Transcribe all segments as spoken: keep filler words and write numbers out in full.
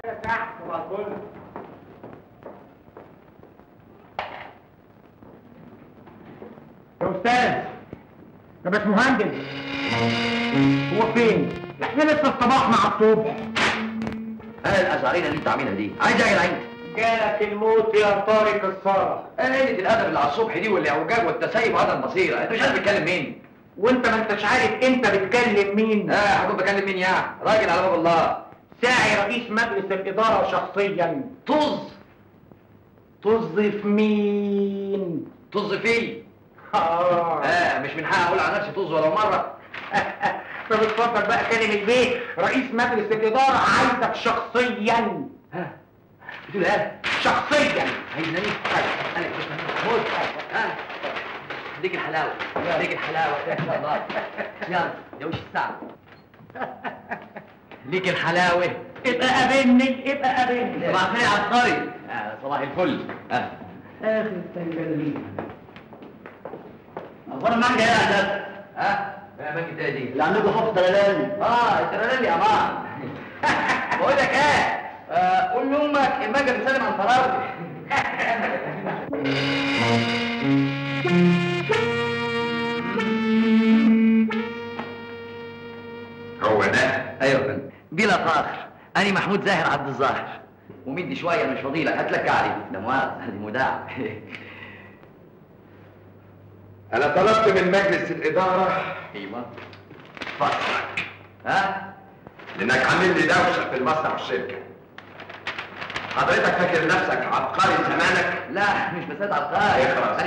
تحت وعلى الكل. يا استاذ يا باشمهندس، هو فين؟ احنا لسه الصباح مع الصبح. انا الازعرينه اللي انت عاملها دي عايز اجي العين. جالك الموت يا طارق الصارخ. انا قله الادب اللي على الصبح دي والاعوجاج والتسيب وعدم البصيره، انت مش عارف بتكلم مين؟ وانت ما انتش عارف انت بتكلم مين؟ اه هكون بكلم مين يعني؟ راجل على باب الله. ساعي رئيس مجلس الاداره شخصيا. طز. طز في مين؟ طز فيه. اه اه مش من حقي اقول على نفسي طز ولو مره. طب اتفضل بقى كلم البيت، رئيس مجلس الاداره عايزك شخصيا. ها بتقول ايه؟ شخصيا. عايزني؟ انا خد ها ديك الحلاوه ديك الحلاوه ان شاء الله. يلا يا وش الساعه ليك الحلاوه. ابقى قابلني ابقى قابلني. صباح الخير يا عبقري. آه صباح الفل. اه اخر التنجلين. اخبار المانجا ايه يا هندسه؟ ها؟ ايه المانجا ايه دي؟ اللي عندكم حفظ ترلالي. اه الترلالي يا مان. بقول لك ايه؟ آه قول لامك المانجا بتسلم على الفراوله. هو ده؟ ايوه يا فندم. بلا فخر انا محمود زاهر عبد الظاهر، ومدي شويه مش فضيلك هتلك علي ده مؤاخذه دي مداعب. أنا طلبت من مجلس الإدارة ايوه فصلك، ها؟ لأنك عامل لي دوشة في المصنع والشركة. حضرتك فاكر نفسك عبقري زمانك؟ لا مش مسألة عبقري. اخرس.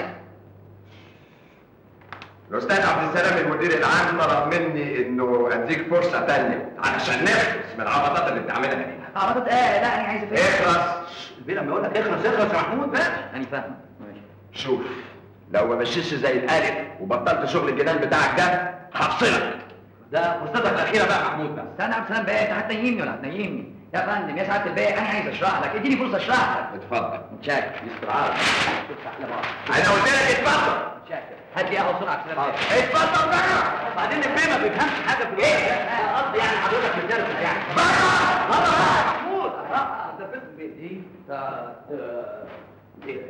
الأستاذ عبد السلام المدير العام طلب مني إنه أديك فرصة تانية علشان نخلص من العبطات اللي بتعملها دي. عبطات ايه؟ لا أنا عايز أفهم. اخرس. البيه لما يقول لك اخرس اخرس يا محمود بقى. أنا فاهمك. ماشي. شوف لو ما مشيتش زي القالب وبطلت شغل الجنان بتاعك ده هفصلك. ده فرصتك الأخيرة بقى يا محمود بقى. استنى يا عبد السلام بيه، أنت هتنيمني ولا هتنيمني؟ يا فندم يا سعادة البيه أنا عايز أشرح لك، اديني فرصة أشرح لك. اتفضل. متشكر. يستر عارف. تفتح لبعض. أنا قلت لك اتفضل. متشكر. هات لي قهوة بسرعة يا سلام. اتفضل بره. بعدين البيه ما بيفهمش حاجة في ايه؟ قصدي يعني حضرتك في الدرس يعني. بره. بره بقى يا محمود. ده فيلم دي ايه؟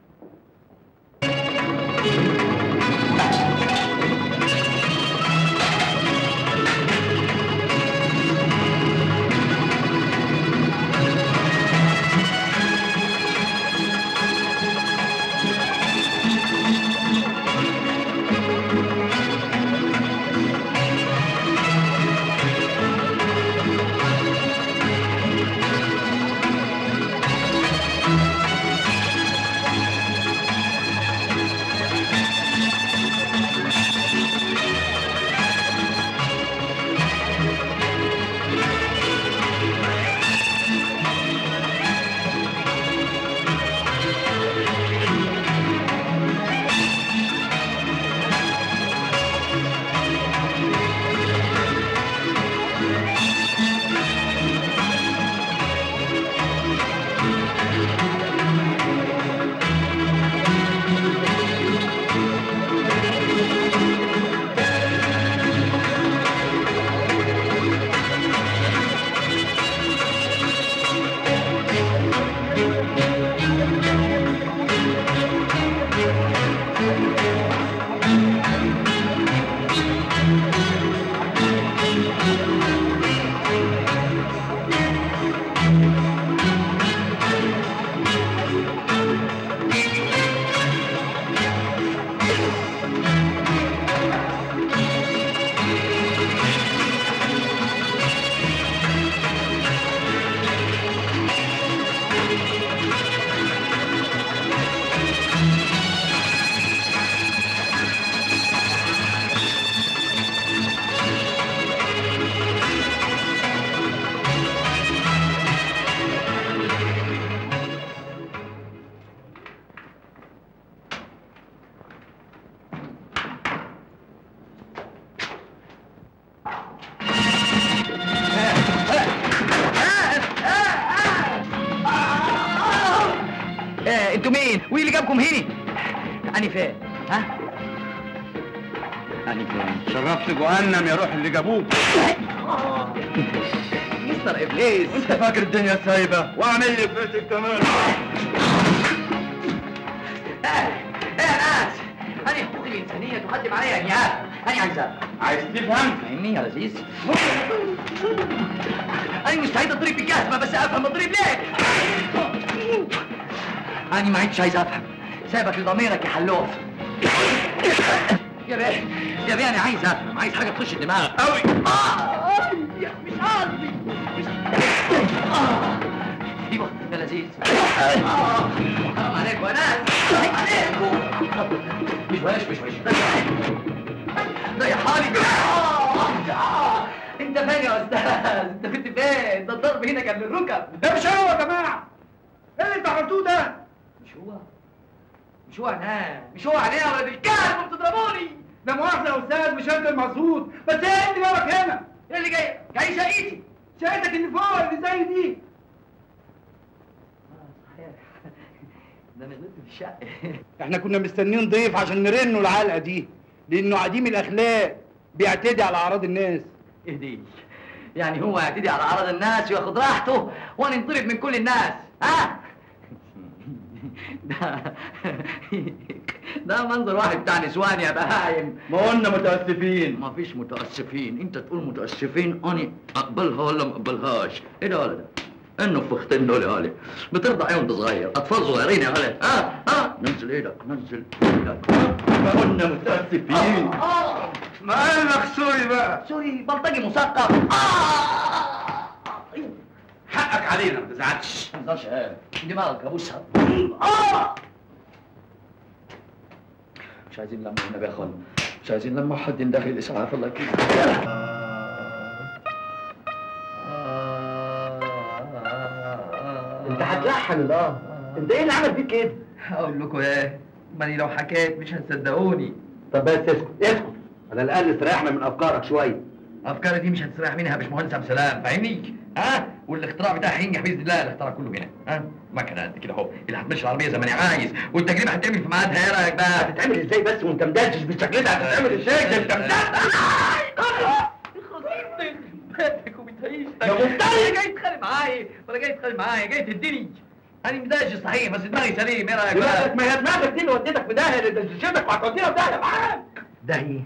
انتوا مين؟ وايه اللي جابكم هنا؟ أنا فين؟ ها؟ أنا فين؟ شرفت جهنم يا روح اللي جابوك. مستر ابليس. انت فاكر الدنيا سايبه واعمل لي فيتك كمان. ايه ايه يا ناس، انا حقوقي الانسانيه تقدم عليا انياب. انا عايز افهم. عايز تفهم؟ فاهمني يا لذيذ؟ انا مستعد اضرب بالجزمه بس افهم اضرب ليه؟ انا ما عدتش عايز افهم، سايبك لضميرك يا حلوف. يا بيه يا بيه انا عايز افهم، عايز حاجه تخش الدماغ قوي. آه مش قصدي. آه ايوه يا لذيذ. حرام عليكم يا ناس، حرام عليكم. مش وش مش وش ضيع حالي. انت فين يا استاذ؟ انت كنت فين؟ ده الضرب هنا كان للركب. ده مش هو يا جماعه. ايه اللي انت عملتوه ده؟ مش هو مش هو عناه مش هو عناه ولا بالكلب وبتضربوني. ده مؤاخذه يا استاذ مش انت المقصود، بس ايه اللي جابك هنا؟ ايه اللي جاي؟ جاي شقيتي. شقتك اللي فوق اللي زي دي. ده انا غلطت في الشقه. احنا كنا مستنيين ضيف عشان نرنه العلقه دي، لانه عديم الاخلاق بيعتدي على اعراض الناس. ايه دي؟ يعني هو يعتدي على اعراض الناس وياخد راحته وانا انطرد من كل الناس، ها؟ ده ده منظر واحد بتاع نسوان يا بهايم. ما قلنا متاسفين. ما فيش متاسفين، انت تقول متاسفين انا اقبلها ولا ما اقبلهاش. ايه ده ولا ده؟ انه فختين دول يا هالي، بترضع ايه وانت صغير؟ اطفال صغيرين يا هالي. ها ها نزل ايدك نزل ايدك. ما قلنا متاسفين. آه. آه. ما قال لك سوري بقى. سوري بلطجي مثقف. آه. حقك علينا ما تزعلش. ما تقدرش ايه دماغك ابوسها. اه مش عايزين لما النبي يا اخوان، مش عايزين لما حد يندهي الاسعاف. الله يكرمك. انت هتلحن الاه. انت ايه اللي عمل فيك كده؟ هقول لكم ايه؟ ماني لو حكيت مش هتصدقوني. طب بس اسكت اسكت، على الاقل استريحنا من افكارك شويه. افكاري دي مش هتستريح منها يا باشمهندس عبد السلام، فاهمني؟ ها؟ والاختراع بتاعي هينجح باذن الله، الاختراع كله هنا، ها؟ مكنه قد كده اهو اللي هتمشي العربيه زي ما انا عايز، والتجربه هتتعمل في ميعادها. ايه رايك بقى؟ هتتعمل ازاي بس وانت مدلجش بالشكل ده؟ هتتعمل ازاي؟ ده انت مدلجش. بيتك وبتعيشتك يا مفتري. جاي تتخانق معايا ولا جاي تتخانق معايا؟ جاي تديني. انا مداجي صحيح بس دماغي سليم. ايه رايك دماغك بقى؟ ما هي دماغك دي اللي وديتك في داهيه، اللي دشتك وهتودينا في داهيه معاك. داهية؟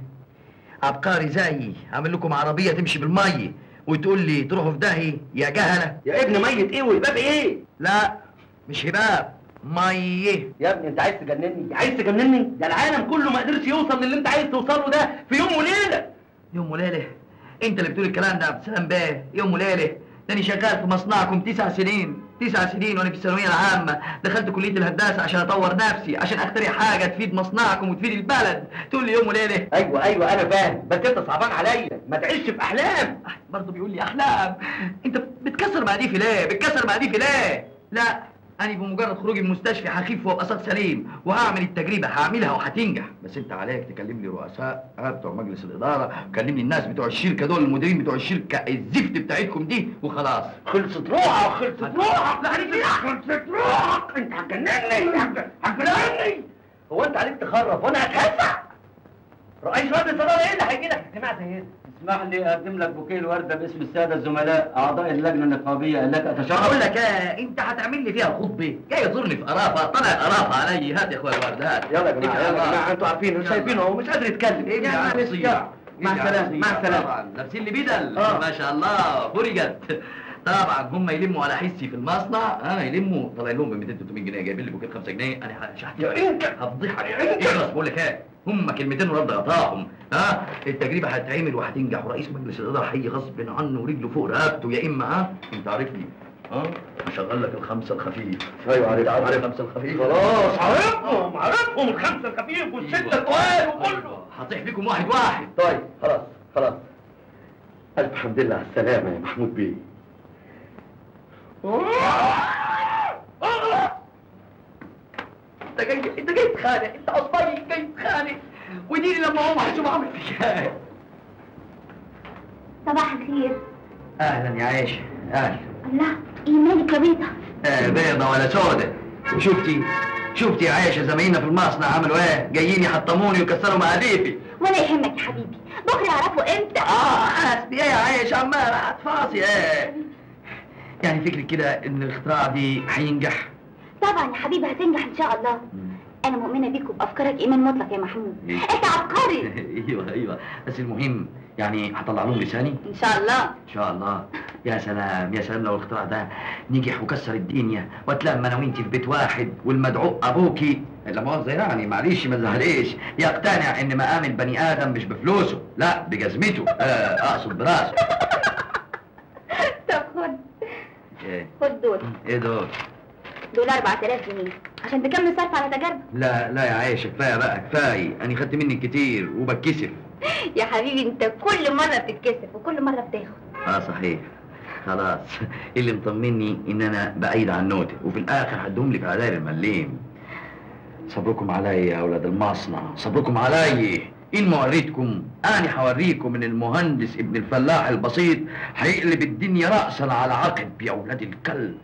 عبقري زيي عامل لكم عربيه تمشي بالميه وتقول لي تروحوا في داهيه يا جهله؟ يا ابني ميت ايه والباب ايه؟ لا مش هباب، ميه. يا ابني انت عايز تجنني؟ عايز تجنني؟ ده العالم كله ما قدرش يوصل للي انت عايز توصل له ده في يوم وليله. يوم وليله؟ انت اللي بتقول الكلام ده يا عبد السلام بيه. يوم وليله؟ ده انا شغال في مصنعكم تسع سنين تسع سنين وانا في الثانويه العامه، دخلت كليه الهندسه عشان اطور نفسي، عشان اخترع حاجه تفيد مصنعكم وتفيد البلد. تقول لي يوم وليله؟ ايوه ايوه انا فاهم، بس انت صعبان عليا، ما تعيش في احلام. برضه بيقول لي احلام. انت بتكسر مقاديفي ليه؟ بتكسر مقاديفي ليه؟ لا انا بمجرد خروجي من المستشفى هخف وابقى صوت سليم وهعمل التجربه، هعملها وهتنجح. بس انت عليك تكلم لي رؤساء بتوع مجلس الاداره، وكلم لي الناس بتوع الشركه دول، المديرين بتوع الشركه الزفت بتاعتكم دي، وخلاص. خلصت روحك خلصت روحك. لا عليك خلصت روحك. انت هتجنني هتجنني. هو انت عليك تخرف وانا هتهزع؟ رئيس مجلس الاداره ايه اللي هيجي لك اجتماع زي ده؟ اسمح لي اقدم لك بوكيه الورده باسم الساده الزملاء اعضاء اللجنه النقابيه التي اتشرف. اقول لك ايه، انت هتعمل لي فيها خطبه؟ جاي تزورني في قرافه؟ طلع قرافه علي. هات يا اخويا الورده هات. يلا يا جماعه يلا يا جماعه، انتوا عارفين شايفينه اهو مش قادر يتكلم. ايه يا يا مع السلامه مع السلامه. طبعا لابسين لي بدل. آه. ما شاء الله فرجت. طبعا هم يلموا على حسي في المصنع، ها يلموا طالعين لهم ب مئتين ثلاثمئة جنيه، جايبين لي بوكيه خمسة جنيه. انا شحتك انت هفضحك. اخلص بقول لك ايه، هم كلمتين ورد غطاهم. ها التجربه هتتعمل وهتنجح، ورئيس مجلس الاداره هيجي غصب عنه ورجله فوق رقبته، يا اما ها انت عارفني ها هشغل لك الخمسه الخفيف. ايوه عارف عارف عارف الخمسه الخفيف. خلاص عارفهم عارفهم الخمسه الخفيف والسته الطوال وكله. هطيح فيكم واحد واحد. طيب خلاص خلاص. الف حمد لله على السلامه يا محمود بيه. انت جاي انت جاي تتخانق، انت عصبي جاي تتخانق، وديني لما اقوم هشوف اعمل فيك ايه. صباح الخير. اهلا يا عايشه. اهلا. الله ايه مالك يا بيضة؟ آه بيضة ولا سودة. شفتي شفتي يا عايشه زمايلنا في المصنع عملوا ايه؟ جايين يحطموني ويكسروا مقاديفي. ولا يهمك يا حبيبي، بكره يعرفوا امتى. اه حسبي ايه يا عايشه عمال هتفاصي ايه؟ يعني فكرك كده ان الاختراع دي هينجح؟ طبعا يا حبيبي هتنجح ان شاء الله. انا مؤمنه بيك وبافكارك ايمان مطلق يا محمود. إيه؟ انت عبقري. ايوه ايوه، بس المهم يعني هطلع لهم لساني ان شاء الله. ان شاء الله. يا سلام يا سلام لو الاختراع ده نجح وكسر الدنيا واتلم انا وانتي في بيت واحد والمدعو ابوكي لا مؤاخذه يعني معلش ما تزعليش يقتنع ان مقام البني ادم مش بفلوسه لا بجزمته، آه اقصد براسه. طب خد ايه خد دول. ايه دول؟ دول أربعة آلاف جنيه عشان تكمل صرف على تجاربك. لا لا يا عايشه كفايه بقى كفايه، انا خدت منك كتير وبتكسف. يا حبيبي انت كل مره بتتكسف وكل مره بتاخد. اه صحيح خلاص. اللي مطمني ان انا بعيد عن نوتي وفي الاخر هدهم لك على داير المليم. صبركم عليا يا اولاد المصنع، صبركم عليا. ان ما وريتكم انا هوريكم ان المهندس ابن الفلاح البسيط هيقلب الدنيا راسا على عقب يا اولاد الكلب.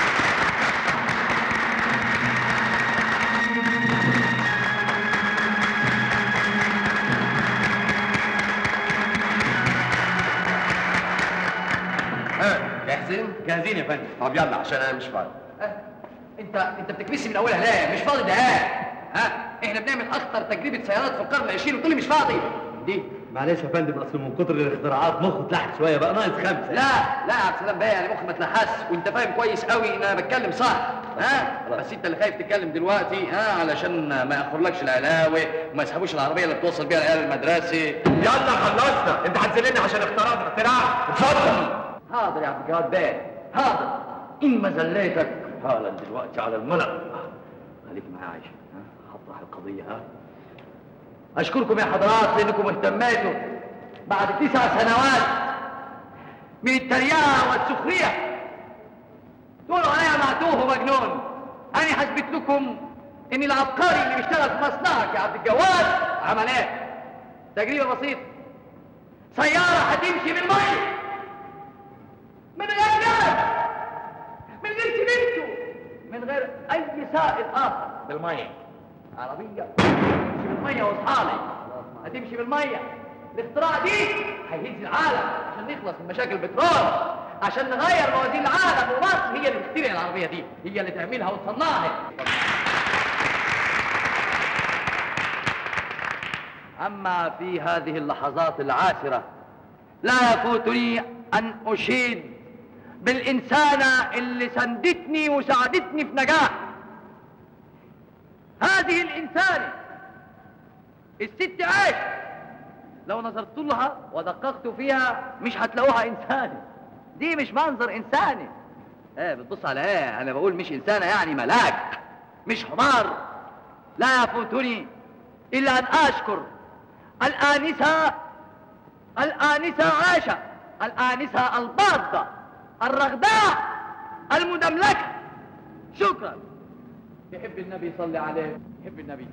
جاهزين؟ جاهزين يا فندم. طب يلا عشان انا مش فاضي. انت انت بتكبسي من اولها ليه؟ مش فاضي ده ها؟ احنا بنعمل اخطر تجربه سيارات في القرن العشرين وتقول لي مش فاضي؟ دي معلش يا فندم، اصل من كتر الاختراعات مخه اتلحت شويه بقى ناقص خمسه. لا لا يا عبد السلام بيه، يعني مخي ما اتلحس وانت فاهم كويس قوي ان انا بتكلم صح ها؟ بس انت اللي خايف تتكلم دلوقتي ها علشان ما ياخرلكش العلاوي وما يسحبوش العربيه اللي بتوصل بيها العيال المدرسه. يلا خلصنا، انت هتذلني عشان اخترعت اختراع. اتفضل. حاضر يا عبد الجواد بيه حاضر. ان ما زليتك حالا دلوقتي على الملأ. خليك معايا عايشه ها؟ هطرح القضيه ها؟ اشكركم يا حضرات لانكم اهتميتوا بعد تسع سنوات من التريقه والسخريه تقولوا عليا معتوه ومجنون. انا هثبت لكم ان العبقري اللي بيشتغل في مصنعك يا عبد الجواد عمل ايه؟ تجربه بسيطه. سياره هتمشي بالميه من غير جبل، من غير سمنتو، من غير اي سائل اخر بالميه. عربيه تمشي بالميه واصحالي هتمشي بالميه. الاختراع دي هيهز العالم عشان نخلص من مشاكل البترول، عشان نغير موازين العالم، ومصر هي اللي تخترع العربيه دي، هي اللي تعملها وتصنعها. اما في هذه اللحظات العاسره لا يفوتني ان اشيد بالانسانه اللي سندتني وساعدتني في نجاح. هذه الانسانه الست عائشه لو نظرت لها ودققت فيها مش هتلاقوها انسانه. دي مش منظر انساني. ايه بتبص على ايه؟ انا بقول مش انسانه يعني ملاك مش حمار. لا يفوتني الا ان اشكر الانسه الانسه عائشه، الانسه الباضه الرغداء المدملكه. شكرا. يحب النبي صلي عليه، يحب النبي.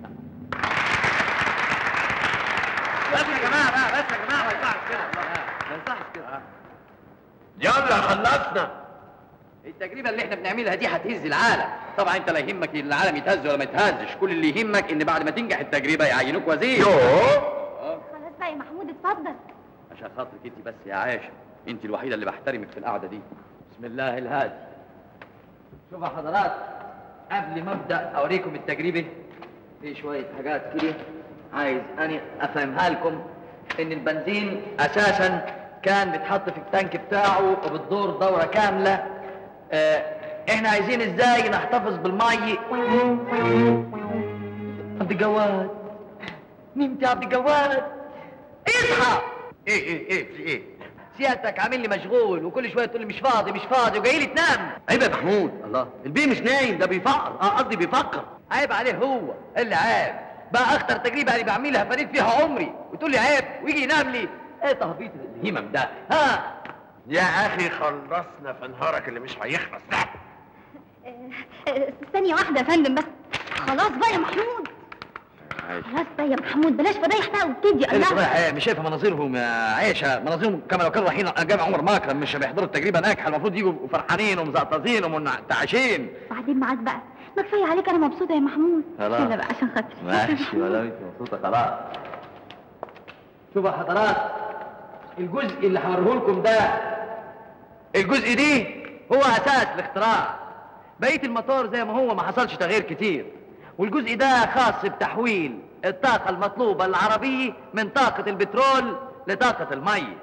بس يا جماعه بقى، بس يا جماعه ما ينفعش كده، ما ينفعش كده. يلا خلصنا. التجربه اللي احنا بنعملها دي هتهز العالم. طبعا انت لا يهمك العالم يتهز ولا ما يتهزش، كل اللي يهمك ان بعد ما تنجح التجربه يعينوك وزير. يوه خلاص بقى يا محمود اتفضل. عشان خاطرك انت بس يا عائشه، انت الوحيده اللي بحترمك في القعده دي. بسم الله الهادي. شوفوا يا حضرات، قبل ما ابدا اوريكم التجربه في شويه حاجات كده عايز اني افهمها لكم. ان البنزين اساسا كان بيتحط في التانك بتاعه وبتدور دوره كامله. اه احنا عايزين ازاي نحتفظ بالمي. عبد الجواد نمت يا عبد الجواد؟ اصحى. ايه ايه ايه في ايه؟ سيادتك عامل لي مشغول وكل شويه تقول لي مش فاضي مش فاضي وجاي لي تنام. عيب يا محمود. الله، البيه مش نايم، ده بيفكر. اه قصدي بيفكر. عيب عليه هو اللي عيب بقى. اخطر تجربه انا بعملها فريد فيها عمري وتقول لي عيب ويجي ينام لي. ايه تهبيط الهمم ده؟ ها يا اخي خلصنا في نهارك اللي مش هيخلص ده. ثانية واحدة يا فندم بس. خلاص بقى يا محمود. خلاص بقى يا محمود بلاش فضايح بقى وابتدي. اللي رايح ايه؟ مش شايفه مناظرهم يا عائشه؟ مناظرهم كما لو كانوا رايحين جامع عمر مكرم، مش بيحضروا التجربه ناجحه. المفروض يجوا فرحانين ومزقططين ومنتعشين. بعدين معاك بقى، ما كفايه عليك، انا مبسوطه يا محمود. خلاص يلا بقى عشان خاطري. ماشي ولا انت مبسوطه خلاص. شوفوا يا حضرات، الجزء اللي هوريه لكم ده، الجزء دي هو اساس الاختراع. بقيه الموتور زي ما هو ما حصلش تغيير كتير، والجزء ده خاص بتحويل الطاقه المطلوبه للعربيه من طاقه البترول لطاقه الميه.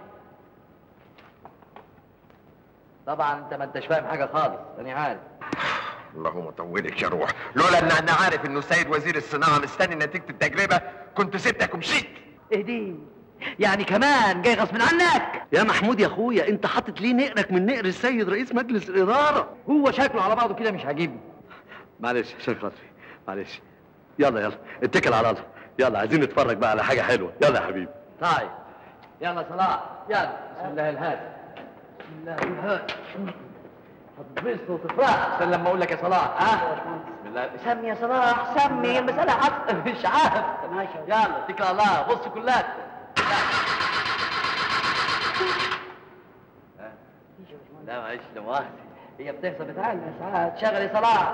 طبعا انت ما انتش فاهم حاجه خالص، انا عارف. اللهم طولك يا روح، لولا ان انا عارف انه سيد وزير الصناعه مستني نتيجه التجربه كنت سبتك ومشيت. ايه دي؟ يعني كمان جاي غصب عنك؟ يا محمود يا اخويا، انت حاطط ليه نقرك من نقر السيد رئيس مجلس الاداره؟ هو شكله على بعضه كده مش عاجبني. معلش عشان خاطري، معلش. يلا يلا اتكل على الله، يلا عايزين نتفرج بقى على حاجه حلوه، يلا يا حبيبي. طيب يلا صلاح، يلا. بسم الله الهادي، بسم الله الهادي. هتتبسط وتفرح عشان لما اقول لك يا صلاح. ها؟ بسم الله. سمي يا صلاح، سمي. المساله عارف مش عارف. يلا اتكل على الله، بص كلات. لا معلش لا مؤاخذة، هي بتحصل بتعلم ساعات. شغل يا صلاح.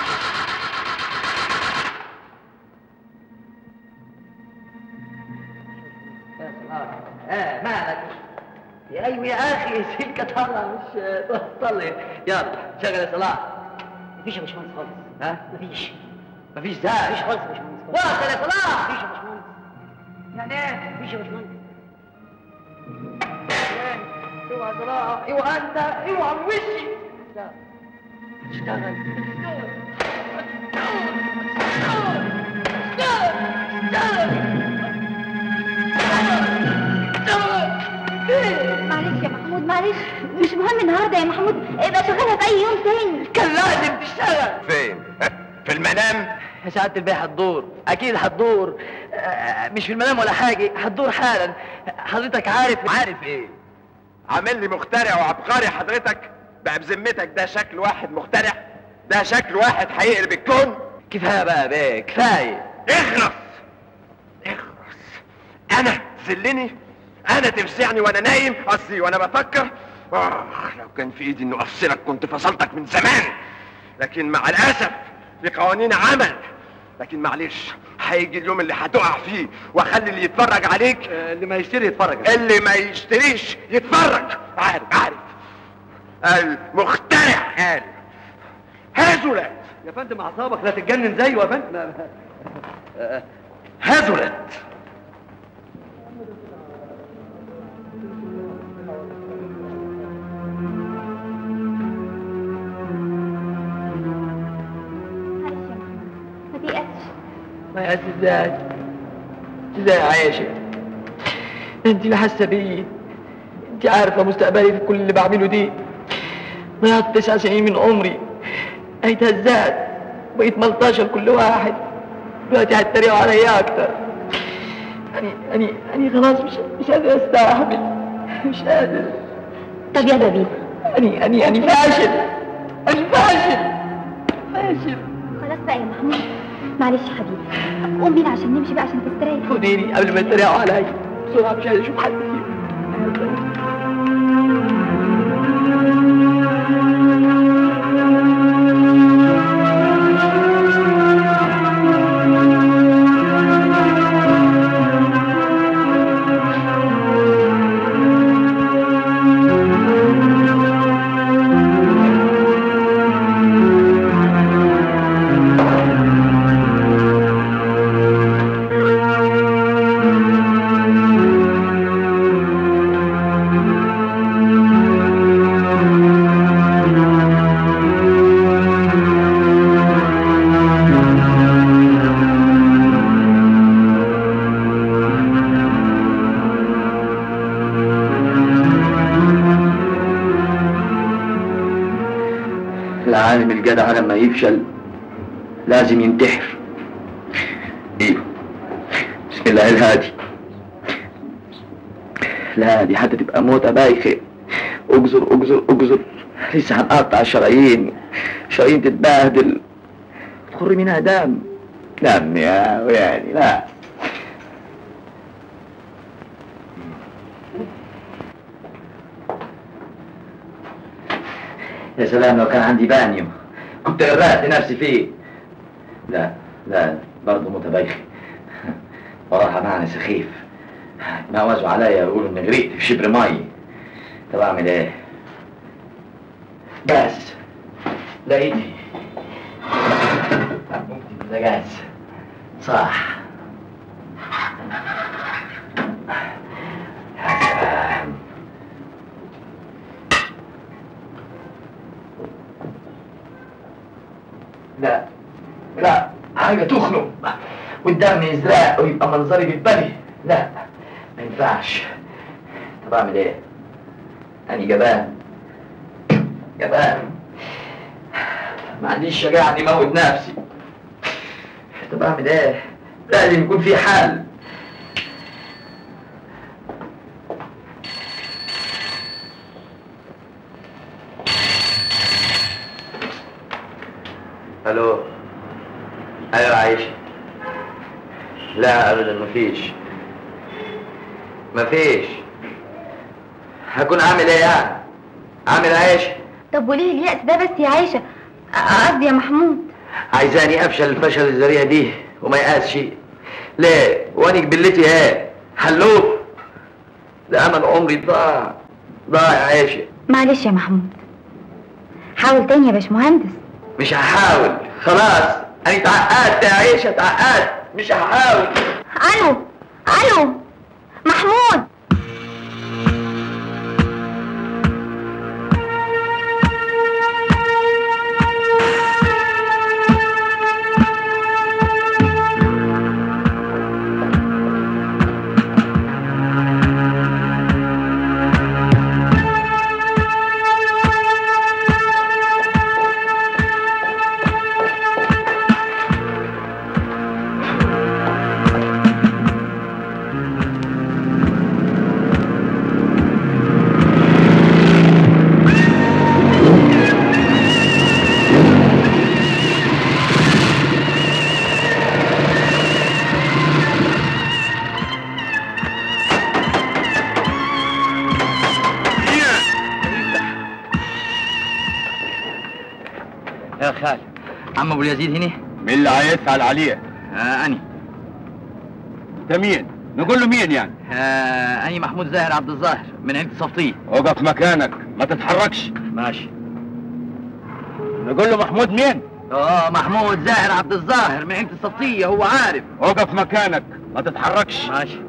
يا صلاح، اه مالك؟ يا ايوه يا اخي، سلكة طالعة مش طلع. يلا شغل يا صلاح. مفيش يا باشمهندس خالص. ها؟ مفيش. مفيش زهق؟ مفيش خالص يا باشمهندس. واصل يا صلاح. مفيش يا باشمهندس. يعني ايه؟ مفيش يا باشمهندس. اوعى يا صلاح، اوعى انت، اوعى من وشي. لا اشتغل اشتغل معلش يا محمود، معلش، مش مهم النهارده يا محمود، ابقى شغلها في اي يوم تاني. كان لازم تشتغل. فين؟ في المنام؟ يا سعادة البيه هتدور، أكيد هتدور. آه، مش في المنام ولا حاجة، هتدور حالا. حضرتك عارف. عارف ايه؟ عامل لي مخترع وعبقري حضرتك؟ بقى بذمتك ده شكل واحد مخترع؟ ده شكل واحد هيقلب الكون؟ كفاية بقى يا بيه، كفاية. اخرس اخرس. انا تذلني؟ انا تفزعني وانا نايم؟ قصدي وانا بفكر؟ اخ لو كان في ايدي انه افصلك كنت فصلتك من زمان، لكن مع الاسف في قوانين عمل. لكن معلش، هيجي اليوم اللي هتقع فيه واخلي اللي يتفرج عليك. آه، اللي ما يشتري يتفرج. اللي ما يشتريش يتفرج. عارف عارف المخترع قال هزلت. يا فندم اعصابك لا تتجنن زيه يا فندم. هزلت. ما يأس ازاي؟ ازاي عايشة؟ انت اللي حاسة بيه، انت عارفة مستقبلي في كل اللي بعمله دي. ضيعت تسع سنين من عمري، اتهزأت بقيت ملطشة لكل واحد. دلوقتي هيتريقوا عليا أكتر. أني أني أني خلاص مش مش قادر أستحمل، مش قادر. طب يلا بينا. أني أني أني فاشل، أني فاشل فاشل. خلاص بقى يا محمود، معلش يا حبيبي، قوم بينا عشان نمشي بقى عشان تستريح. خديني قبل ما يتريقوا عليا بسرعة، مش عايز أشوف حد فيهم. العالم الجدع لما يفشل لازم ينتحر. ايوه، بسم الله الهادي. لا دي حتى تبقى موتة بايخة. اجزر اجزر اجزر، لسه هنقطع الشرايين، شرايين تتبهدل تخر منها دم. دم يا ويعني لا. يا سلام لو كان عندي بانيو كنت غرقت نفسي فيه. لا لا برضه متبايخ. بروح معني سخيف، ما وزوا عليا يقولوا اني غرقت في شبر مي. طب اعمل ايه؟ بس لقيتي ممكن ده جاز صح. يا سلام. لا لا حاجة تخنق والدم يزرق ويبقى منظري بيتبني. لا ما ينفعش. طب اعمل ايه؟ أنا جبان جبان ما عنديش شجاعة اني اموت نفسي. طب اعمل ايه؟ لازم يكون في حل. الو. ايوه عايشة. لا ابدا مفيش مفيش. هكون عامل ايه يعني؟ عامل عايشة. طب وليه اليأس ده بس يا عايشة؟ قصدي يا محمود عايزاني افشل الفشل الذريع دي وما يقاسش. ليه؟ وانا جبلتي ايه؟ حلوف. ده امل عمري ضاع ضاع يا عايشة. معلش يا محمود، حاول تاني يا باشمهندس. مش هحاول خلاص. انا اتعقدت يا عايشة اتعقدت مش هحاول. الو الو محمود. يا خالد عم ابو اليزيد هنا؟ مين اللي هيسأل عليه؟ آه اني. ده مين؟ نقول له مين يعني؟ آه اني محمود زاهر عبد الظاهر من عند صفطيه. اقف مكانك ما تتحركش. ماشي. نقول له محمود مين؟ اه محمود زاهر عبد الظاهر من عند صفطيه هو عارف. اقف مكانك ما تتحركش. ماشي.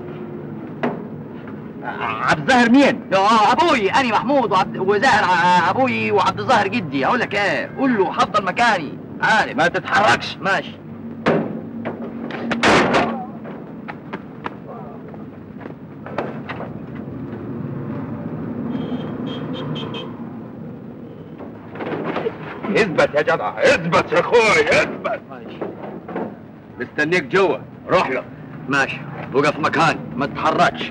عبد الظاهر مين؟ اه ابوي اني محمود وعبد وزاهر ابوي وعبد الظاهر جدي. اقول لك ايه؟ قول له هفضل مكاني عارف. ما تتحركش. ماشي. اثبت يا جدع اثبت يا اخوي اثبت. ماشي. مستنيك جوه روح له. ماشي. وقف مكاني ما تتحركش.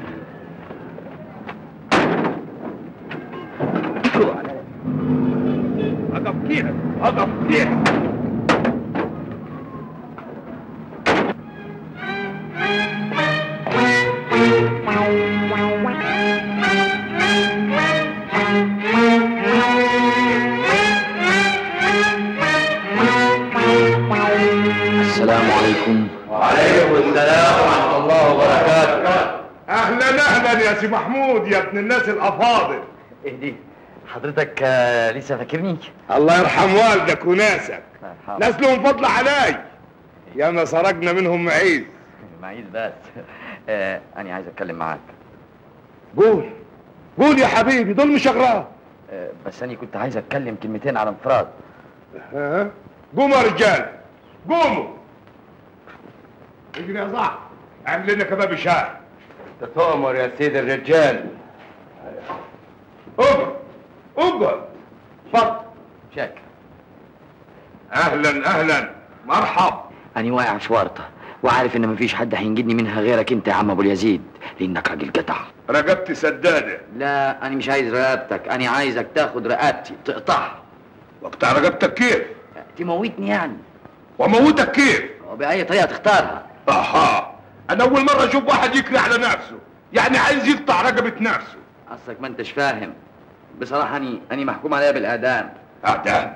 اقف فيها اقف فيها. السلام عليكم. وعليكم السلام ورحمة الله وبركاته. اهلا اهلا يا سي محمود يا ابن الناس الافاضل. ايه دي؟ حضرتك آه لسه فاكرني؟ الله يرحم والدك وناسك. ناس لهم فضل علي. يا ما سرقنا منهم معيز. معيز بس. آه انا عايز اتكلم معاك. قول قول يا حبيبي دول مش اغراب. آه بس انا كنت عايز اتكلم كلمتين على انفراد. ها قوموا يا رجال قوموا. اجري يا صاحبي اعمل لنا كباب شاي. تؤمر يا سيد الرجال. اقعد اقعد اتفضل. شاكر. اهلا اهلا مرحب. انا واقع في ورطه وعارف ان مفيش حد هينجدني منها غيرك انت يا عم ابو اليزيد لانك راجل جدع. رقبتي سداده. لا انا مش عايز رقبتك، انا عايزك تاخد رقبتي تقطعها. واقطع رقبتك كيف؟ تموتني يعني. واموتك كيف؟ وبأي طريقه تختارها. اها انا اول مره اشوف واحد يكري على نفسه، يعني عايز يقطع رقبه نفسه. اصلك ما انتش فاهم. بصراحه اني اني محكوم عليا بالاعدام. اعدام؟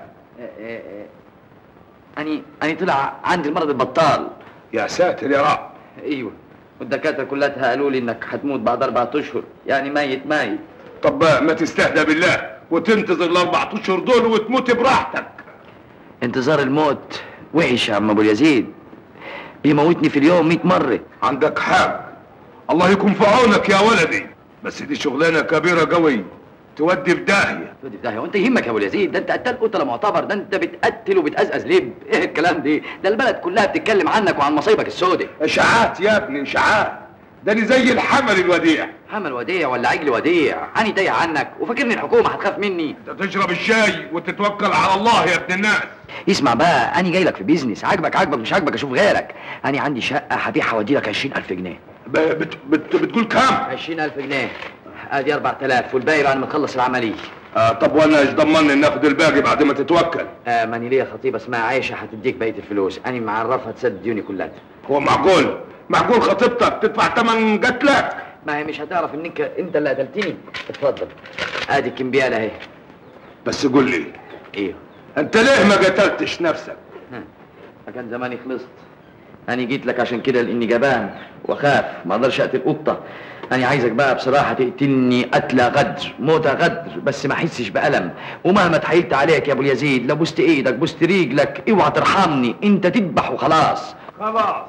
اني اني طلع عندي المرض البطال. يا ساتر يا رب. ايوه والدكاتره كلها قالوا لي انك هتموت بعد اربعة اشهر، يعني ميت ميت. طب ما تستهدى بالله وتنتظر الاربع اشهر دول وتموت براحتك. انتظار الموت وحش يا عم ابو اليزيد، بيموتني في اليوم مئة مرة. عندك حق، الله يكون في عونك يا ولدي، بس دي شغلانه كبيره قوي تودي في داهيه. تودي في داهيه وانت يهمك يا ابو اليزيد؟ ده انت قتال قتله معتبر، ده انت بتقتل وبتقزقز لب. ايه الكلام ده؟ ده البلد كلها بتتكلم عنك وعن مصايبك السوداء. اشاعات يا ابني اشاعات، ده انا زي الحمل الوديع. حمل وديع ولا عجل وديع؟ اني تايه عنك وفاكرني الحكومه هتخاف مني؟ انت تشرب الشاي وتتوكل على الله يا ابن الناس. اسمع بقى، اني جاي لك في بيزنس، عاجبك عاجبك مش عاجبك اشوف غيرك. اني عندي شقه هبيعها وادي لك عشرين ألف جنيه. بت بت بتقول كام؟ عشرين ألف جنيه. ادي أربعة آلاف والباقي بعد ما تخلص العمليه. آه طب وانا ايش ضمني ناخد الباقي بعد ما تتوكل؟ آه ماني ليا خطيبه اسمها عايشه هتديك بقيه الفلوس، اني معرفها تسدد ديوني كلها. هو معقول معقول خطيبتك تدفع ثمن قتلك؟ ما هي مش هتعرف انك انت اللي قتلتني. اتفضل ادي الكمبياله اهي. بس قول لي ايه انت ليه ما قتلتش نفسك؟ كان زماني خلصت. انا جيت لك عشان كده لاني جبان واخاف ما اقدرش اقتل قطه. انا عايزك بقى بصراحه تقتلني قتله غدر، موته غدر، بس ما احسش بالم. ومهما اتحايلت عليك يا ابو اليزيد، لو بوست ايدك بوست رجلك اوعى ترحمني، انت تذبح وخلاص. خلاص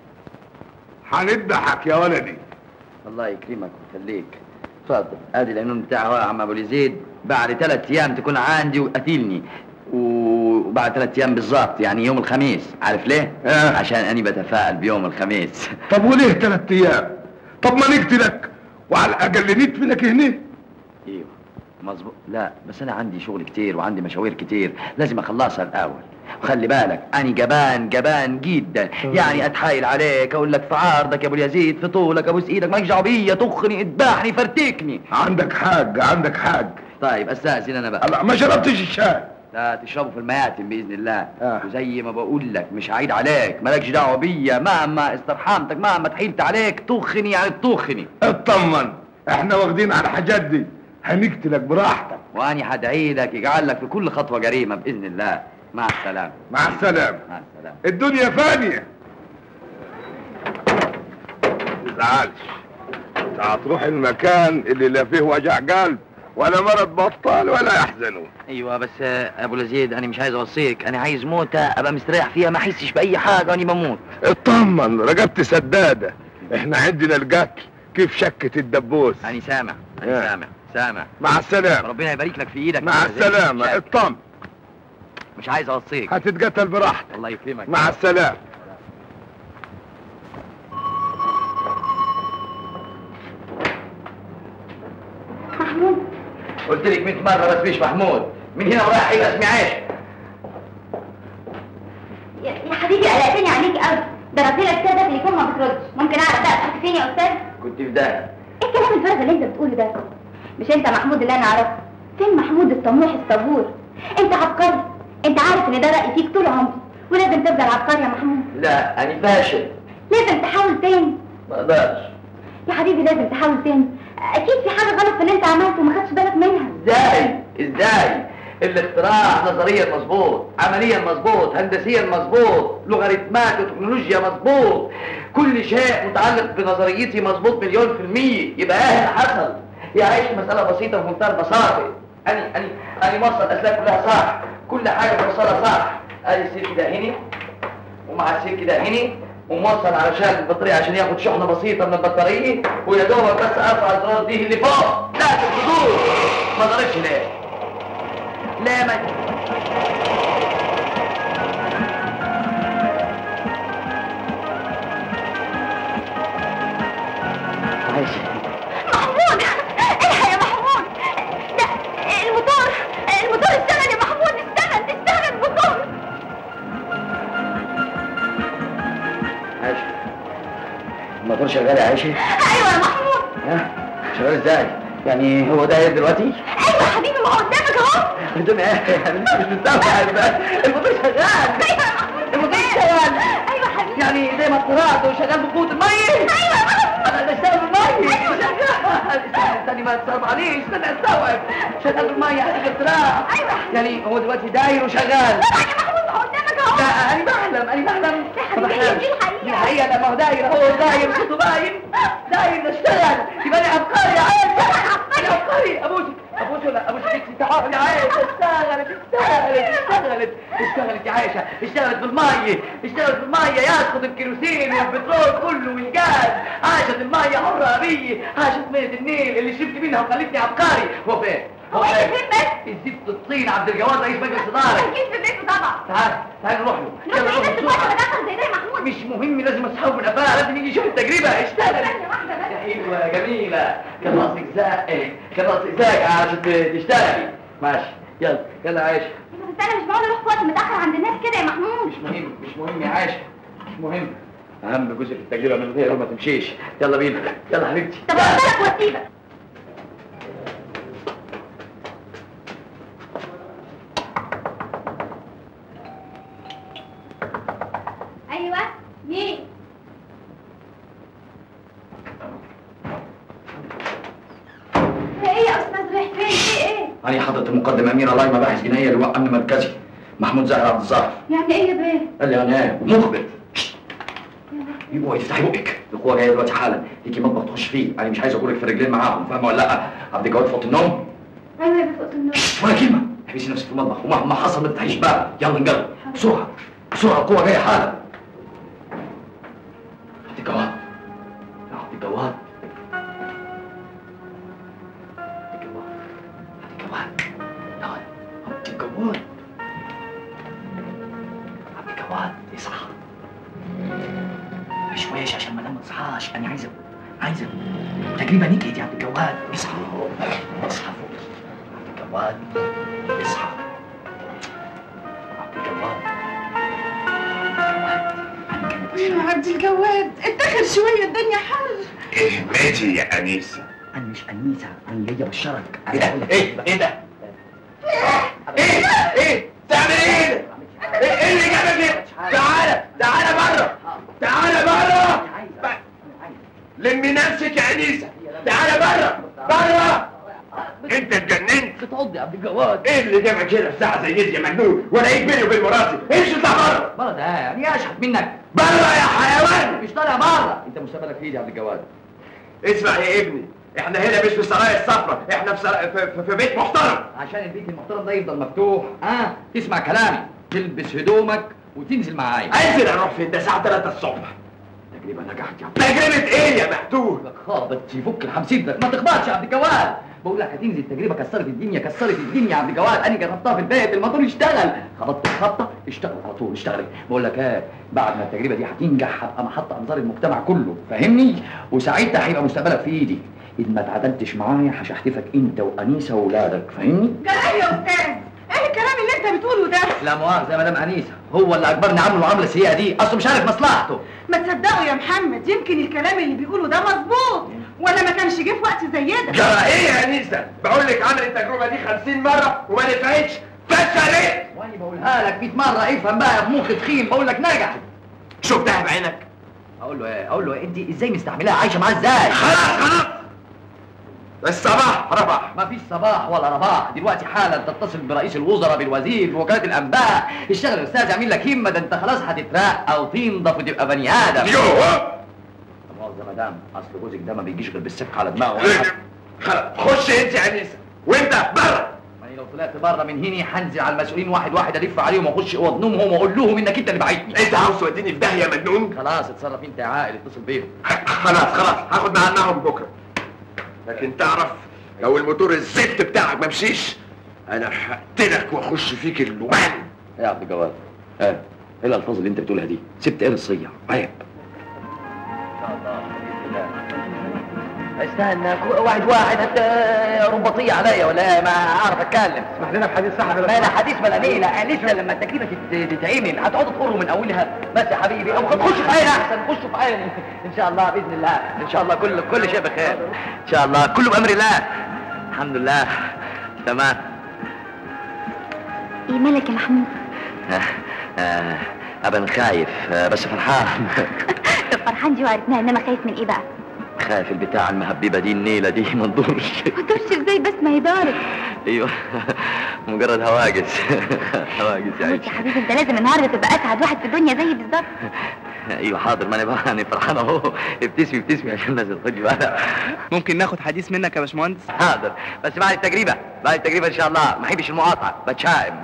هنذبحك يا ولدي. الله يكرمك ويخليك. اتفضل ادي القانون بتاعه يا عم ابو اليزيد، بعد ثلاث ايام تكون عندي وقتلني، وبعد ثلاث ايام بالظبط يعني يوم الخميس. عارف ليه؟ آه. عشان اني بتفائل بيوم الخميس. طب وليه ثلاث ايام؟ طب ما نقتلك وعلى الاقل ندفنك هنا. ايوه مظبوط. لا بس انا عندي شغل كتير وعندي مشاوير كتير لازم اخلصها الاول. وخلي بالك اني جبان جبان جدا، يعني اتحايل عليك اقول لك في عرضك يا ابو اليزيد، في طولك ابوس ايدك، مالكش دعوه بيا، تخني اذبحني فرتكني. عندك حق عندك حق. طيب استاذن انا بقى. لا ما شربتش الشاي. لا تشربه في المياتم باذن الله. آه. وزي ما بقول لك مش هعيد عليك، مالكش دعوه بيا، مهما استرحمتك مهما اتحايلت عليك تخني يعني تخني. اطمن احنا واخدين على الحاجات دي، هنقتلك براحتك. واني هدعي لك يجعل لك في كل خطوه جريمه باذن الله. مع السلامه. مع السلامه. مع السلامه. الدنيا فانيه. ما تزعلش، انت هتروح المكان اللي لا فيه وجع قلب ولا مرض بطال ولا يحزنون. ايوه بس ابو اليزيد انا مش عايز اوصيك، انا عايز موته ابقى مستريح فيها ما احسش باي حاجه واني بموت. اطمن رقبتي سداده، احنا عندنا القتل كيف شكة الدبوس. انا سامع انا آه. سامع سامع. مع السلامه. ربنا يبارك لك في ايدك. مع السلامه. اطمن مش عايز اوصيك. هتتقتل براحتك. الله يكرمك. مع السلامه. محمود قلت لك مئة مره بس مش محمود، من هنا ورايح هيبقى اسمي عايشه. يا يا حبيبي قلقتني عليك قوي، ضربت لك كده تليفون ما بتردش، ممكن اعرف بقى كنت فين يا استاذ؟ كنت في داهيه. ايه الكلام الفارغ اللي انت بتقوله ده؟ مش انت محمود اللي انا اعرفه؟ فين محمود الطموح الصبور؟ انت عبقري، انت عارف ان ده رايي فيك طول عمري، ولازم تفضل عبقري يا محمود. لا انا فاشل. لازم تحاول تاني. ما اقدرش. يا حبيبي لازم تحاول تاني، اكيد في حاجه غلط في اللي انت عملته وما خدتش بالك منها. ازاي؟ ازاي؟ الاختراع نظريا مظبوط، عمليا مظبوط، هندسيا مظبوط، لوغاريتمات وتكنولوجيا مظبوط، كل شيء متعلق بنظريتي مظبوط مليون في المية. يبقى ايه اللي حصل؟ يا عيش مسألة بسيطة في منتهى البساطة. أنا أنا أنا موصل الأسلاك كلها صح، كل حاجة موصلها صح. أدي السلك ده هنا ومع السلك ده هنا وموصل علشان البطارية عشان ياخد شحنة بسيطة من البطارية، ويا دوبك بس أرفع الزرار دي اللي فوق. لا الحضور ما ضربش ليه؟ ليه ما عايشة محمود الحق يا محمود، ده الموتور الموتور اشتغل يا محمود، اشتغل اشتغل الموتور. عايشة الموتور شغال يا عايشة؟ ايوه يا محمود. ها؟ شغال ازاي؟ يعني هو ده دلوقتي؟ ايوه يا حبيبي ما هو قدامك اهو. قدامي ايه؟ انا مش مستوعب بقى. الموتور شغال. ايوه يا محمود الموتور شغال. ايوه يا حبيبي. يعني زي ما اخترعت وشغال بقوة المية؟ ايوه يا محمود. انا بشتغل بالمية. ايوه شغال. استني استني ما تصرف عليش، استني استوعب. شغال بالمية يعني اختراع. ايوه. يعني هو دلوقتي داير وشغال. طبعا يا محمود ما هو قدامك اهو. لا انا بحلم انا بحلم. يا حبيبي هي دي الحقيقة. دي الحقيقة. لا ما هو داير هو داير صوته باين. داير نشتغل. يبقى انا عبقري يا عيال. طبعا عبقري. عبقري. ابوسك ابوسك ولا ابوسك انت تعالي يا عايشه. اشتغلت اشتغلت اشتغلت اشتغلت يا عايشه، اشتغلت بالميه، اشتغلت بالميه يسقط الكيروسين والبترول كله والجاز. عاشت الميه حره ابيه، عاشت ميه النيل اللي شربت منها وخلتني عبقري. هو فين؟ هو ايه فين بس؟ الزفت الطين عبد الجواد رئيس مجلس اداره. اكيد في بيته طبعا. تعال تعال نروح له. نروح له بس الوقت متاخر زي ده يا محمود. مش مهم، لازم اسحبه من قفاها، لازم يجي يشوف التجربه. اشتغل ثانية واحدة بس. يا حلوه جميله، كان راسك زق، كان راسك زق عشان تشتغلي. ماشي يلا يلا يا عايشه. بس انا مش معقول اروح في وقت متاخر عند الناس كده يا محمود. مش مهم مش مهم يا عايشه، مش مهم. اهم جزء في التجربه من غيره ما تمشيش. يلا بينا يلا حبيبتي. طب اوصلك واسيبك. ايوه مين؟ ايه يا استاذ ريح فين؟ في ايه؟ أنا حضرت المقدم أمير الله مباحث جنائية لواء أمن مركزي محمود زاهر عبد الظاهر. يعني ايه يا بيه؟ قال لي أنا مخبر. يبقى تفتحي بقك، القوة جاية دلوقتي حالا، ليكي مطبخ تخش فيه، أنا مش عايز أقولك في الرجلين معاهم، فاهمة ولا لأ؟ عبد الجواد في أوضة النوم؟ ايوه يا بيه في اوضه النوم. ولا كلمة، احبسي نفسك في المطبخ ومهما حصل ما تفتحيش باب، يلا نجرب، بسرعة بسرعة القوة جاية حالا. عبد الجواد يا عبد الجواد عبد الجواد عبد الجواد يا عبد الجواد عبد الجواد اصحى شويش عشان ما انام ما تصحاش. انا عايزه عايزه تجربه نكهت يا عبد الجواد. اصحى اصحى فوق عبد الجواد، اصحى عبد الجواد. يا عبد الجواد اتاخر شويه الدنيا حر. اهمتي يا انيسه. انا مش انيسه، انا جايه بالشرك. ايه ده؟ ايه ايه ده؟ ايه ايه تعمل ايه؟ ايه اللي جابك هنا؟ تعالى تعالى بره تعالى بره. لمي نفسك يا انيسه، تعالى بره بره. انت اتجننت؟ بتعض يا عبد الجواد. ايه اللي جابك هنا في ساعه زي دي يا مجنون؟ وانا ايه بيني وبين مراتي؟ امشي اطلع بره بره ده يعني اشحت منك. بره يا حيوان. مش طالع بره، انت مستقبلك في ايدي يا عبد الجواد. اسمع يا ابني، احنا هنا مش في السرايا الصفراء، احنا في, سرا... في, في, في بيت محترم. عشان البيت المحترم ده يفضل مفتوح اه تسمع كلامي، تلبس هدومك وتنزل معايا. انزل اروح فين؟ ده الساعه تلاتة الصبح. تجربه نجحت يا عبد تجربه ايه يا محتوه؟ خابط يفك الحمسين ده، ما تخبطش يا عبد الجواد. بقول لك هتنزل تجربه كسرت الدنيا كسرت الدنيا يا عبد الجواد. انا جربتها في البيت، الموتور اشتغل، خبطت الخبطه اشتغل على طول اشتغل. بقول لك ايه، بعد ما التجربه دي هتنجح هبقى محط انظار المجتمع كله، فاهمني؟ وساعتها هيبقى مستقبلك في ايدي. اذا ما اتعدلتش معايا هشحتفك انت وانيسه واولادك، فاهمني؟ جلال يا استاذ، ايه الكلام اللي انت بتقوله ده؟ لا مؤاخذه يا مدام انيسه، هو اللي اجبرني اعمل المعامله السيئه دي، اصله مش عارف مصلحته. ما تصدقوا يا محمد، يمكن الكلام اللي بيقوله ده مظبوط، ولا ما كانش جه في وقت زي ده. جرى ايه يا انيسه؟ بقول لك عمل التجربه دي خمسين مره وما نفعتش، فشلت. وانا بقولها لك مية مره، افهم بقى يا مخ تخين، بقول لك نجحت. شفتها بعينك؟ اقول له ايه؟ اقول له انت ازاي مستحملها عايشه معاه ازاي؟ خلاص خلاص، الصباح ربح. ما فيش صباح ولا رباح، دلوقتي حالا تتصل برئيس الوزراء بالوزير بوكاله الانباء. اشتغل يا استاذ، اعمل لك همه، ده انت خلاص هتترقى وتنضف وتبقى بني ادم. يوه مؤاخذه يا مدام، اصل جوزك ده ما بيجيش غير بالسبق على دماغه. خلاص خش انت يا انيسه، وانت بره. يعني لو طلعت بره من هنا هنزل على المسؤولين واحد واحد، الف عليهم واخش اوض نومهم واقول لهم انك انت اللي بعتني. انت عاوز توديني في داهيه يا مجنون؟ خلاص اتصرف انت يا عاقل، اتصل بيهم. خلاص خلاص هاخد معاهم بكره. لكن تعرف لو الموتور الزفت بتاعك ما مشيش انا هقتلك واخش فيك اللومان. ايه يا عبد الجواد؟ ايه ايه الالفاظ اللي انت بتقولها دي؟ سبت ايه الصيع؟ عيب. ان شاء الله باذن الله. استنى واحد واحد، حتى رباطيه عليا ولا ما اعرف اتكلم. اسمح لنا بحديث صاحب ما انا حديث ولا نيله، لسه لما التكليفه تتعمل هتقعدوا تقروا من اولها. بس يا حبيبي او خش في عيني احسن، خشوا في عيني ان شاء الله باذن الله. ان شاء الله كل كل شيء بخير ان شاء الله، كله بامر الله. الحمد لله تمام. ايه مالك يا محمود؟ آه آه ابا خايف آه بس فرحان. فرحان دي وعرفناها، انما خايف من ايه بقى؟ خايف البتاع المهببه دي النيله دي ما تدورش. ما تدورش ازاي بس؟ ما هي دارت. ايوه مجرد هواجس. هواجس يا عيش يا حبيبي انت لازم النهارده تبقى اسعد واحد في الدنيا زيي بالظبط. ايوه حاضر، ما انا بقى انا فرحان اهو. ابتسمي ابتسمي عشان الناس تاخدي بالها. ممكن ناخد حديث منك يا باشمهندس؟ حاضر، بس بعد التجربه، بعد التجربه ان شاء الله. ما احبش المقاطعه، بتشائم.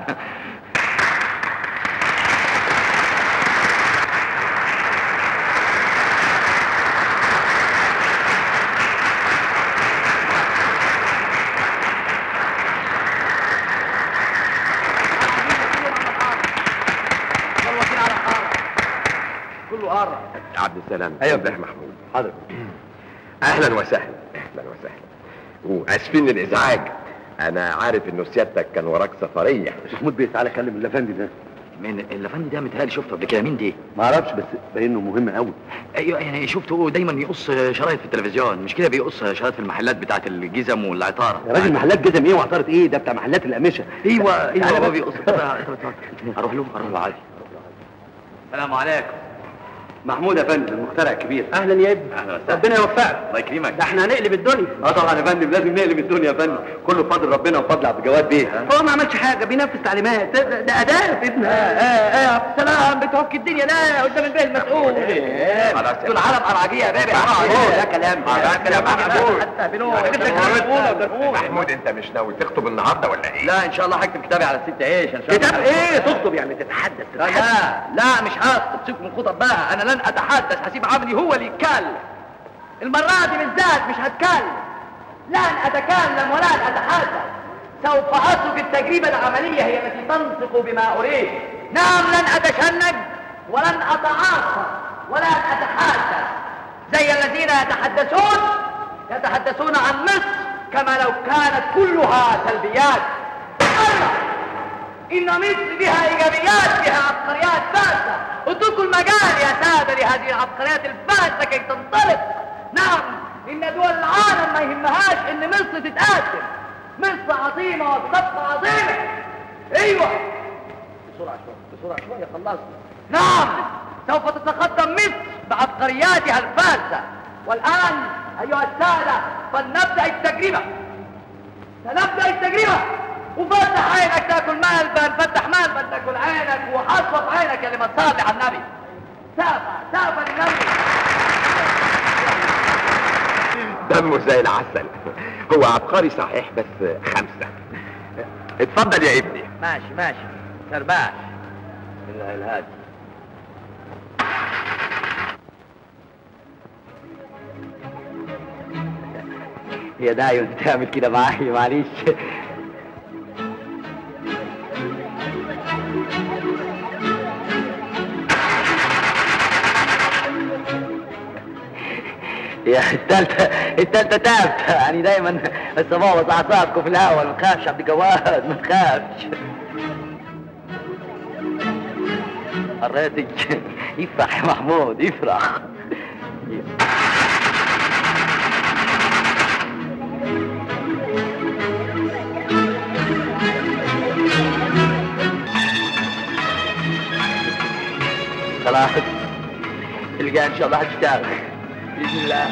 عبد السلام. ايوه ده محمود. حاضر. اهلا وسهلا، اهلا وسهلا، واسفين للازعاج. انا عارف انه سيادتك كان وراك سفريه. محمود بيه تعالى كلم اللافندي ده. من اللافندي ده متهيألي شفته قبل كده. مين دي؟ ما اعرفش، بس باين انه مهم قوي. ايوه يعني شفته دايما يقص شرايط في التلفزيون، مش كده؟ بيقص شرايط في المحلات بتاعت الجزم والعطاره. يا راجل محلات جزم ايه وعطاره ايه؟ ده بتاع محلات القماشه. ايوه ايوه هو بيقص. اروح له اروح له عادي. السلام عليكم. محمود يا فندم المخترع الكبير. اهلا يا ابني. اهلا وسهلا. ربنا يوفقك. الله يكرمك. ده احنا هنقلب الدنيا. اه طبعا يا فندم، لازم نقلب الدنيا يا فندم. كله بفضل ربنا وفضل عبد الجواد بيه. هو ما عملش حاجه، بينفذ تعليمات. ده, ده اداه ابن. اه اه اه عبد السلام بتوكي الدنيا لا قدام البيه المسؤول. دول عالم اراجيه يا بيبي. ده كلام ده كلام محمود. محمود محمود انت مش ناوي تخطب النهارده ولا ايه؟ لا ان شاء الله هكتب كتابي على الست عيش ان شاء الله. كتاب ايه؟ تخطب يعني تتحدث. لا لا مش هخطب، سيبكم من الخطب بقى. انا لن اتحدث، هسيب عملي هو اللي يتكلم. المرة دي بالذات مش هتكلم، لن اتكلم ولن اتحدث. سوف اترك التجربة العملية هي التي تنطق بما اريد. نعم لن اتشنج ولن اتعاطف ولن اتحدث زي الذين يتحدثون يتحدثون عن مصر كما لو كانت كلها سلبيات. إن مصر بها إيجابيات، بها عبقريات باسة. اتركوا المجال يا سادة لهذه العبقريات الباسة كي تنطلق. نعم إن دول العالم ما يهمهاش إن مصر تتقدم. مصر عظيمة وصفقة عظيمة. أيوة بسرعة شوية بسرعة شوية خلصنا. نعم سوف تتقدم مصر بعبقرياتها الباسة. والآن أيها السادة فلنبدأ التجربة. سنبدأ التجربة. وفتح عينك تاكل ملبن، فتح ملبن تاكل عينك، وحصف عينك يا لما تصلي على النبي. سافة سافة للنبي. دمه زي العسل. هو عبقري صحيح بس خمسة. اتفضل يا ابني. ماشي ماشي سرباش. بسم الله الهادي. يا دايما تعمل كده معايا معلش. يا التالتة التالتة تابت يعني دايما الصبابة اعصابكم في الاول. ما تخافش عبد الجواد ما تخافش. قريتك يفرح يا محمود يفرح. خلاص الجاي ان شاء الله هتشتغل بإذن الله.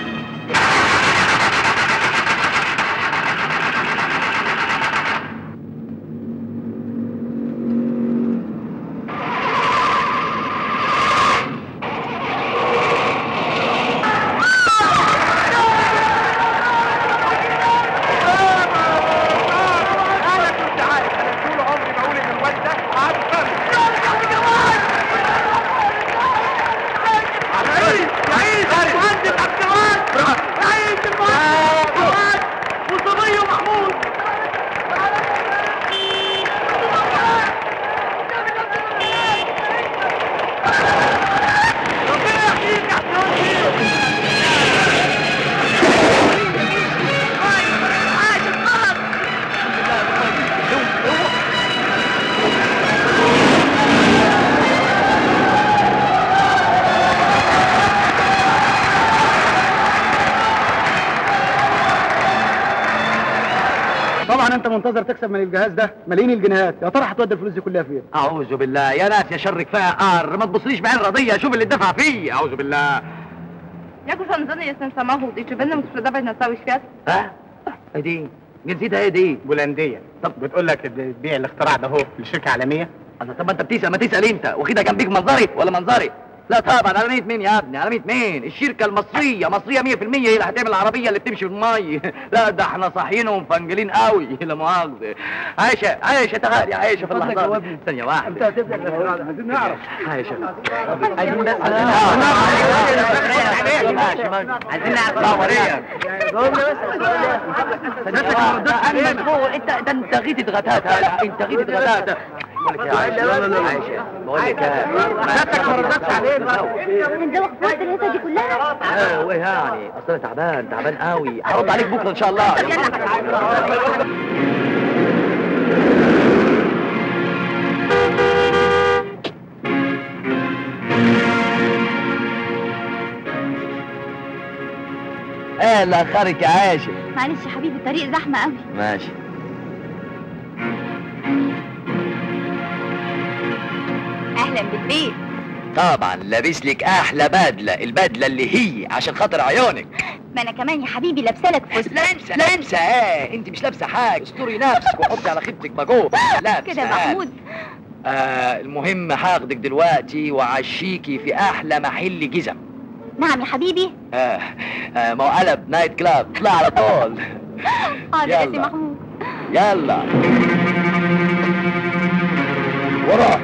طبعا انت منتظر تكسب من الجهاز ده ملايين الجنيهات. يا ترى هتودي الفلوس دي كلها فين؟ اعوذ بالله يا ناس يا شر كفايه قار. ما تبصليش بعين رضيه. شوف اللي اتدفع فيه. اعوذ بالله. Jako rządzony jestem samochód i czy będę mógł sprzedawać na cały świat? ها؟ ايه دي؟ جنسيتها ايه دي؟ بولنديه. طب بتقول لك تبيع الاختراع ده اهو لشركه عالميه؟ انا طب ما انت بتسال ما تسال انت واخدها جنبيك منظري ولا منظري؟ لا طبعا، على مية مين يا ابني؟ على مية مين؟ الشركة المصرية مصرية مية في المية هي اللي هتعمل العربية اللي بتمشي بالمية. لا ده احنا صاحيين ومفنجلين قوي، لا مؤاخذة. عايشة عايشة تعالي عايشة في اللحظة دي. ثانية واحدة. انت هتبدأ عايزين نعرف. عايشة. عايزين بس عايزين نعرف. لا وريا. انت انت انت غيتي غتات انت غيتي غتات. بقول لك يا عايشة لا لا لا عايشة بقول لك يا سيادتك ما ردتش علينا. انت واقف في وسط الهيصه دي كلها؟ اه وايه يعني؟ اصل انا تعبان تعبان قوي. هرد عليك بكره ان شاء الله. ايه اللي اخرك يا عايشة؟ معلش يا حبيبي الطريق زحمه قوي. ماشي. اهلا بالبيت. طبعا لابس لك احلى بدله، البدله اللي هي عشان خاطر عيونك. ما انا كمان يا حبيبي لابسه لك فستان. لابسه لابسه ايه؟ انت مش لابسه حاجه، استوري نفسك وحطي على خيبتك باجوب. لابسه كده يا محمود. آه المهم هاخدك دلوقتي وعشيكي في احلى محل جزم. نعم يا حبيبي. آه, آه ما هو قلب نايت كلاب، اطلع على طول. حاضر يا سي محمود. يلا ورا.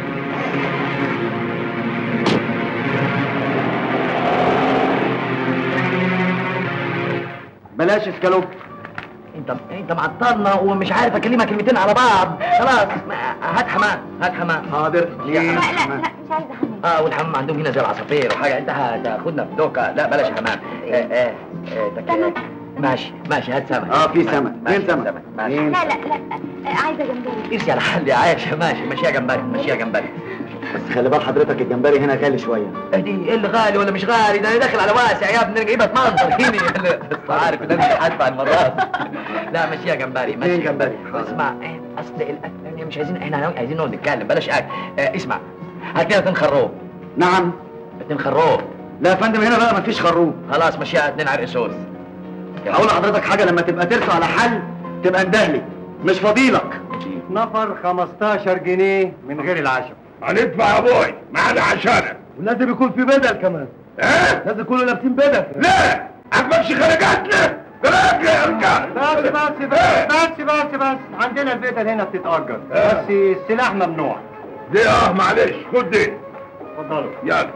بلاش اسكالوب. انت انت معطلنا ومش عارف اكلمك كلمتين على بعض. خلاص هات حمام هات حمام. حاضر. لا لا لا مش عايزه حمام. اه والحمام عندهم هنا زي العصافير وحاجه. انت هتاخدنا في دوكه. لا بلاش حمام. ايه ايه ايه ماشي ماشي هات سمك. اه في سمك. فين سمك؟ ماشي. لا لا لا عايزه جمبري. ارسي على حل يا عايشه. ماشي ماشيها جمبري ماشيها جمبري. بس خلي بال حضرتك الجمبري هنا غالي شويه. اهدي ايه اللي غالي ولا مش غالي؟ ده انا داخل على واسع يا ابني. انا جايبها تمنظر هنا. بس عارف ان انا هدفع المرات. لا ماشيها جمبري ماشي جمبري. اسمع ايه اصل الاكل مش عايزين، احنا عايزين نقعد نتكلم بلاش اكل. اه اسمع هات لنا اتنين خروب. نعم اتنين خروب. لا يا فندم هنا بقى مفيش خروب. خلاص ماشيها اتنين عرق صوص. هقول لحضرتك حاجه، لما تبقى ترسو على حل تبقى اندهلي مش فضيلك. نفر خمستاشر جنيه من غير العشاء. هندفع يا ابوي معانا عشانك. ولازم يكون في بدل كمان. ايه؟ لازم يكونوا لابسين بدل. لا عجبكش خرجاتنا؟ خرجنا يا رجال. بس بس بس بس بس بس عندنا البدل هنا بتتأجر. بس السلاح ممنوع. دي اه معلش خد دي. اتفضلوا. يلا.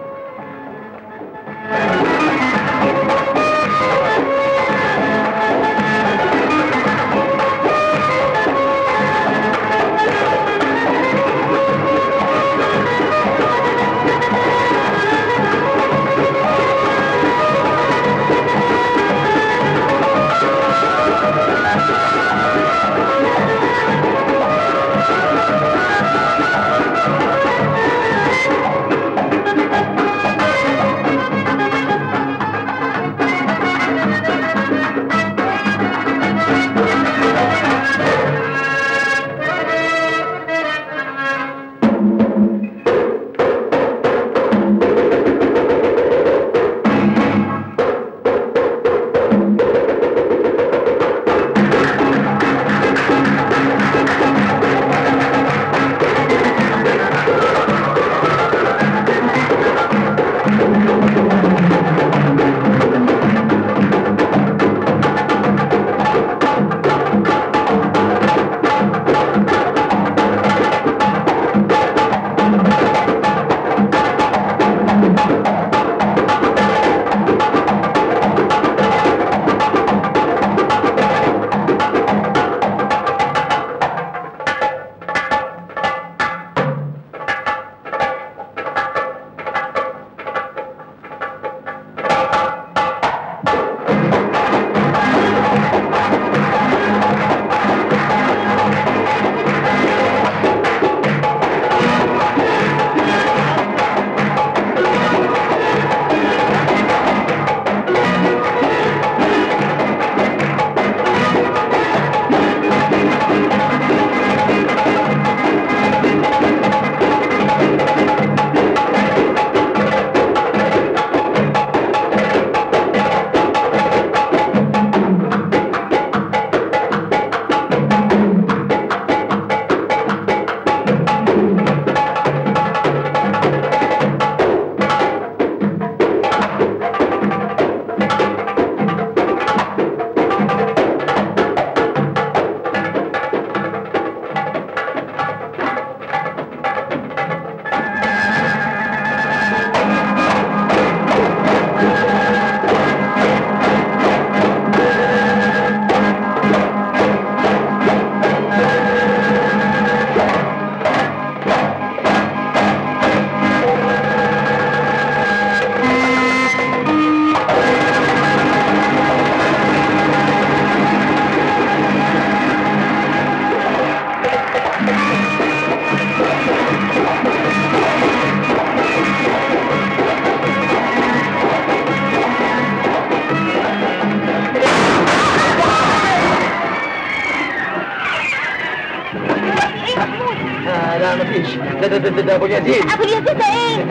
ده ده ده ابو اليزيد. ابو اليزيد ده ايه؟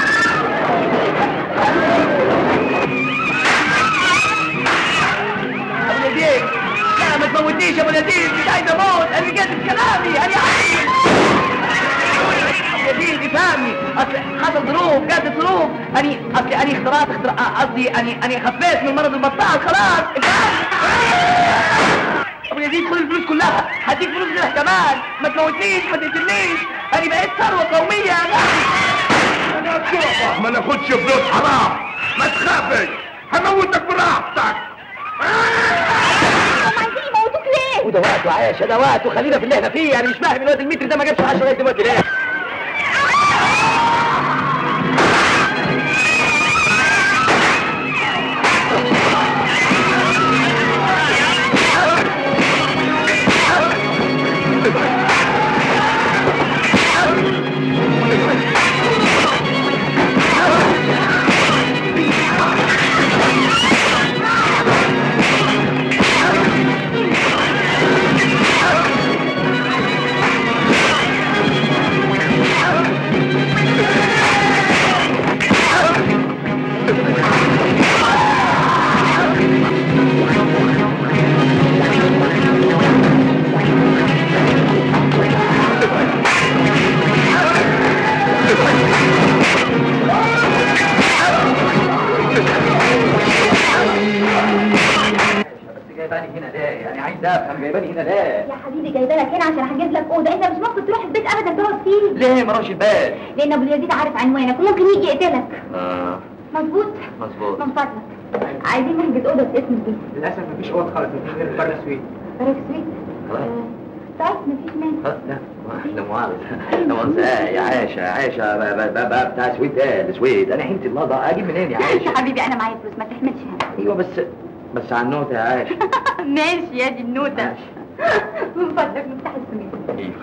ابو اليزيد لا ما تموتنيش يا ابو اليزيد، مش عايز اموت، انا جد كلامي انا عايز. ابو اليزيد يفهمني، اصل حصل ظروف، جت ظروف، اني اصلي اني اخترعت قصدي اني اني خفيت من مرض البطال خلاص. ابو اليزيد خد الفلوس كلها، هديك فلوس منها كمان، ما تموتنيش ما تقتلنيش، انا بقيت ثروه قوميه يا ما ناخدش فلوس حرام، ما تخافش هموتك براحتك. هم عايزين يموتوك ليه؟ وده وقت وعايشه، ده وقت وخلينا في اللي احنا فيه، انا مش فاهم الواد المتر ده ما جابش عشرة لغايه دلوقتي ليه؟ يا حبيبي جايبه لك هنا عشان احجز لك اوضه، انت مش ممكن تروح البيت ابدا تقعد فيه. ليه ما اروحش البيت؟ لان ابو اليزيد عارف عنوانك وممكن يجي يقتلك. اه مظبوط؟ مظبوط. من فضلك عايزين نحجز اوضه باسم البيت. للاسف مفيش اوض خالص، مفيش غير بره سويت. بره سويت؟ خلاص. طيب مفيش مانع. خلاص لا لا مؤاخذة لا مؤاخذة يا عايشة عايشة بقى بتاع سويت ايه السويت، انا حينتي النهارده اجيب منين يا عايشة؟ يا حبيبي انا معايا فلوس ما تحملش هم. ايوه بس بس على النوتة يا عايشة. ماشي يا دي النوتة. من فضلك مفتاح السمين. ايوه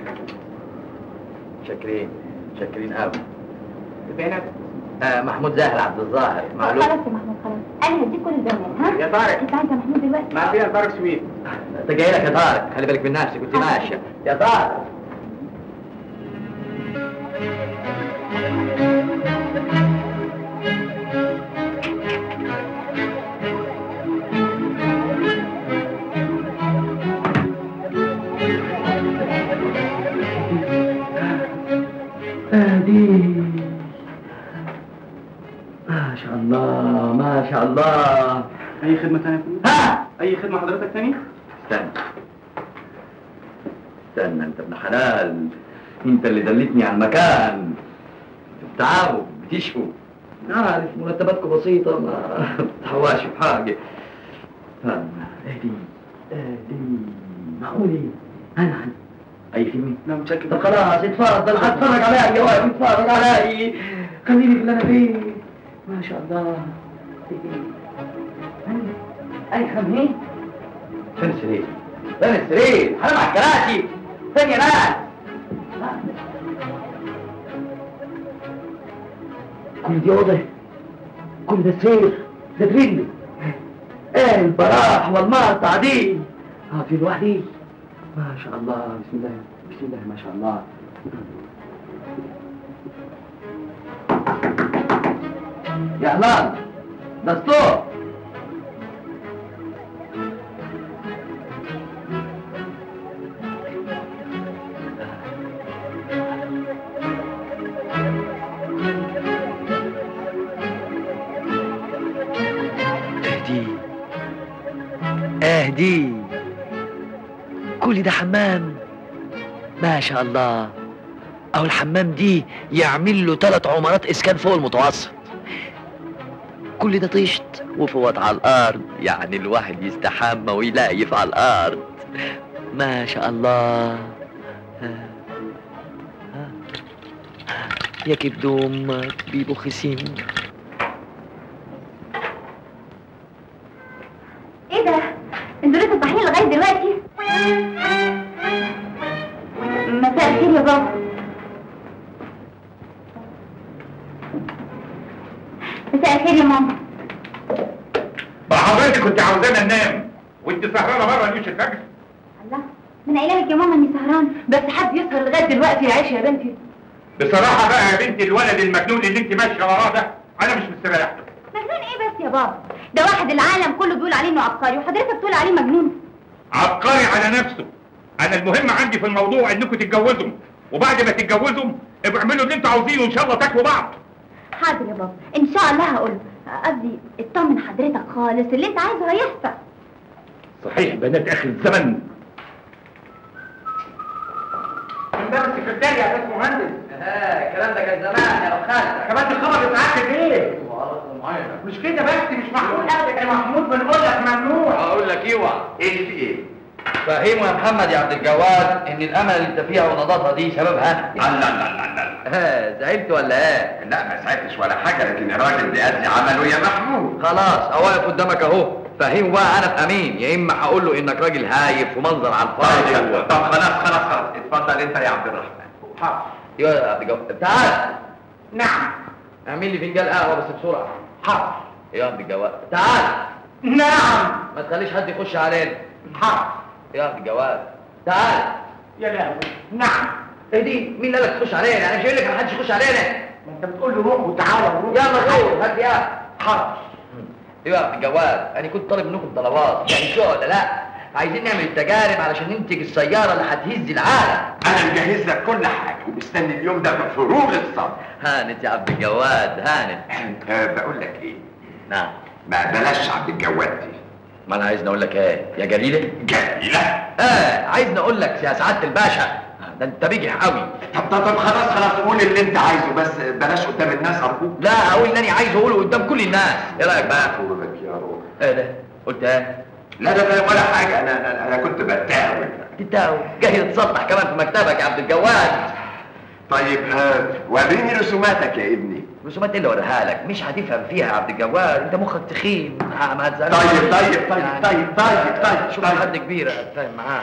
شاكرين شاكرين قوي. فينك؟ آه محمود زاهر عبد الظاهر معلوم. خلاص يا محمود خلاص انا هديك كل البيانات. ها يا طارق انت عايز يا محمود دلوقتي؟ ما فيها طارق سويت. انت جاي لك يا طارق، خلي بالك من نفسك كنت ماشية يا طارق. هادي ما شاء الله ما شاء الله. اي خدمة تانية؟ ها اي خدمة حضرتك تاني؟ استنى استنى انت ابن حلال، انت اللي دلتني على المكان. بتتعبوا بتشقوا، عارف مرتباتكم بسيطة ما بتحواش في حاجة. اهدي اهدي معقولي انا عن اي خدمة؟ لا متشكر. طب خلاص اتفضل هتفرج عليا يا واقف اتفرج عليا، خليني في اللي انا فيه. ما شاء الله. اي خمين فين السرير؟ فين السرير؟ حرام على الكراسي، فين يا ناس؟ كل دي اوضه، كل ده سرير، ده تريلي. ايه البراح والمقطع دي؟ اه في لوحدي. ما شاء الله بسم الله بسم الله ما شاء الله. يا هلال دستور. اهدي اهدي كل ده حمام ما شاء الله. اهو الحمام دي يعمل له ثلاث عمارات اسكان فوق المتوسط. كل ده طيشت وفوت على الارض، يعني الواحد يستحمى ويلايف على الارض. ما شاء الله. ها. ها. يا كبد امك بيبو خسين. ايه ده؟ انتوا لسه صاحيين لغايه دلوقتي؟ مساء الخير يا بابا. مساء الخير يا ماما. ما حضرتك كنت عاوزانا ننام وانت سهرانه بره ليش الفجر؟ الله، من قايله لك يا ماما اني سهران، بس حد يسهر لغايه دلوقتي يا عيش يا بنتي. بصراحه بقى يا بنتي الولد المجنون اللي انت ماشيه وراه ده انا مش مستريح. مجنون ايه بس يا بابا؟ ده واحد العالم كله بيقول عليه انه عبقري وحضرتك تقول عليه مجنون. عبقري على نفسه. انا المهم عندي في الموضوع انكم تتجوزوا، وبعد ما تتجوزوا ابقوا اعملوا اللي انتوا عاوزينه وان شاء الله تاكلوا بعض. حاضر يا بابا ان شاء الله هقول قصدي اطمن حضرتك خالص اللي انت عايزه هيحصل. صحيح بنات اخر الزمن. من باب السكرتير يا استاذ مهندس. اه الكلام ده كان زمان يا خالد. كمان الخبر اتعكد ايه؟ مش كده بس مش معقول ابدا يا محمود بنقول لك ممنوع. اقول لك اوعى. ايه في ايه؟ فهموا يا محمد يا عبد الجواد ان الامل اللي انت فيها والنظافه دي سببها. لا لا لا لا ها زعلت ولا ايه؟ لا ما زعلتش ولا حاجه، لكن الراجل بيأدي عمله يا محمود. خلاص واقف قدامك اهو، فهمه بقى انا في امين، يا اما هقول له انك راجل هايف ومنظر على الفاضي. طيب طب خلاص خلاص خلاص اتفضل انت يا عبد الرحمن. حاضر. يا عبد الجواد تعال. نعم. اعمل لي فنجان قهوه بس بسرعه. حاضر. يا عبد الجواد تعال. نعم. ما تخليش حد يخش علينا. حاضر. يا عبد الجواد تعال. يا لهوي. نعم. ايه دي؟ مين اللي قالك تخش علينا؟ انا مش قايل لك ما حدش يخش علينا. ما انت بتقول له روح وتعالى وروح. يلا روح هات يا. حاضر. ايوه يا عبد الجواد انا كنت طالب منكم طلبات، يعني شو ولا لا؟ عايزين نعمل التجارب علشان ننتج السياره اللي هتهز العالم. انا مجهز لك كل حاجه ومستني اليوم ده بفروغ الصبر. هانت يا عبد الجواد هانت. أه بقول لك ايه؟ نعم. ما بلاش عبد الجواد دي. ما انا عايزني اقول لك ايه يا جليله؟ جليله؟ اه عايزني اقول لك يا سعاده الباشا ده انت بيجح قوي. طب طب طب خلاص خلاص قول اللي انت عايزه بس بلاش قدام الناس ارجوك. لا اقول اللي انا عايزه اقوله قدام كل الناس، ايه رايك بقى؟ قولك يا روح. ايه ده؟ قلت ايه؟ لا لا لا ولا حاجه، انا انا, أنا كنت بتاوي. تتاوي؟ جاي تتسطح كمان في مكتبك يا عبد الجواد. طيب آه وريني رسوماتك يا ابني. رسومات اللي اوريها لك مش هتفهم فيها يا عبد الجواد، انت مخك تخين ما هتزعلش. طيب طيب طيب يعني طيب طيب طيب شوف حد كبير اتفاهم معاه.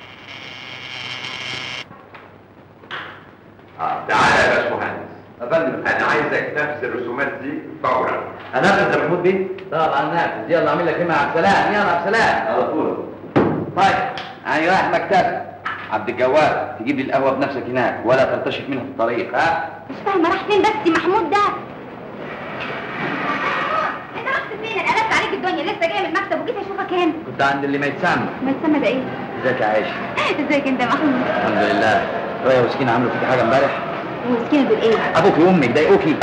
اه تعالى يا باشمهندس. افندم انا عايزك تنفذ الرسومات دي فورا. انفذ يا محمود بيه؟ طبعا نافذ، يلا اعمل لك ايه مع السلام، يلا مع السلام على طول. طيب انا رايح مكتب عبد الجواد تجيب لي القهوه بنفسك هناك ولا ترتشف منها في الطريق. ها؟ مش فاهمه راح فين بس محمود ده؟ انت رحت فين؟ انا قلبت عليك الدنيا، لسه جايه من المكتب وجيت اشوفك هنا. كنت عند اللي ما يتسمى. ما يتسمى ده ايه؟ ازيك يا عايشه؟ ازيك انت يا محمود؟ الحمد لله. ريا وسكينه عملوا فيك حاجه امبارح؟ وسكينه دول ايه؟ ابوك وامك ضايقوكي؟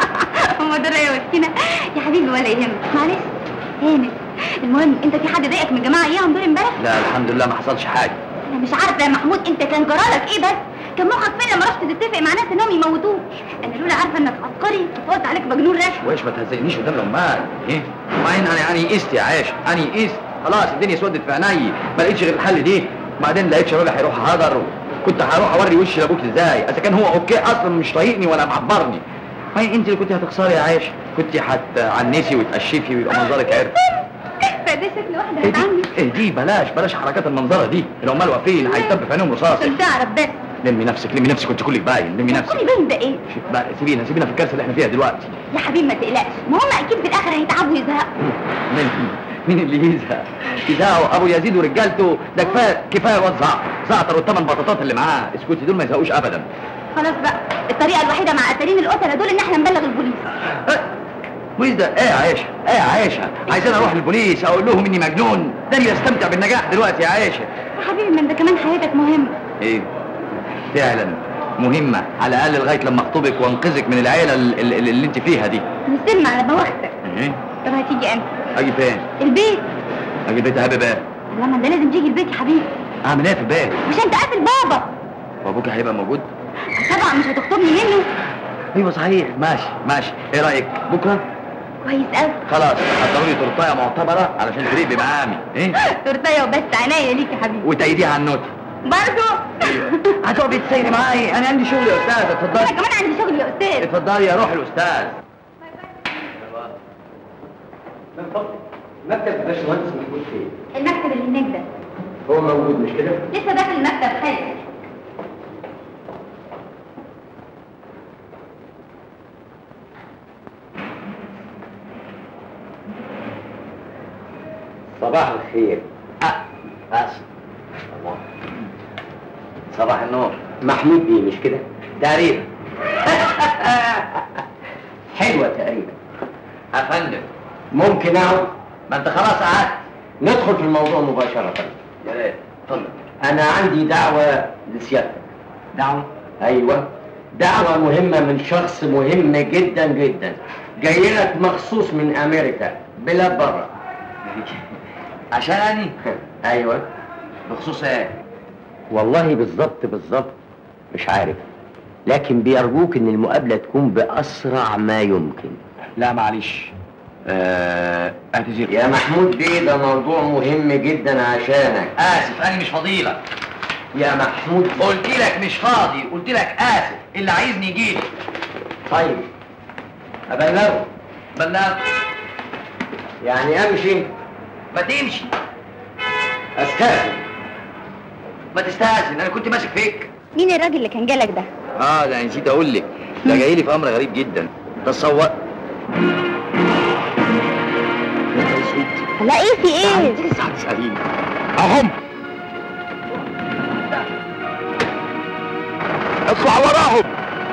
هم دول ريا وسكينه؟ يا حبيبي ولا يهمك، معلش هانت. المهم انت في حد ضايقك من الجماعه اياهم دول امبارح؟ لا الحمد لله ما حصلش حاجه. انا مش عارفه يا محمود انت كان جرالك ايه بس؟ كان مخك فين لما رحت تتفق مع ناس انهم يموتوك؟ انا لولا عارفه انك عبقري كنت قلت عليك مجنون رشوه. ويش ما تهزقنيش قدام العمال، ايه؟ وبعدين انا انا يئست يا عايشه، انا يئست، خلاص الدنيا اسودت في عيني، ما لقيتش غير الحل دي، وبعدين لقيتش راجل هيروح هدر، كنت هروح اوري وشي لابوك ازاي؟ اذا كان هو اوكي اصلا مش طايقني ولا معبرني. ما انت اللي كنت هتخسري يا عايشه، كنت هتعنسي وتقشفي ويبقى منظرك عرق. فده شكل واحده هتعمل. ايه دي بلاش بلاش حركات المنظره دي، العمال واقفين هيتب في عينهم رصاص. عشان تعرف بس. لمي نفسك لمي نفسك كنت كلك باين، لمي نفسك. كلي باين ده ايه؟ بقى سيبينا سيبينا في الكارثه اللي احنا فيها دلوقتي. يا حبيبي ما تقلقش، ما هم اكيد في الاخر هيتعبوا ويزهقوا. مين مين اللي يزهق؟ يزهقوا ابو يزيد ورجالته، ده كفايه كفايه الواد زعتر، زعتر والثمان بطاطات اللي معاه، اسكتي دول ما يزهقوش ابدا. خلاص بقى، الطريقه الوحيده مع قتالين القتله دول ان احنا نبلغ البوليس. بوليس ده ايه يا عايشه؟ ايه يا عايشه؟ عايزين اروح للبوليس اقول لهم اني مجنون؟ ده اللي يستمتع بالنجاح دلوقتي يا عايشه. يا حبيبي ما انت كمان حياتك مهمه. ايه؟ فعلا مهمه، على الاقل لغايه لما اخطبك وانقذك من العيله اللي, اللي انت فيها دي. نستلم على بواختك. ايه؟ طب هتيجي امتى؟ اجي فين؟ البيت. اجي البيت يا حبيبي؟ لا ما انت لازم تيجي البيت يا حبيبي. اعمل ايه في البيت؟ مش انت قاتل بابا. وابوك هيبقى موجود؟ طبعا مش هتخطبني منه. ايوه صحيح، ماشي ماشي، ايه رايك بكره؟ كويس قوي. خلاص حضروا لي تورتايه معتبره علشان تليق بمقامي. ايه؟ تورتايه وبس، عناية ليك يا حبيبي. وتأيديها على النوتي. برضه؟ ايوه. هتقعدي تسيري معايا، انا عندي شغل يا استاذ، اتفضلي. انا كمان عندي شغل يا استاذ. اتفضلي يا روح الاستاذ. مكتب الباشمهندس موجود فين؟ المكتب اللي هناك ده. هو موجود مش كده؟ لسه داخل المكتب حالا. صباح الخير. اه اسف. الله. صباح النور. محمود بيه مش كده؟ تقريبا. ممكن اقعد؟ ما انت خلاص قعدت. ندخل في الموضوع مباشرة. يا ريت اتفضل. انا عندي دعوة لسيادتك. دعوة؟ ايوه، دعوة مهمة من شخص مهم جدا جدا، جاي لك مخصوص من امريكا بلاد بره. عشاني؟ ايوه. بخصوص ايه؟ والله بالظبط بالظبط مش عارف، لكن بيرجوك ان المقابلة تكون باسرع ما يمكن. لا معلش، آه اعتذر يا محمود بيه، ده موضوع مهم جدا عشانك. اسف انا مش فاضيلك يا محمود. قلت لك مش فاضي، قلت لك اسف، اللي عايزني يجيلي. طيب ابلغه. بلغ. يعني امشي؟ ما تمشي. استاذن. ما تستاذن، انا كنت ماسك فيك. مين الراجل اللي كان جالك ده؟ اه ده نسيت اقول لك، ده جاي لي في امر غريب جدا. تصور. لا ايه في ايه؟ انت لسه هتساليني اهم. اطلع وراهم.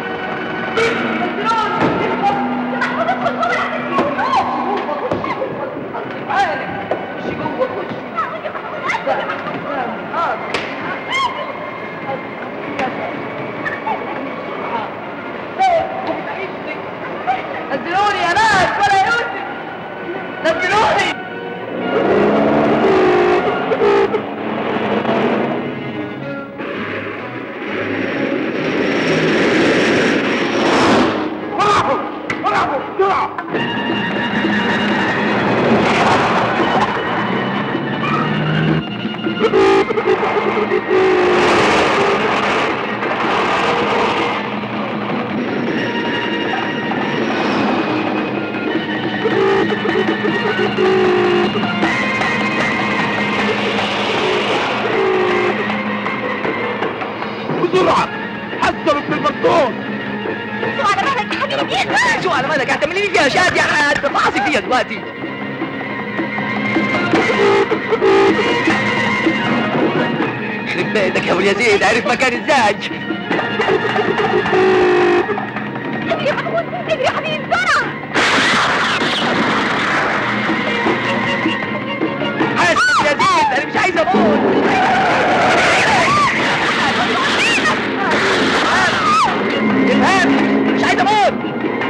نزلوني يا ناس ولا يوسف، نزلوني. وراهم وراهم بسرعة. بسرعة حذروا من المرطون. شو على مالك حبيبي فيها؟ شو على مالك هتعملي لي فيها شاد يا حد؟ فاصل فيها دلوقتي. يخرب بيتك يا ابو يزيد، عرف مكان الزاج. اجري يا محمود، اجري يا حبيبي بسرعة. حاسس يا زيد، انا مش عايز اموت. افهم، مش عايز اموت.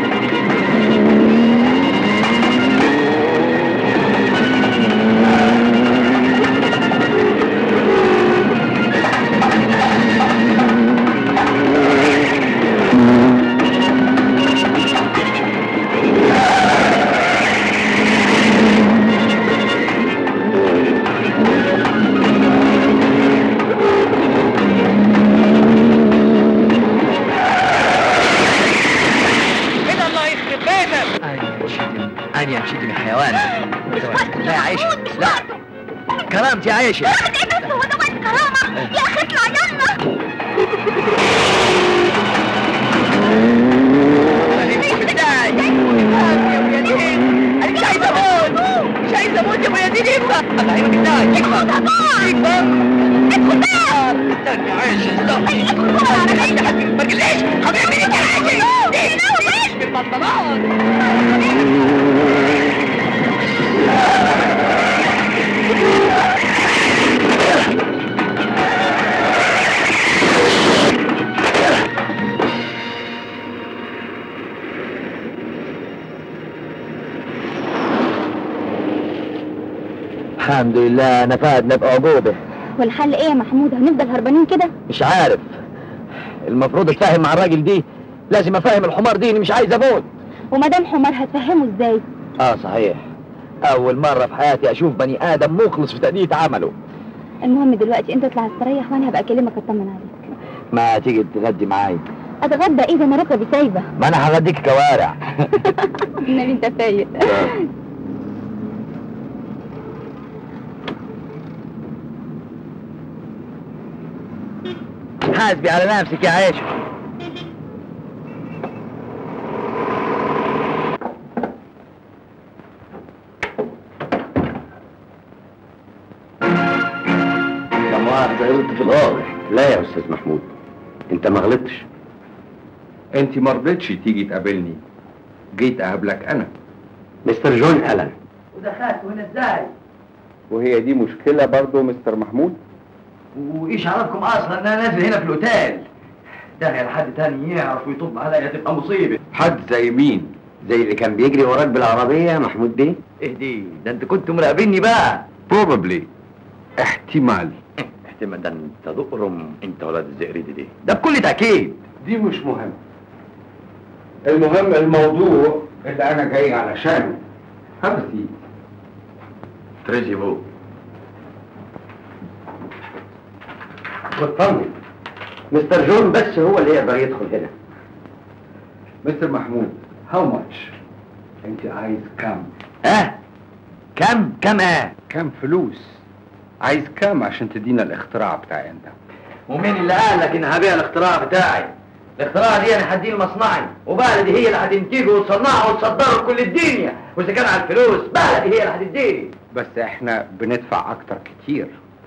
أنا مشيت من حيوان. لا يا عايشة، لا كرامتي يا عايشة. يا أخي بس هو ده وقت كرامة؟ يا أخي اطلع يلا. فهمني ازاي؟ يا أبو يزيد، أنا مش عايز أموت، مش عايز أموت يا أبو يزيد. ينفع؟ أفهمك ازاي؟ ينفع؟ ينفع؟ ادخل بقى. استنى يا عايشة، استنى. ادخل بقى. أنا عايز حد ما تقلقش، حبيبي أنت عايش. إيش بالبنطلون؟ الحمد لله نفادنا بعقوبة. والحل ايه يا محمود؟ هنفضل هربانين كده؟ مش عارف، المفروض اتفاهم مع الراجل دي، لازم افهم الحمار دي اني مش عايز اموت. وما دام حمار هتفهمه ازاي؟ اه صحيح، اول مرة في حياتي اشوف بني ادم مخلص في تأدية عمله. المهم دلوقتي انت اطلع استريح وانا هبقى اكلمك اطمن عليك. ما تيجي تتغدي معايا؟ اتغدى ايه ده؟ انا ركبي سايبه. ما انا هغديك كوارع. النبي انت فايق. حاسبي على نفسك يا عيشة. لا مؤاخذة غلطت في الغلط. لا يا أستاذ محمود، أنت ما غلطتش. انت ما رضيتش تيجي تقابلني، جيت اقابلك انا. مستر جون ألان. ودخلت هنا ازاي؟ وهي دي مشكلة برضو مستر محمود؟ وايش عرفكم اصلا ان انا نازل هنا في الاوتيل؟ ده يا حد تاني يعرف ويطب عليا تبقى مصيبه. حد زي مين؟ زي اللي كان بيجري وراك بالعربية يا محمود بيه؟ ايه دي؟ ده انت كنت مراقبيني بقى. probably. احتمال. احتمال ده انت دقرم انت ولاد الزقريدي دي. ده بكل تأكيد. دي مش مهم. المهم الموضوع اللي انا جاي علشانه. هبسي. تريزي بو. واطمن. مستر جون بس هو اللي يقدر يدخل هنا. مستر محمود، هاو ماتش؟ انت عايز كام؟ اه؟ كم؟ كم اه؟ كام فلوس؟ عايز كام عشان تدينا الاختراع بتاعي انت؟ ومين اللي قال لك ان هبيع الاختراع بتاعي؟ الاختراع دي انا هديه لمصنعي، وبلدي هي اللي هتنتجه وتصنعه وتصدره لكل الدنيا، واذا كان على الفلوس بلدي هي اللي هتديني. بس احنا بندفع اكتر كتير.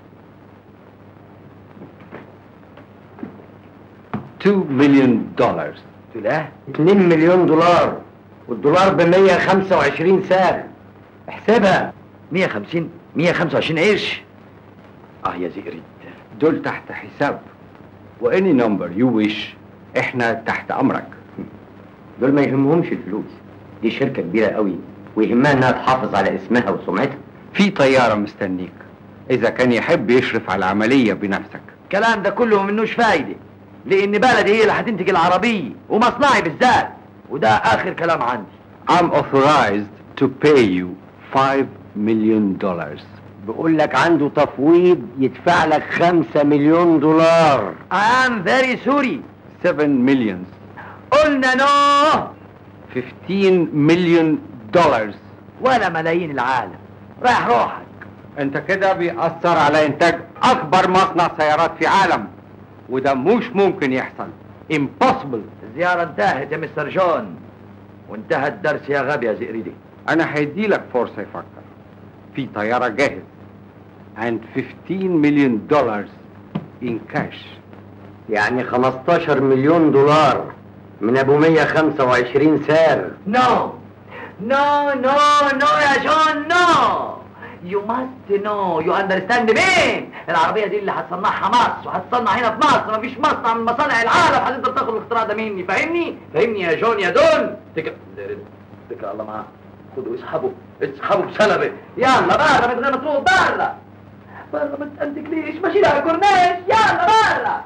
اتنين مليون دولار. لا اتنين مليون دولار، والدولار ب مية وخمسة وعشرين سعر. احسبها. مية وخمسين مية وخمسة وعشرين قرش. اه يا زئريد. دول تحت حساب. واني نمبر يو ويش احنا تحت امرك. دول ما يهمهمش الفلوس، دي شركة كبيرة قوي ويهمها انها تحافظ على اسمها وسمعتها. في طيارة مستنيك اذا كان يحب يشرف على العملية بنفسك. الكلام ده كله منوش فايدة، لان بلدي هي اللي هتنتج العربية ومصنعي بالذات، وده اخر كلام عندي. I'm authorized to pay you five million dollars. بقول لك عنده تفويض يدفع لك خمسة مليون دولار. I am very sorry. seven millions. قلنا نو. fifteen million dollars. ولا ملايين العالم. رايح روحك. انت كده بيأثر على انتاج اكبر مصنع سيارات في عالم، وده مش ممكن يحصل. impossible. الزيارة انتهت يا مستر جون، وانتهى الدرس يا غبي يا زئريدي. انا هيدي لك فرصة يفكر. في طيارة جاهز and fifteen million dollars in cash. يعني خمستاشر مليون دولار من ابو مية وخمسة وعشرين سعر. نو نو نو نو يا جون نو. You must know, you understand me. العربية دي اللي هتصنعها مصر، وهتصنع هنا في مصر، مفيش مصنع من مصانع العالم هتقدر تاخد الاختراع ده مني، فاهمني؟ فاهمني يا جون يا دون؟ اتكل اتكل الله معاك. خدوا اسحبوا اسحبوا بسلبة. يلا بره من غير ما تروح بره. بره ما تنتكليش، ماشي لها كورنيش، يلا بره.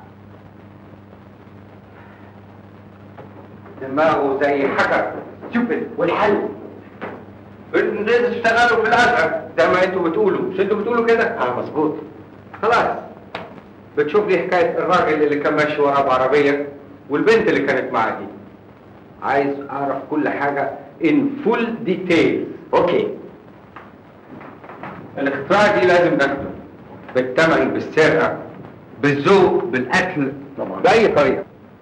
دماغه زي حجر. ستوبد. والحل؟ الناس اشتغلوا في الازرق زي ما انتوا بتقولوا، مش انتوا بتقولوا كده؟ اه مظبوط. خلاص بتشوف لي حكايه الراجل اللي كان ماشي وراه بعربيه والبنت اللي كانت معاه دي. عايز اعرف كل حاجه ان فول ديتيلز. اوكي. الاختراع دي لازم ناخده بالثمن، بالسرقه، بالذوق، بالاكل، طبعا باي طريقه.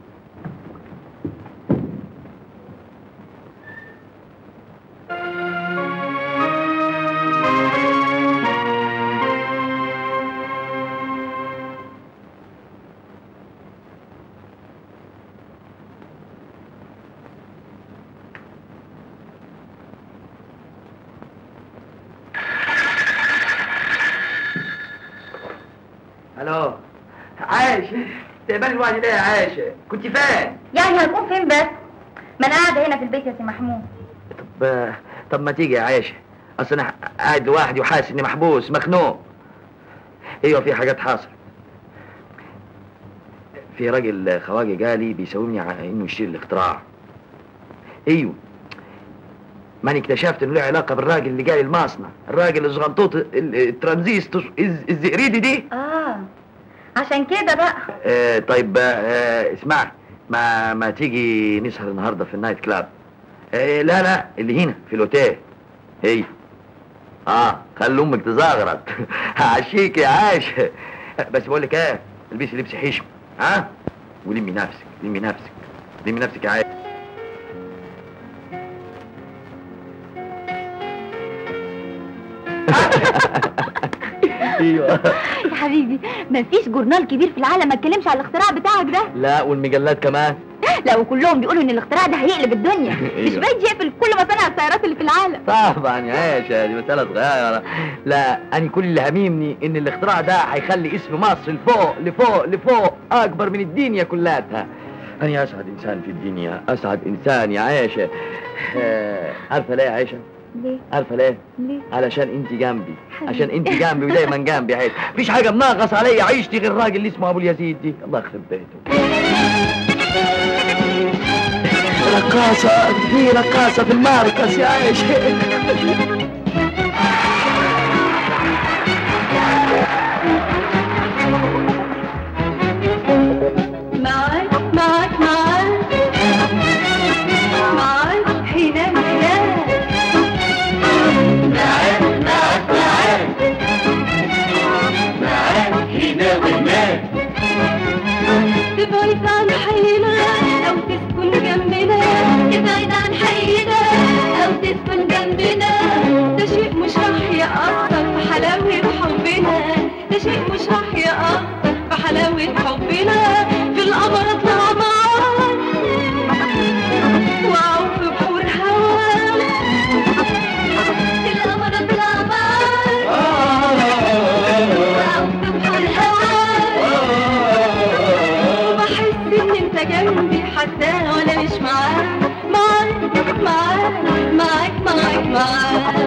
الو عايشة، استقبال الوعد ده يا عايشة، كنت فين؟ يعني هنكون فين بس؟ ما انا قاعده هنا في البيت يا سي محمود. طب طب ما تيجي يا عايشة، اصل انا قاعد لوحدي وحاسس اني محبوس مخنوق. ايوه في حاجات حصلت. في راجل خواجه جالي بيساومني على انه يشتري الاختراع. ايوه ماني اكتشفت انه له علاقه بالراجل اللي جالي المصنع، الراجل الصغنطوط الترانزستور الزئريدي دي. اه عشان كده بقى. آه طيب آه اسمع، ما ما تيجي نسهر النهارده في النايت كلاب. آه لا لا اللي هنا في الاوتيل. ايوه اه خلي امك تزغرط. هعشيك يا عاش. بس بقول لك ايه، البسي لبس حشم ها، ولمي نفسك لمي نفسك لمي نفسك يا عاش. ايوه يا حبيبي مفيش جورنال كبير في العالم ما اتكلمش على الاختراع بتاعك ده. لا والمجلات كمان. لا وكلهم بيقولوا ان الاختراع ده هيقلب الدنيا. مش أيوة. بعيد يقفل كل مصانع السيارات اللي في العالم. طبعا يا عيشة، دي مسألة صغيرة. لا أنا كل اللي هاممني إن الاختراع ده هيخلي اسم مصر لفوق لفوق لفوق أكبر من الدنيا كلها. أنا أسعد إنسان في الدنيا، أسعد إنسان يا عيشة. آه، عارفة ليه يا عيشة؟ ليه؟ عارفة ليه؟ ليه؟ علشان أنت جنبي، عشان أنت جنبي ودايما جنبي يا عيشة. مفيش حاجة مناقص عليا عيشتي غير الراجل اللي اسمه أبو اليزيد دي، الله يخرب بيته. رقاصة، في رقاصة في الماركس يا عيشة. معاك معاك معاك معاك حين معاك معاك معاك معاك معاك حين وهناك تبعد عن حينا أو تسكن جنبنا، تبعد عن حينا أو تسكن جنبنا، ده شيء مش راح يأثر في حلاوة حبنا، ده شيء مش راح يأثر في حلاوة حبنا. في القمر اطلع معاك واعوم في بحور هواك، في القمر اطلع معاك واعوم في بحور هواك، وبحس ان انت جنبي حتى وانا مش معاك، معاك معاك معاك معاك معاك.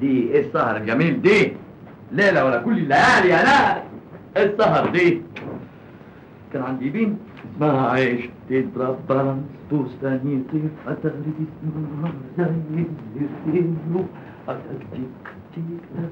دي ايه السهر الجميل دي؟ ليلة ولا كل الليالي يا ناس. ايه السهر دي؟ كان عندي بنت اسمها عيش تضرب بالانس بوستان يطير اتغرب اسمها زي الريم اتكتك تك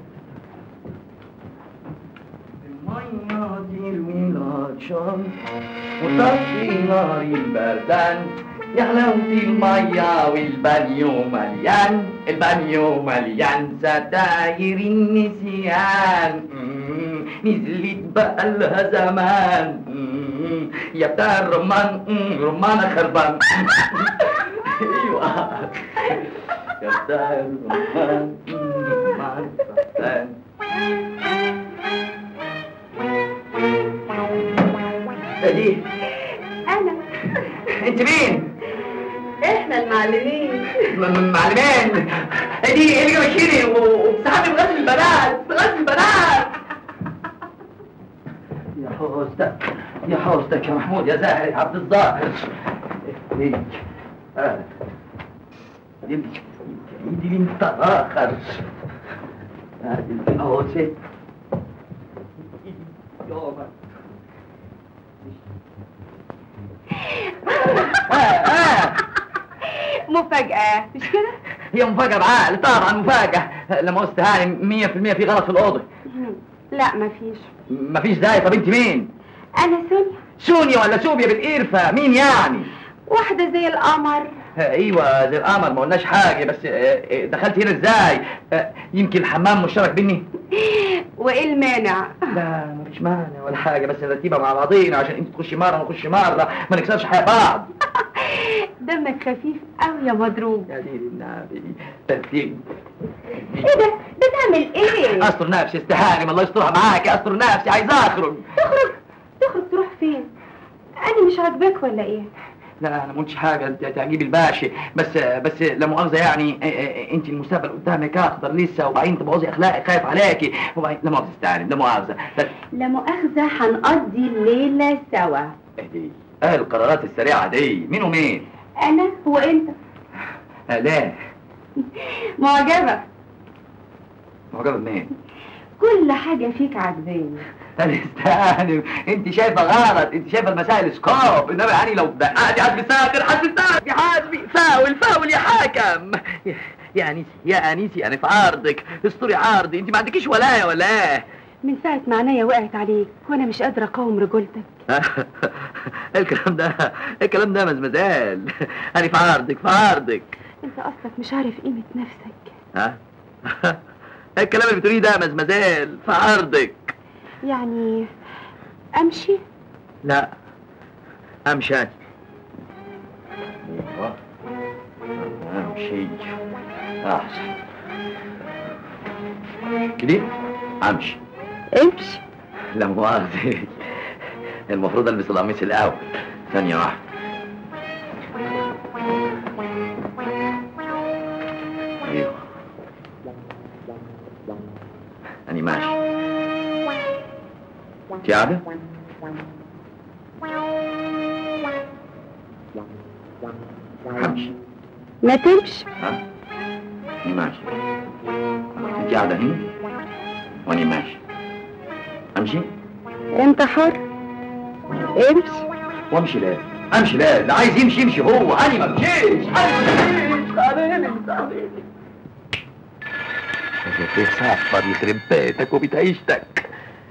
المية تروي العطشان وتطفي نار البردان يا حلاوة المية والبانيو مليان البانيو مليان ستاير النسيان نزلت بقى لها زمان يا بتاع الرمان رمانة خربان ايوه يا بتاع الرمان رمان خربان دي انا. انت مين؟ احنا المعلمين. معلمين؟ دي اللي جابتيني وبتسحبني بغسل البنات بغسل البنات. يا حوستك يا حوستك يا محمود يا زاهر يا عبد الظاهر. دي آه. دي دي دي انت اخر. هذه الحوسه. يومك. آه آه. مفاجأة مش كده؟ هي مفاجأة بعقل طبعا مفاجأة. لما استهاني مية في المية في غلط في الأوضة. لا مفيش. مفيش ازاي؟ طب انت مين؟ أنا سونيا. سونيا ولا سوبيا بالقرفة؟ مين يعني؟ واحدة زي القمر. ايوه زي القمر ما قلناش حاجة بس دخلت هنا ازاي؟ يمكن الحمام مشترك بيني؟ وايه المانع؟ لا مفيش مانع ولا حاجة بس نرتبها مع بعضينا عشان انت تخشي مرة وانا اخش مرة ما نكسرش حياة بعض. دمك خفيف قوي يا مضروب. يا ديري النبي ترتيب. ايه ده؟ بتعمل ايه؟ استر نفسي استهاني الله يسترها معاكي استر نفسي عايز اخرج. تخرج؟ تخرج تروح فين؟ انا مش عاجباك ولا ايه؟ لا انا ما قلتش حاجه انت تعجبي الباشا بس بس لا مؤاخذه يعني انت المستقبل قدامك اخضر لسه وبعدين تبوظي اخلاقي خايف عليكي وبعدين لا مؤاخذه استعاني لا مؤاخذه لا مؤاخذه هنقضي الليله سوا. اهدي ايه القرارات السريعه دي مين ومين؟ انا هو انت. آه لا معجبه. معجبه بمين؟ كل حاجه فيك عجباني. انا استهاني انت شايفه غلط انت شايفه المسائل سكوب انما يعني لو دققتي حد بيسافر حد بيسافر يا حاسبي فاول فاول يا حاكم يا انيسي يا انيسي انا في عرضك استوري عرضي انت ما عندكيش ولايه ولا ايه؟ من ساعه ما عينيا وقعت عليك وانا مش قادره اقاوم رجولتك. الكلام ده الكلام ده مزمزال انا في عرضك في عرضك. انت اصلك مش عارف قيمه نفسك. ها الكلام اللي بتقوليه ده مزمزال في عرضك. يعني امشي؟ لا امشي انا امشي احسن كده امشي امشي. لا مؤاخذة المفروض البس القميص الاول. ثانية واحدة ايوه أنا ماشي. انت قاعدة؟ همشي. ما تمشي. ها؟ أنا ماشي. انت قاعدة هنا؟ وأنا ماشي. أمشي؟ أنت حر. امشي. وأمشي ليه؟ أمشي ليه؟ اللي عايز يمشي يمشي هو، أنا ما امشيش، أنا ما امشيش، تعالي تعالي. بتسافر يخرب بيتك وبتعيشتك.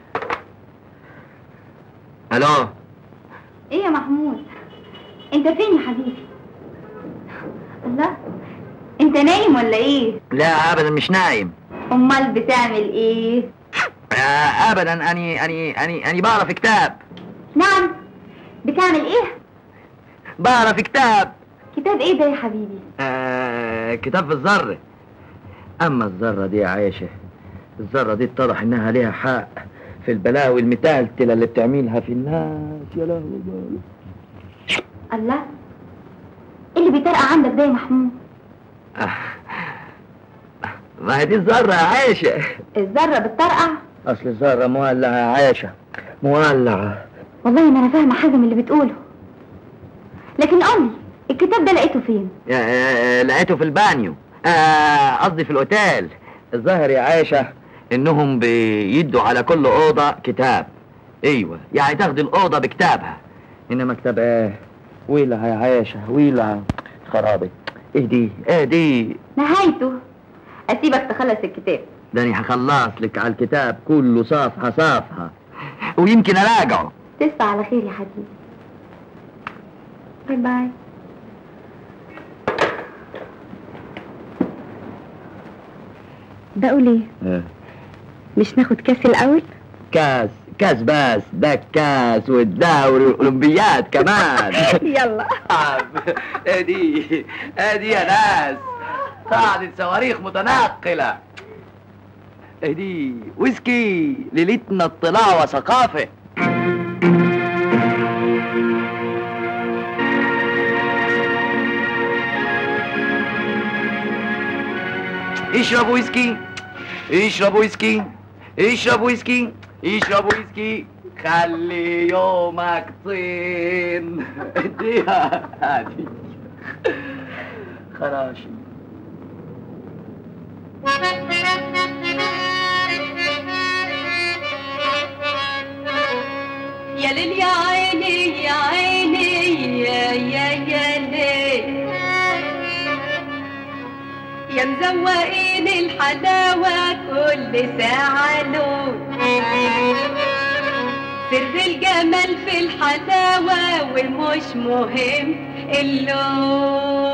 الو ايه يا محمود؟ انت فين يا حبيبي؟ الله انت نايم ولا ايه؟ لا ابدا مش نايم. امال بتعمل ايه؟ آه ابدا اني اني اني اني بقرا في كتاب. نعم بتعمل ايه؟ بقرا في كتاب. كتاب ايه ده يا حبيبي؟ آه كتاب في الذره. اما الذره دي يا عايشه الذره دي اتضح انها ليها حق في البلاوي المتلتله اللي بتعملها في الناس. يا لهوي الله ايه اللي بيطرقع عندك ده يا محمود؟ آه. ما هي دي الذره يا عايشه. الذره بتطرقع؟ اصل الذره مولعه يا عايشه مولعه. والله ما انا فاهمه حاجه من اللي بتقوله، لكن قولي الكتاب ده لقيته فين؟ آه لقيته في البانيو، قصدي آه في الاوتيل. الظاهر يا عائشة انهم بيدوا على كل اوضة كتاب. ايوه يعني تاخد الاوضة بكتابها، انما كتاب ايه؟ ويلها يا عائشة ويلها خرابي. ايه دي ايه دي؟ نهايته اسيبك تخلص الكتاب. ده انا هخلص لك على الكتاب كله صفحة صفحة ويمكن اراجعه. تصبح على خير يا حبيبي. باي باي. بقول ايه؟ اه. مش ناخد كاس الاول؟ كاس كاس بس ده الكاس والدوري والاولمبياد كمان. يلا. ادي ادي يا ناس قاعدة صواريخ متنقلة. ادي ويسكي ليلتنا اطلاع وثقافة. اشرب ويسكي اشرب ويسكي اشرب ويسكي اشرب ويسكي خلي يومك طين. اديها هادي خراشي. يا ليل يا عيني يا عيني يا يا يا ليل يا مزوقين الحلاوة كل ساعة لون. سر الجمال في الحلاوة ومش مهم اللون.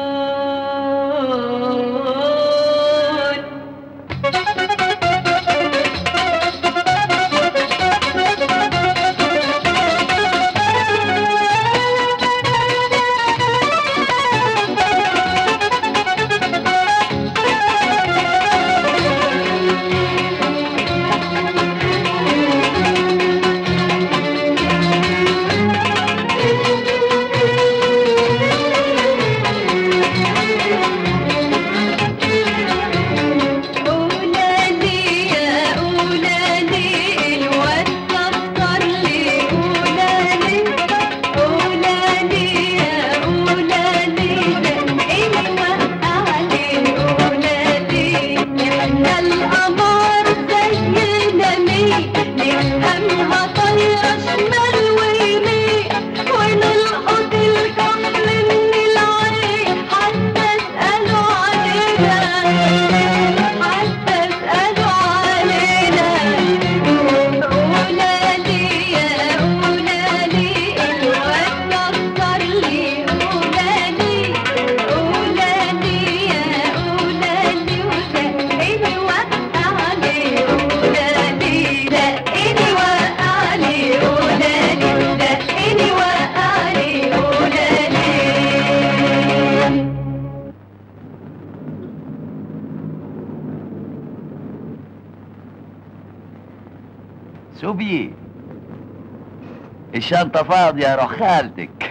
سوبي الشنطة فاضية روح خالتك.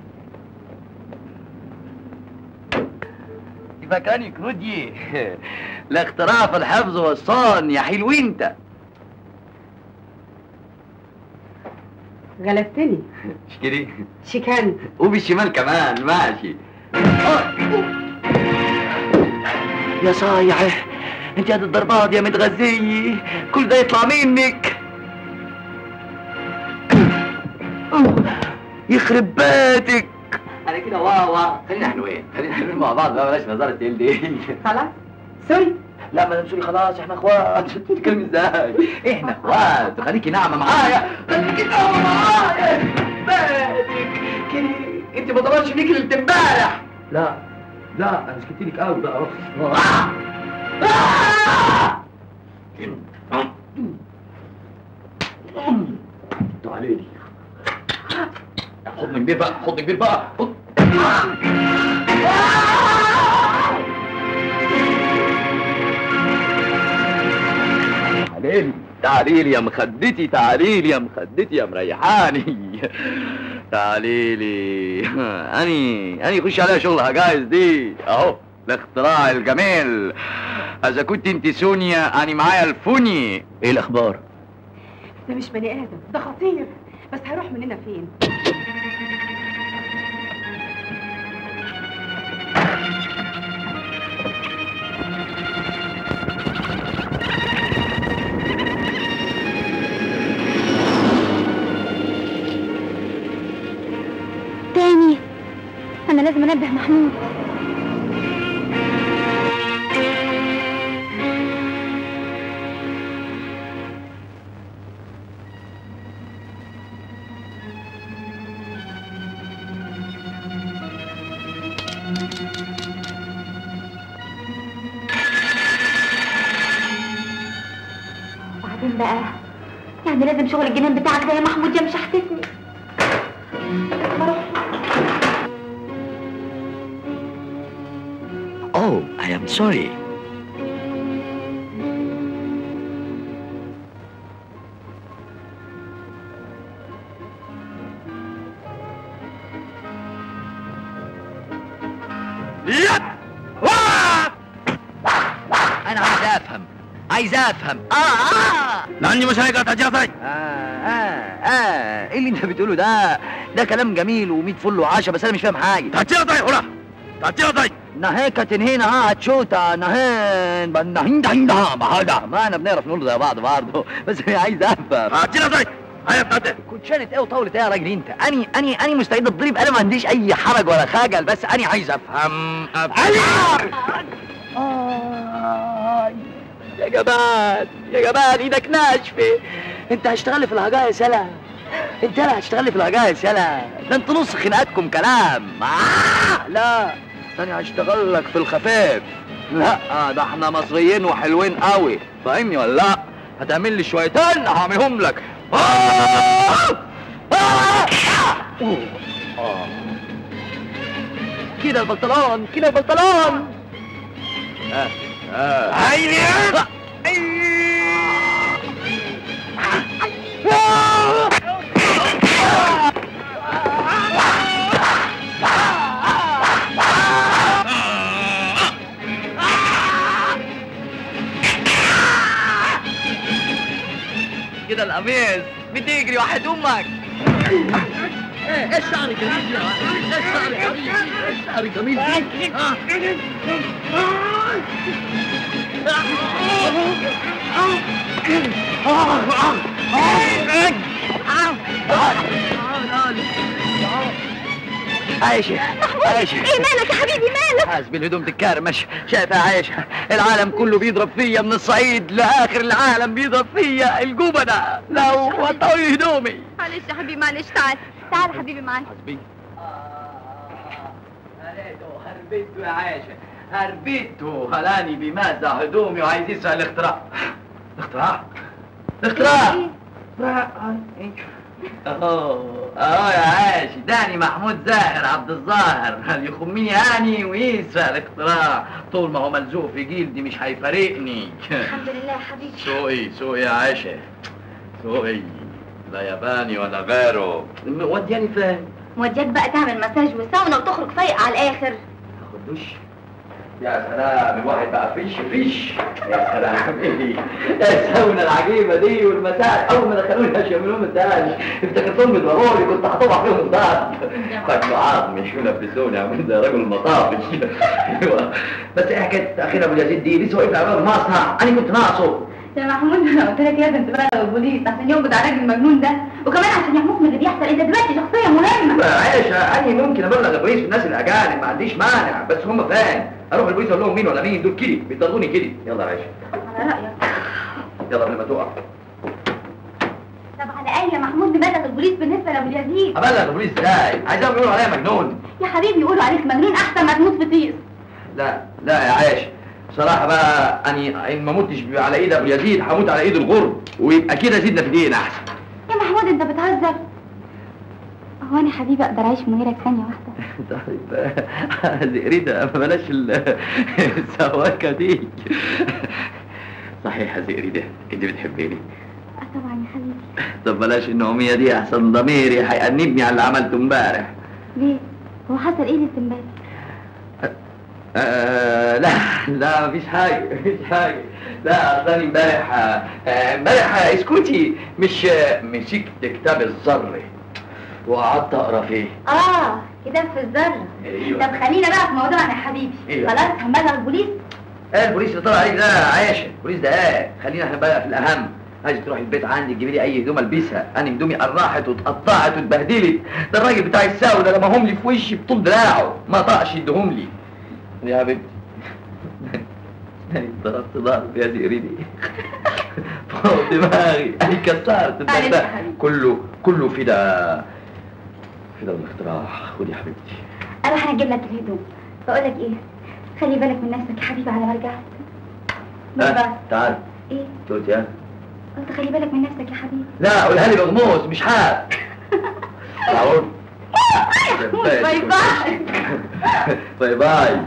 فكاني كرودي لاختراع في الحفظ والصان يا حلو انت. غلبتني. اشكري شكان وبالشمال كمان ماشي. يا صايعة انت هاد الضربات يا متغذية كل ده يطلع منك. يخرب بيتك. انا كده واوا خلينا حلوين خلينا حلوين مع بعض بقى بلاش نظارة تقل دي. خلاص سوري. لا ما سوري خلاص احنا اخوات. بتتكلمي ازاي؟ احنا اخوات. خليكي ناعمة معايا خليكي ناعمة معايا. بيتك كده انت ما ضربتش فيك اللي امبارح. لا لا انا سكت لك قوي بقى. تعالي لي حضن كبير بقى حضن كبير بقى حضن. تعالي لي تعالي لي يا مخدتي تعالي لي يا مخدتي يا مريحاني. تعالي لي اني اني خش عليها شغلها جايز دي اهو الاختراع الجميل. اذا كنت انت سونيا اني معايا الفوني. ايه الاخبار؟ ده مش بني ادم ده خطير بس هيروح مننا فين؟ انا لازم انبه محمود. وبعدين بقى يعني لازم شغل الجنان بتاعك ده يا محمود يا مش هحتسني. Oh, I am sorry. أنا عايز أفهم، عايز أفهم. آه آه. لأني مش هيقدر تجاهل. آه آه آه، إيه اللي أنت بتقوله ده؟ ده كلام جميل وميت فل وعشا، بس أنا مش فاهم حاجة. تجاهل هنا، تجاهل. نهيك تنهينا ها تشوتا نهين بنهين دهين ده بهذا ما انا بنعرف نقول زي بعض برضه بس عايز افهم. تجاهل زي. هيا بتاعتك. كنت شانت ايه وطولت ايه يا راجل انت؟ اني اني اني مستعد اتضرب، انا ما عنديش اي حرج ولا خجل، بس اني عايز افهم. افهم. آه يا جمال يا جمال ايدك ناشفه. انت هتشتغل في الهجاء يا سلا، انت لا هتشتغل في الهجاء يا سلا، ده انت نص خناقاتكم كلام. آه لا تاني هشتغل لك في الخفاف. لا ده احنا مصريين وحلوين قوي، فاهمني ولا لا؟ هتعمل لي شويتين هعملهم لك. آه آه آه آه. كده البنطلون كده البنطلون. اه اه عيني كده القميص بتجري واحد امك. ايه ايه الشعر الجميل ده؟ ايه الشعر الجميل؟ ايه الشعر الجميل عايشة عايشة ايه مالك يا حبيبي مالك؟ حاسب الهدوم تتكرمش. شايفة يا عايشة العالم كله بيضرب فيا من الصعيد لاخر العالم بيضرب فيا الجبنة لو وطوا لي هدومي. معلش يا حبيبي معلش تعال تعال حبيبي معايا. حسبي هربته يا عايشة هربته هلاني بماذا هدومي وعايز يسرق الاختراع. الاختراع؟ الاختراع؟ اهو اهو يا عاشي داني محمود زاهر عبد الظاهر يخمني هاني ويسرق الاختراع. طول ما هو ملزوق في جلدي مش هيفارقني. الحمد لله يا حبيبي. سوقي سوقي يا عاشا سوقي لا ياباني ولا غيره. ودياني فين؟ مودياك بقى تعمل مساج وساونا وتخرج فايق على الاخر. تاخد دش؟ يا سلام الواحد بقى فيش فيش. يا سلام ايه يا الساونا العجيبه دي والمساج. اول ما دخلوني شملوهم التاني افتكرتهم بيضربوني كنت هطبع فيهم الضغط. فاكروا عظمي شو لبسوني عاملين زي راجل مطافي. بس ايه حكايه اخينا ابو اليزيد دي لسه واقف على المصنع انا كنت ناقصه. يا محمود انا قلت لك لازم تبلغ البوليس عشان يقبض على الراجل المجنون ده، وكمان عشان يحموك من اللي بيحصل. انت دلوقتي شخصيه مهمه. عايشة اني ممكن ابلغ البوليس في الناس الاجانب ما عنديش مانع، بس هم فين؟ اروح البوليس اقول لهم مين ولا مين دول كده بيضربوني كده. يلا يا عايشة على رايك. يلا قبل ما تقع. طب على الاقل يا محمود نبلغ البوليس بالنسبه لابو اليزيد. ابلغ البوليس ازاي؟ عايزاهم يقولوا عليا مجنون. يا حبيبي يقولوا عليك مجنون احسن ما تموت في طيس. لا لا يا عايشة صراحة بقى اني ان ما متش على ايد ابو يزيد هموت على ايد الغرب ويبقى كده زيدنا في دقيقة احسن. يا محمود انت بتهزر. هو انا حبيبي اقدر اعيش من غيرك ثانية واحدة؟ طيب زئريدة بلاش السواكة دي. صحيح يا زئريدة انت بتحبيني؟ اه طبعا يا حبيبي. طب بلاش النومية دي احسن ضميري هيأنبني على اللي عملته امبارح. ليه؟ هو حصل ايه لسه امبارح؟ آه لا لا مفيش حاجة مفيش حاجة. لا اصلا امبارح امبارح اسكتي مش مسكت كتاب الذرة وقعدت اقرا فيه. اه كتاب في الذرة. ايوه. طب خلينا بقى في موضوعنا يا حبيبي. ايوه. خلاص هنبلغ البوليس. ايه البوليس اللي طلع عليك ده عايشة؟ البوليس ده ايه؟ خلينا احنا بقى في الاهم. عايز تروح البيت عندي تجيبي لي اي هدوم البسها، انا هدومي قرحت واتقطعت واتبهدلت. ده الراجل بتاع الساو ده لما هم لي في وشي بطول دراعه ما طقش يديهم لي. يا حبيبتي انا ضربت ضرب يا زئريدي فوق دماغي، انا كسرت ده كله كله فدا فدا الاختراع. خدي يا حبيبتي. اروح انا اجيب لك الهدوم. بقول لك ايه، خلي بالك من نفسك يا حبيبي على ما رجعت. ها تعال. ايه؟ قلت ايه؟ قلت خلي بالك من نفسك يا حبيبي. لا قولها لي بغموس مش حاب. تعال. باي باي. باي باي.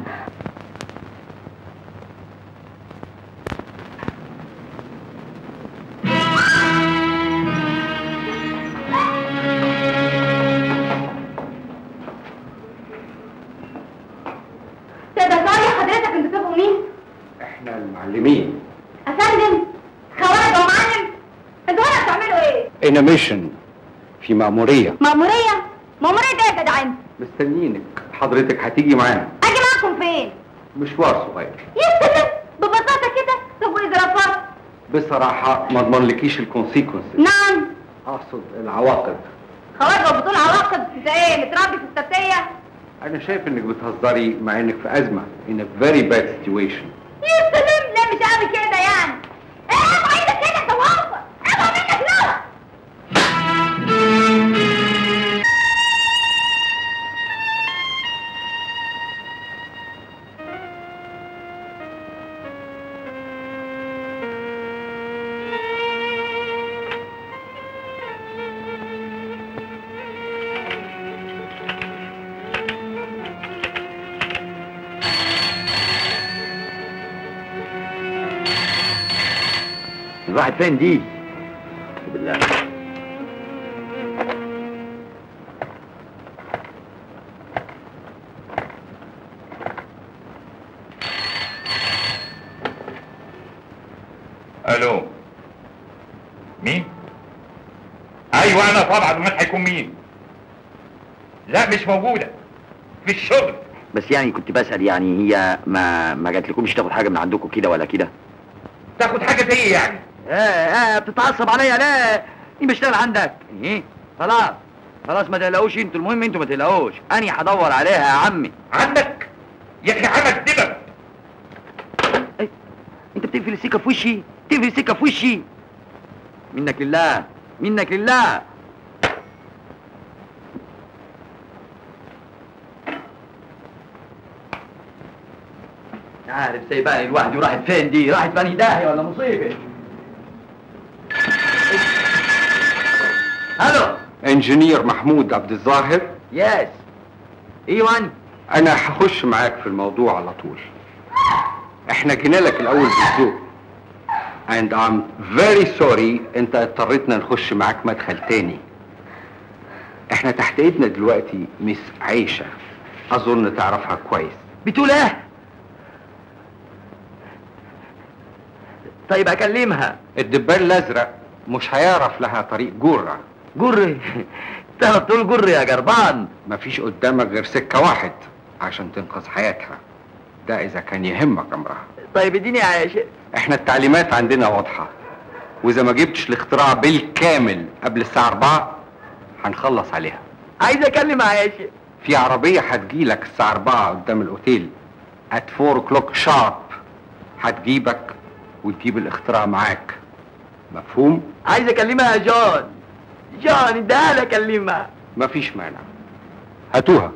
احنا المعلمين. افندم خوارج ومعلم، انتوا هنا بتعملوا ايه؟ انيميشن في مأمورية. مأمورية؟ مأمورية ايه يا جدعان؟ مستنيينك، حضرتك هتيجي معانا. اجي معاكم فين؟ مشوار صغير. يا سلام ببساطة كده. طب واذا رفضت؟ بصراحة ما اضمنلكيش الكونسيكونسز. نعم. اقصد العواقب. خوارج وبطول عواقب؟ انت ايه متربي في السبتية؟ انا شايف انك بتهزري مع انك في ازمة in a very bad situation. يا سلام لا مش قوي كده يعني. ايه بعيدك كده انت وهو ابقى منك لا. الواحد فين دي؟ بالله. الو مين؟ ايوه انا طبعا، امال هيكون مين؟ لا مش موجوده في الشغل. بس يعني كنت بسأل يعني هي ما ما جاتلكمش تاخد حاجه من عندكم كده ولا كده؟ تاخد حاجه زي ايه يعني؟ ايه ايه بتتعصب عليا ليه؟ مين بيشتغل عندك؟ ايه؟ خلاص خلاص ما تقلقوش انتوا، المهم انتوا ما تقلقوش، انا هدور عليها يا عمي. عندك؟ يا اخي عمك دبب. ايه؟ انت بتقفل السكه في وشي؟ بتقفل السكه في وشي؟ منك لله منك لله. عارف سايباني لوحدي وراحت فين دي؟ راحت فاني داهيه ولا مصيبه؟ الو انجينير محمود عبد الظاهر. يس ايوان. انا هخش معاك في الموضوع على طول. احنا جينا لك الاول بالذوق and I'm very sorry انت اضطريتنا نخش معاك مدخل تاني. احنا تحت ايدنا دلوقتي مس عيشة، اظن تعرفها كويس. بتقول ايه؟ طيب اكلمها. الدبان الازرق مش هيعرف لها طريق جرة. جرة؟ انت بتقول جرة يا جربان؟ مفيش قدامك غير سكة واحد عشان تنقذ حياتها، ده اذا كان يهمك امرها. طيب اديني يا عايشة. احنا التعليمات عندنا واضحة، واذا ما جبتش الاختراع بالكامل قبل الساعة أربعة هنخلص عليها. عايز اكلم عايشة. في عربية هتجيلك الساعة أربعة قدام الاوتيل at four o'clock sharp، هتجيبك وتجيب الاختراع معاك. مفهوم؟ عايز اكلمها يا جون. جون اديها لي اكلمها. مفيش مانع، هاتوها.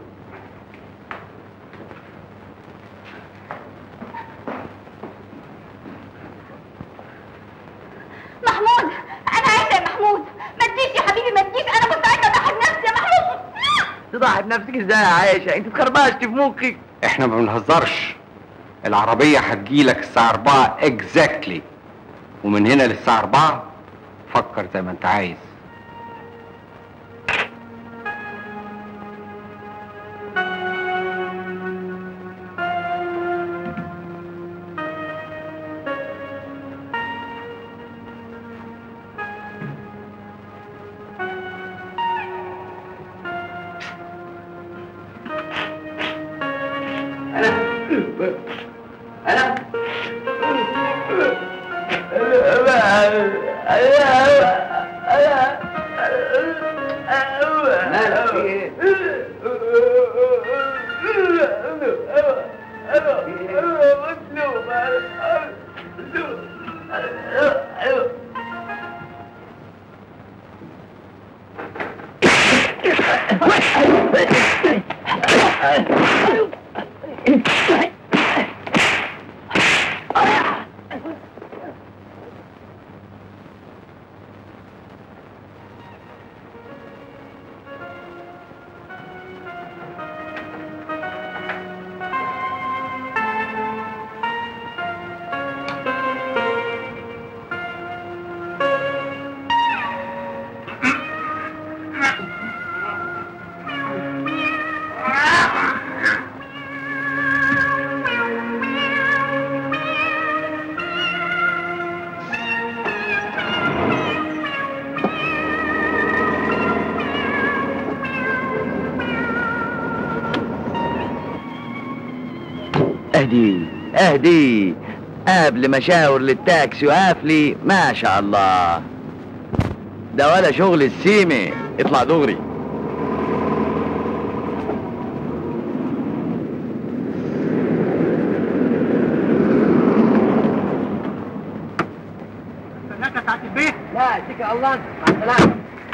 محمود انا عايزه يا محمود. ما تجيش يا حبيبي ما تجيش، انا مستعده اضحي بنفسي يا محمود. تضحي بنفسك ازاي يا عايشه؟ انت اتخربشت في مخك. احنا ما بنهزرش، العربيه هتجيلك الساعه أربعة اكزاكتلي، ومن هنا للساعه أربعة فكر زي ما انت عايز. انا مالك في ايه؟ اهدي اهدي قبل ما اشاور للتاكسي وقف لي. ما شاء الله ده ولا شغل السيمي. اطلع دغري. استناك يا سعاده البيت. لا اتكل على الله. مع السلامه.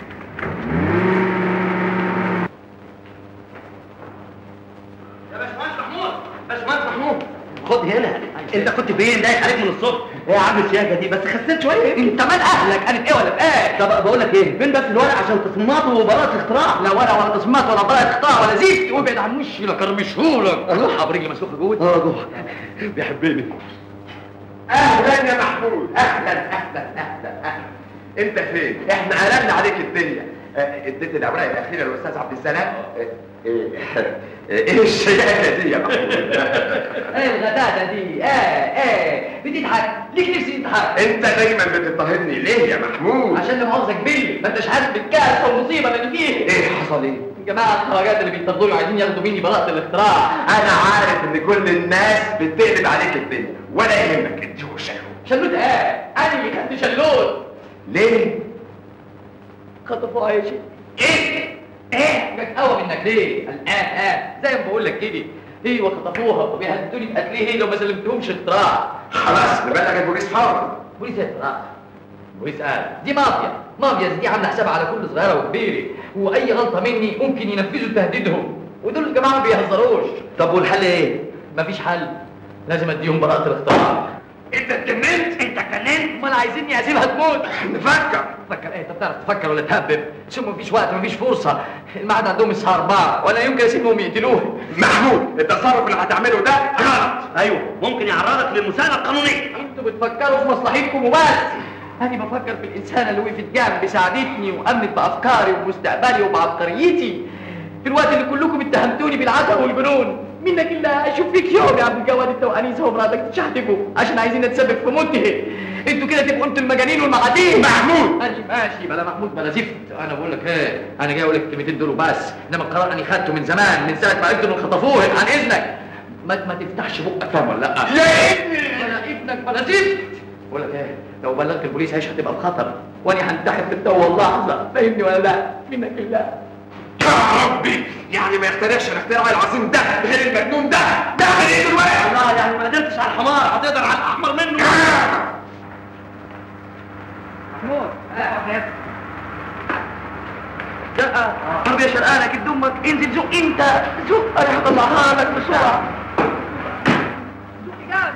يا باشمهندس محمود، باشمهندس محمود خد هنا. انت كنت فين؟ دايخ عليك من الصبح. ايه يا عم السياجه دي؟ بس خسيت شويه. انت مال اهلك؟ قالت ايه ولا بايه؟ طب بقول لك ايه؟ فين بس الورق عشان تصميمات وبراءه اختراع؟ لا ورق ولا تصميمات ولا براءه اختراع ولا زيت. وابعد عن وشي لك ارمشهولك. الله برجلي مسلوخه جوه. اه جوه. بيحبني. اهلا يا محمود. اهلا اهلا اهلا اهلا. انت فين؟ احنا قلبنا عليك الدنيا. اه، اديت الاوراق الاخيره للاستاذ عبد السلام. اه، ايه ايه الشياكه دي يا محمود؟ ايه الغداده دي؟ ايه ايه بتضحك؟ ليك نفسي تضحك. انت دايما بتضطهدني ليه يا محمود؟ عشان لا مؤاخذه كبير، ما انتش حاسس بالكارثه والمصيبه اللي فيه. ايه حصل ايه؟ جماعه الخواجات اللي بيتفضلوا عايزين ياخدوا مني براءه الاختراع. انا عارف ان كل الناس بتقلب عليك الدنيا ولا يهمك. انت هو شلوت. شلوت ايه؟ انا اللي خدت شلوت. ليه؟ خطفوا عيشي. ايه؟ ايه؟ جاك قوي منك ليه؟ الان اه زي ما بقول لك كده. ايوه خطفوها وبيهددوني بقتليه لو ما سلمتهمش اختراع. خلاص نبلغ البوليس فورا. بوليس ايه اختراع؟ بوليس قال دي مافيا، مافيا دي عامله حساب على كل صغيره وكبيره، واي غلطه مني ممكن ينفذوا تهديدهم، ودول الجماعه ما بيهزروش. طب والحل ايه؟ مفيش حل، لازم اديهم براءه الاختراع. انت اتجننت؟ انت اتجننت؟ امال عايزيني اسيبها تموت؟ نفكر. تفكر ايه؟ انت بتعرف تفكر ولا تهبب؟ ثم مفيش وقت، مفيش فرصه، الميعاد عندهم الساعه أربعة ولا يمكن اسيبهم يقتلوه. محمود التصرف اللي هتعمله ده غلط. ايوه ممكن يعرضك للمساءله القانونيه. انتوا بتفكروا في مصلحتكم وبس. انا بفكر في الانسانه اللي وقفت جنبي ساعدتني وامنت بافكاري ومستقبلي وبعبقريتي في الوقت اللي كلكم اتهمتوني بالعته والجنون. منك الا اشوف فيك يوم يا عبد الجواد انت وانيسه ومراتك تشحتفوا عشان عايزين نتسبب في موته. انتوا كده تبقوا انتوا المجانين والمعادين. محمود انا ماشي بلا محمود بلا زفت. انا بقول لك ايه، انا جاي اقول لك الكلمتين دول وبس، انما القرار انا خدته من زمان، من ساعه ما عرفت انهم خطفوه. عن اذنك ما ما تفتحش بقك. فاهم ولا لا؟ يا ابني بلا ابنك بلا زفت. بقول لك ايه، لو بلغت البوليس عيش هتبقى في خطر، وانا هنتحر في التو واللحظه. فاهمني ولا لا؟ منك لله. يا ربي، يعني ما يخترعش الاختراع العظيم ده غير المجنون ده. ده غير الواحد. الله، يعني ما قدرتش على الحمار هتقدر على الاحمر منه. محمود لا عربيه شرقانه كد امك. انزل زق انت زق، انا هطلعها لك بسرعه. زق جامد.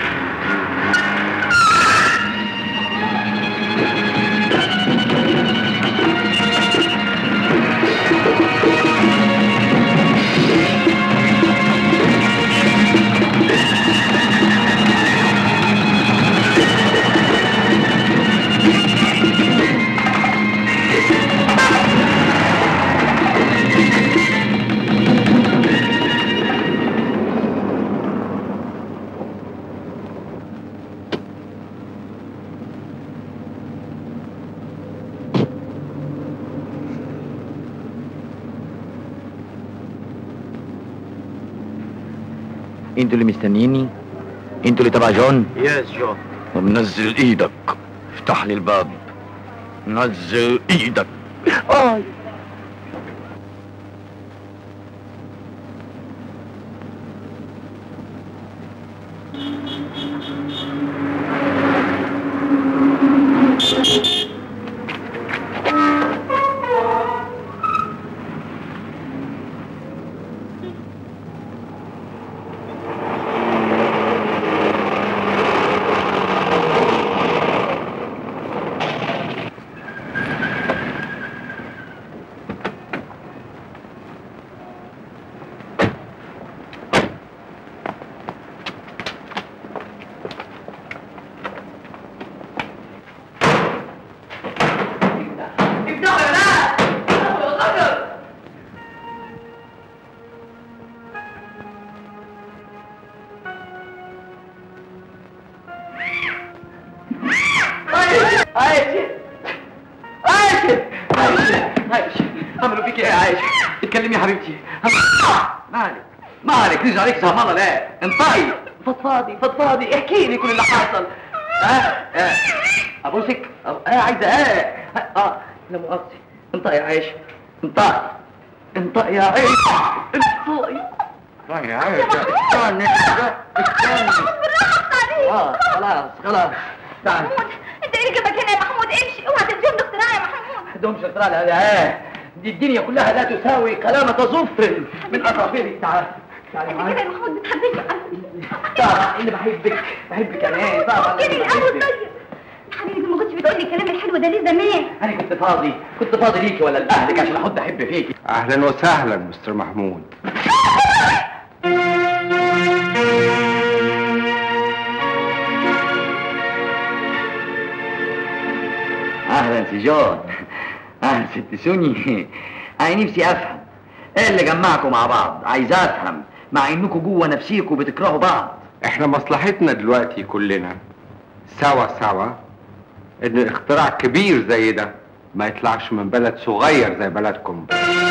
انتوا اللي مستنيني؟ انتوا اللي تبع جون؟ يس جون. طب نزل ايدك، افتح لي الباب. نزل ايدك. آه. عملوا فيك ايه يا عايشه؟ اتكلمي يا حبيبتي. مالك مالك رجع عليك زهمانه لا؟ انطقي فضفاضي فضفاضي احكي لي كل اللي حصل. ها اه, آه. ابوسك اه عايزه اه اه لا مؤاخذه. انطقي يا عايشه انطقي انطقي يا عايشه انطقي. طيب يا عايشه استني استني. اه خلاص خلاص تعال. انت ايه اللي جابك هنا يا محمود؟ امشي اوعى تديهم اختراع يا محمود. دومش اختراع لا اه دي الدنيا كلها لا تساوي كلامة ظفر من اطرافه. تعال تعال انت كده يا محمود بتحبني. طبعا اللي بحبك بحبك انا ايه طبعا كده الاول. طيب حبيبي ما كنتش بتقول لي الكلام الحلو ده ليه زمان؟ انا كنت فاضي كنت فاضي ليكي ولا لاهلك عشان احط احب فيكي. اهلا وسهلا مستر محمود. اهلا سي جون. اهلا ست سوني. انا نفسي افهم ايه اللي جمعكم مع بعض. عايز افهم مع انكم جوه نفسيكم بتكرهوا بعض. احنا مصلحتنا دلوقتي كلنا سوا سوا ان اختراع كبير زي ده ما يطلعش من بلد صغير زي بلدكم.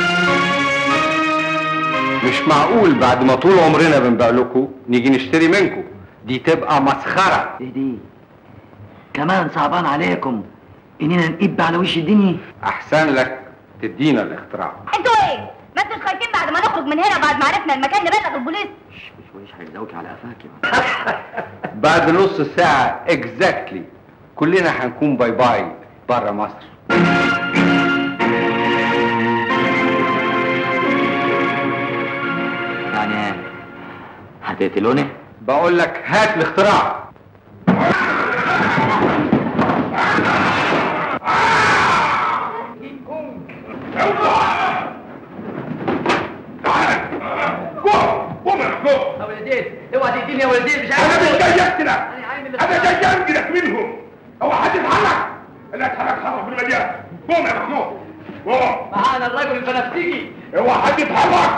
مش معقول بعد ما طول عمرنا بنبيع لكم نيجي نشتري منكم. دي تبقى مسخره. ايه دي كمان صعبان عليكم اننا نقب على وش الدنيا؟ احسن لك تدينا الاختراع. انتوا ايه؟ ما انتوش خايفين بعد ما نخرج من هنا بعد ما عرفنا المكان نبلغ البوليس؟ مش هيزوكي على قفاكي. بعد نص ساعه اكزاكتلي كلنا هنكون باي باي بره مصر. يعني هتقتلوني؟ بقول لك هات الاختراع. قوم يا محمود. يا ولدين اوعى تقتلني يا ولدين. مش عارف انا مش جاي اقتلك. انا جاي انقذك منهم. اوعى حد يتحرك. اللي اتحرك حرك في المدينه. قوم يا محمود قوم. معانا الرجل البنفسجي. اوعى حد يتحرك.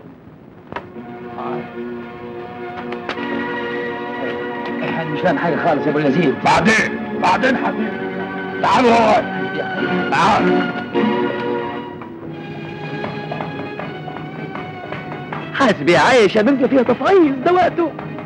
انا مش فاهم حاجه خالص يا ابو يزيد. بعدين بعدين حبيبي تعالوا هون تعالوا. حاسبي يا عايشه بنت فيها تفعيل ده وقته.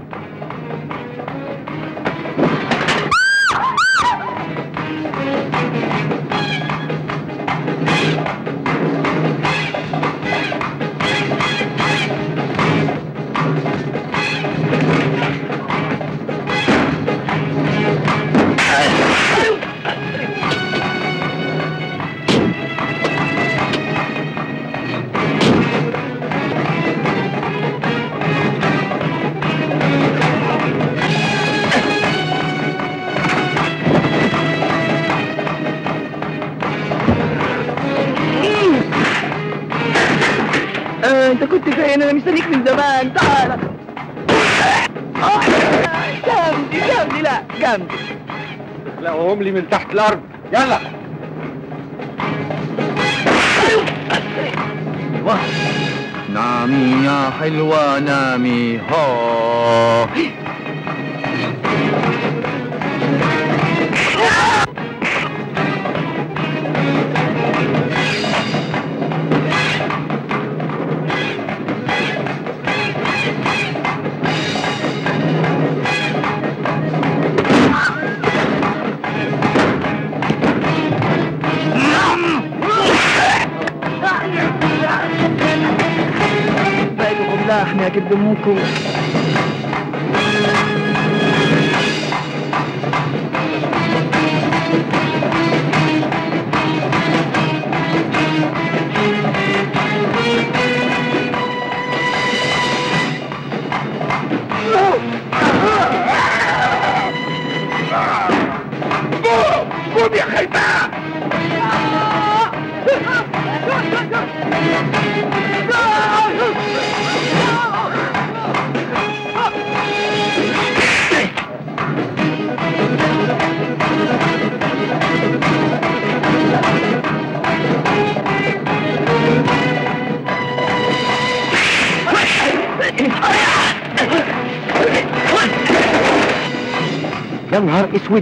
انت كنت فين؟ انا مستنيك من زمان. تعال. جامدي جامدي لا جامدي. اخلقهم لي من تحت الارض. يلا. ايوه نامي يا حلوه نامي ها. سامحني يا كد امكم. قوم يا خيبان. يا نهار اسود،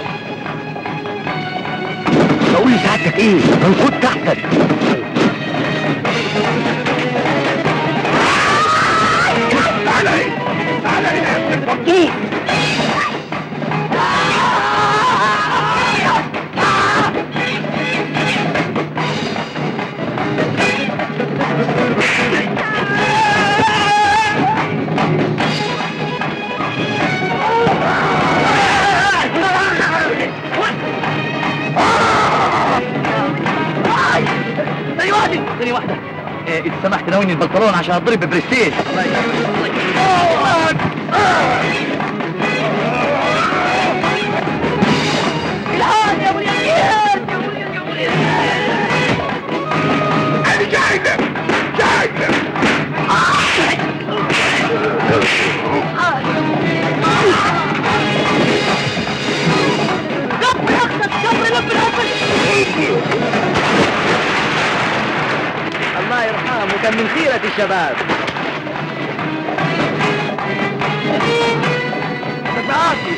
بقول لسعادتك ايه؟ هنفوت تحتك. تعالى هنا، تعالى هنا يا ابن البطوط. ثانية واحدة، إذا سمحت ناولني البنطلون عشان أضرب ببرستيج. الله يكرمك. الحقني يا أبو اليزيد، يا أبو اليزيد، يا أبو اليزيد. أنا جاي لك، جاي لك. صبري أختك، صبري لب الأسد. الله يرحمه، كان من خيرة الشباب. تفاعلي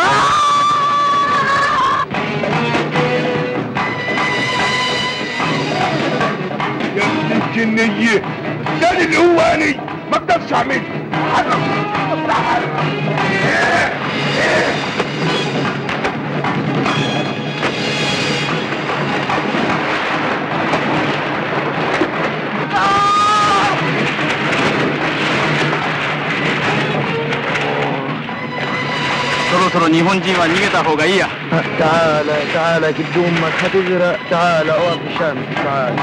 يا ابن الجنية، ده القواني ما اقدرش اعمله. حرك حرك. تعالى تعالى جد امك هتغرق. تعالى اقف في الشمس. تعالى.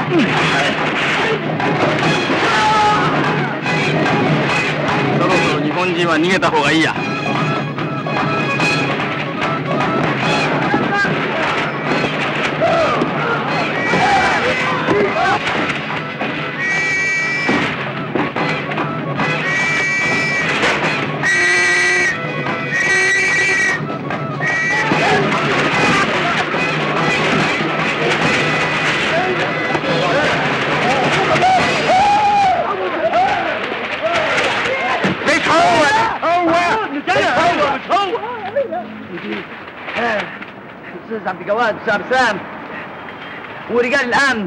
استاذ عبد الجواد، استاذ سام ورجال الامن.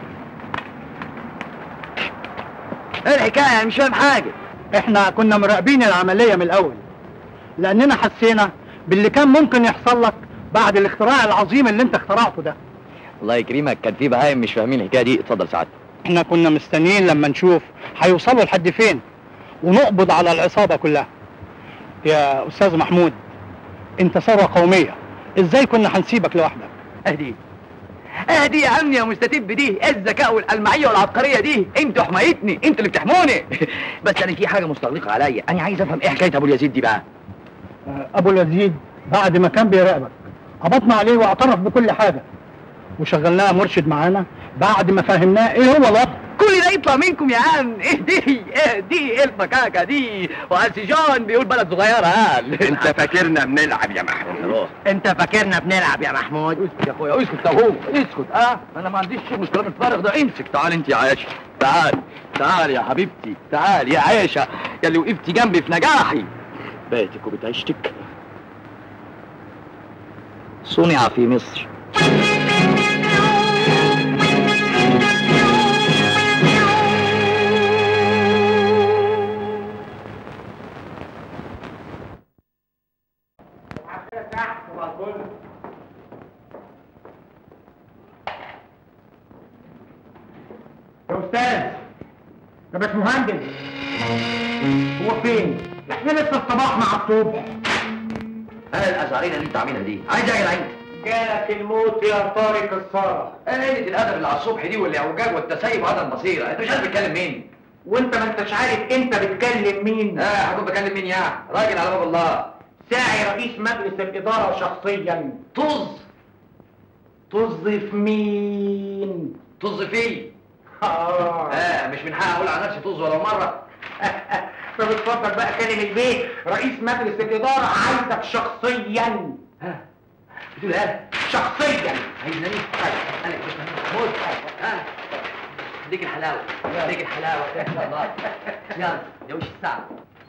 ايه الحكايه؟ انا مش فاهم حاجه. احنا كنا مراقبين العمليه من الاول لاننا حسينا باللي كان ممكن يحصل لك بعد الاختراع العظيم اللي انت اخترعته ده. الله يكرمك، كان في بهايم مش فاهمين الحكايه دي. اتفضل سعادتك. احنا كنا مستنيين لما نشوف هيوصلوا لحد فين ونقبض على العصابه كلها. يا استاذ محمود، انت ثروه قوميه، ازاي كنا هنسيبك لوحدك؟ اهدي اهدي يا عمي يا مستتب دي. ايه الذكاء والالمعيه والعبقريه دي؟ انتوا حمايتني، انتوا اللي بتحموني. بس انا في حاجه مستغلقه عليا، انا عايز افهم ايه حكايه ابو اليزيد دي بقى. ابو اليزيد بعد ما كان بيراقبك قبضنا عليه واعترف بكل حاجه وشغلناه مرشد معانا بعد ما فهمناه ايه هو الوضع. كل ده يطلع منكم يا عم؟ ايه دي؟ ايه دي؟ ايه الفكاكه دي؟ وقاسي جون بيقول بلد صغيره. قال انت فاكرنا بنلعب يا محمود؟ انت فاكرنا بنلعب يا محمود؟ اسكت يا اخويا، اسكت يا هو، اسكت. اه انا ما عنديش شغل الكلام الفارغ ده. امسك. تعال انت يا عايشه، تعال تعال يا حبيبتي، تعال يا عايشه يا اللي وقفتي جنبي في نجاحي. بيتك وبتعيشتك صنع في مصر. يا استاذ، يا باشمهندس، هو فين؟ احنا لسه الصباح مع الصبح. انا الازعرينه اللي انت عاملها دي عايز اجي العين. جالك الموت يا طارق السارة. انا قله الادب اللي على الصبح دي والاعوجاج والتسيب وعدم البصيره، انت مش عارف بتكلم مين؟ وانت ما انتش عارف انت بتكلم مين؟ اه هكون بكلم مين يعني؟ راجل على باب الله. ساعي رئيس مجلس الاداره شخصيا. طز. طز في مين؟ طز فيه. اه اه مش من حقي اقول على نفسي طز ولا مره. طب اتفضل بقى كلم البيت، رئيس مجلس الاداره عايزك شخصيا. ها بتقول ايه؟ شخصيا. عايزني انا؟ انا موت. ها ديك الحلاوه ديك الحلاوه ان شاء الله. يلا يا وش الساعه.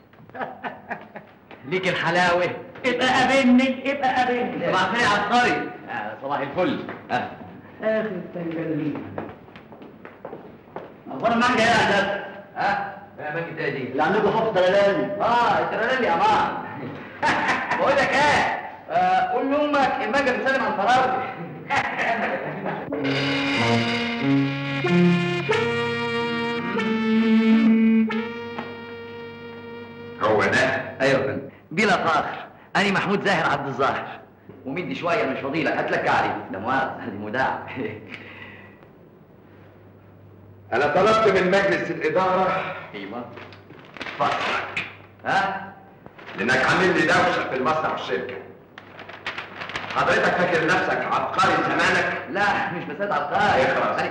ليك الحلاوه. ابقى قابلني ابقى قابلني. صباح الخير يا عبقري. آه صباح الفل. اه اخر التنجلين. اخبار المانجا ايه يا هندسه؟ ها؟ ايه المانجا دي؟ اللي عندكم حب ترلالي. اه الترلالي يا مان. بقول لك ايه؟ آه قول لامك المانجا بتسلم عن فراغ. هو ده؟ ايوه يا فندم. بلا فخر انا محمود زاهر عبد الظاهر. ومدي شويه مش فضيلك هتلك علي. ده مؤاخذه دي مداع. انا طلبت من مجلس الاداره ايوه فصلك ها لانك عامل لي دوشه في المصنع والشركه. حضرتك فاكر نفسك عبقري زمانك؟ لا مش مسألة عبقري. اخرس.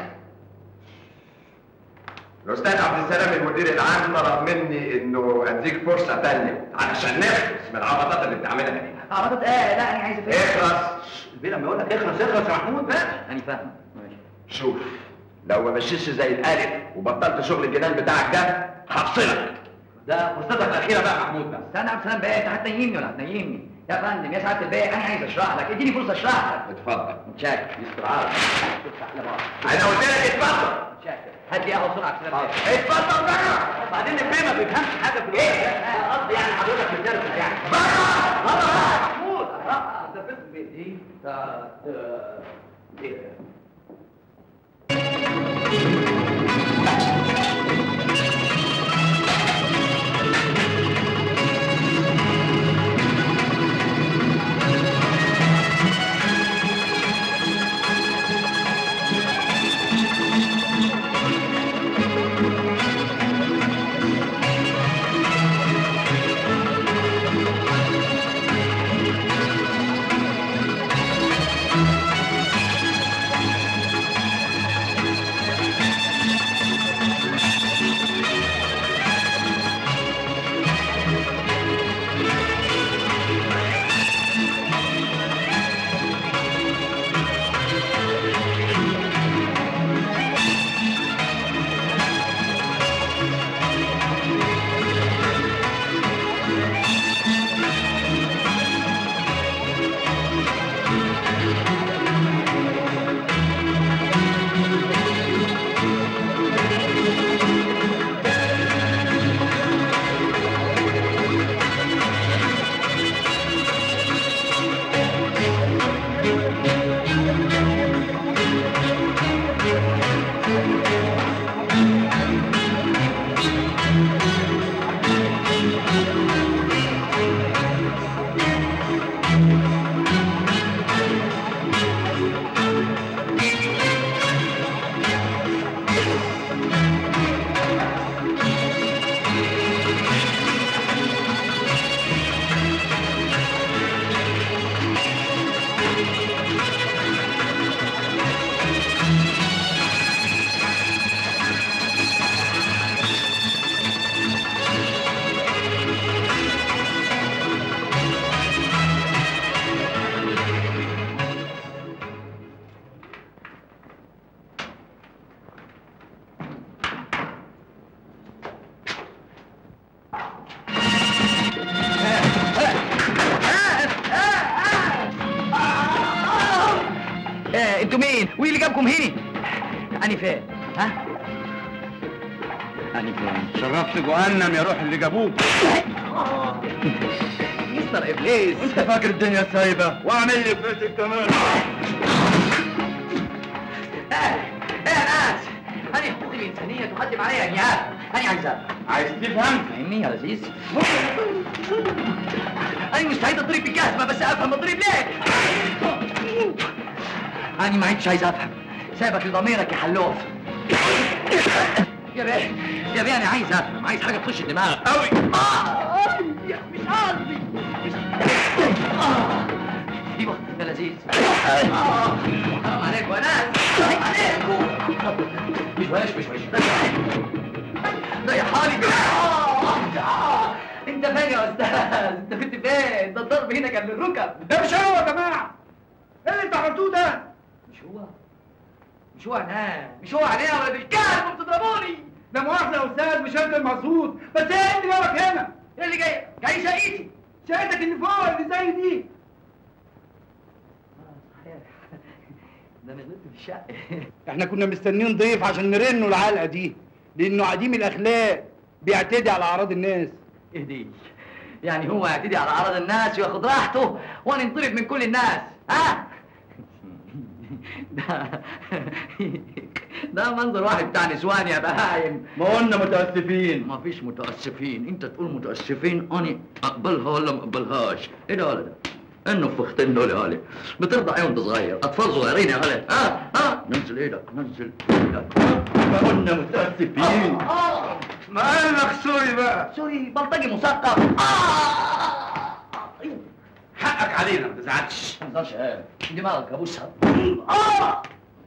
الاستاذ عبد السلام المدير العام طلب مني انه اديك فرصه ثانيه علشان نخلص من العبطات اللي بتعملها دي. عبطات ايه؟ لا انا عايز افهم. اخرس. البيه لما يقول لك اخرس اخرس يا محمود بقى. انا فاهم. ماشي. شوف لو ما مشيتش زي الالف وبطلت شغل الجنان بتاعك ده هفصلك. ده فرصتك الاخيره بقى يا محمود بقى. استنى يا عبد السلام بقى، انت هتنيمني ولا هتنيمني؟ يا فندم يا سعاده البيه انا عايز اشرح لك، اديني فرصه اشرح لك. اتفضل. متشكر يستر عارف. تفتح لبعض. انا قلت لك اتفضل. متشكر. هات لي قهوه بسرعه عشان اتفضل بقى. وبعدين البيه ما بيفهمش حاجه في ايه؟ قصدي يعني حضرتك بتدرس يعني. بره بره بقى يا محمود. انت فين البيت دي؟ ايه؟ انتوا مين؟ وايه اللي جابكم هنا؟ أني فين؟ ها؟ أني فين؟ شرفت جهنم يا روح اللي جابوك. مستر إبليس أنت فاكر الدنيا سايبة وأعمل لي فلوسك كمان. إيه إيه يا ناس؟ أنا حقوقي الإنسانية تقدم علي أنياب، أنا عايز عايز تفهم؟ فهمني يا لذيذ. انا مستعد اضرب بالجزمه بس افهم اضرب ليه؟ انا ما عدتش عايز افهم، سايبك لضميرك يا حلوف. يا بيه يا بيه انا عايز افهم، عايز حاجه تخش الدماغ قوي. اه مش قصدي مش اه ايوه يا لذيذ. اه حرام عليكم يا ناس، حرام عليكم. مش وش مش وش ضيع حالي. اه انت فين يا استاذ؟ انت كنت فين؟ ده الضرب هنا كان للركب. ده مش هو يا جماعه. ايه اللي انتوا عملتوه ده؟ مش هو مش هو انا مش هو عليا ولا بالكلب وبتضربوني. لا مؤاخذه يا استاذ مش انت المقصود، بس ايه اللي جابك هنا؟ ايه اللي جاي؟ جاي شقيتي. شقتك اللي فوق اللي زي دي. ده انا غلطت في الشقه. احنا كنا مستنيين ضيف عشان نرنه العلقه دي، لانه عديم الاخلاق بيعتدي على اعراض الناس. اهدي يعني هو يعتدي على اعراض الناس وياخد راحته وانا انطرد من كل الناس، ها؟ ده ده منظر واحد بتاع نسوان يا بهايم. ما قلنا متاسفين. ما فيش متاسفين، انت تقول متاسفين انا اقبلها ولا ما اقبلهاش؟ ايه ده ولا ده؟ النفختين دول يا هالي بترضع ايه وانت صغير؟ اطفال صغيرين يا هالي. ها ها نزل ايدك نزل ايدك. ما قلنا متاسفين. اه ما قال لك سوري بقى. سوري بلطجي مثقف. حقك علينا ما تزعلش. ما تزعلش ايه؟ دماغك ابوسها. اه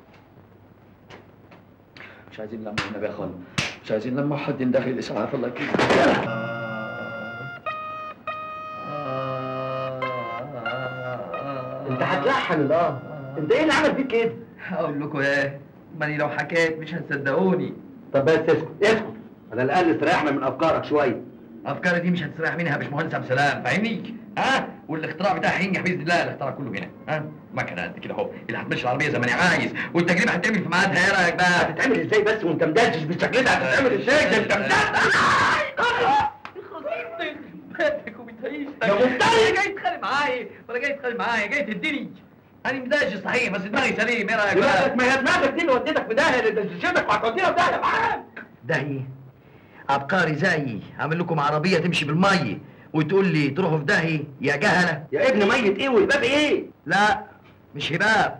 مش عايزين لما النبي يا اخوانا، مش عايزين لما حد يندهي الاسعاف الله يكرمك. انت هتلحن الاه. انت ايه اللي عمل فيك كده؟ هقول لكم ايه؟ ماني لو حكيت مش هتصدقوني. طب بس اسكت اسكت، على الاقل استريحنا من افكارك شويه. افكاري دي مش هتستريح منها يا باشمهندس عبد السلام، فاهمني؟ ها؟ والاختراع بتاعي هينجح باذن الله، الاختراع كله هنا، ها؟ مكنه قد كده اهو اللي هتمشي العربيه زي ما انا عايز، والتجربه هتتعمل في ميعادها. ايه رايك بقى؟ هتتعمل ازاي بس وانت مدشش بالشكل ده؟ هتتعمل ازاي؟ ده انت مدشش. بيتك وبتعيش يا مفتري جاي تتخانق معايا ولا جاي تتخانق معايا؟ جاي تديني. انا مداش صحيح بس دماغي سليم. ايه رايك بقى؟ دماغك ما هي دماغك دي اللي وديتك في داهيه، اللي دششتك وهتودينا في داهيه معاك. داهيه؟ عبقري زيي عامل لكم عربيه تمشي بالميه وتقول لي تروحوا في داهيه يا جهله؟ يا ابني ميه ايه والباب ايه؟ لا مش هباب،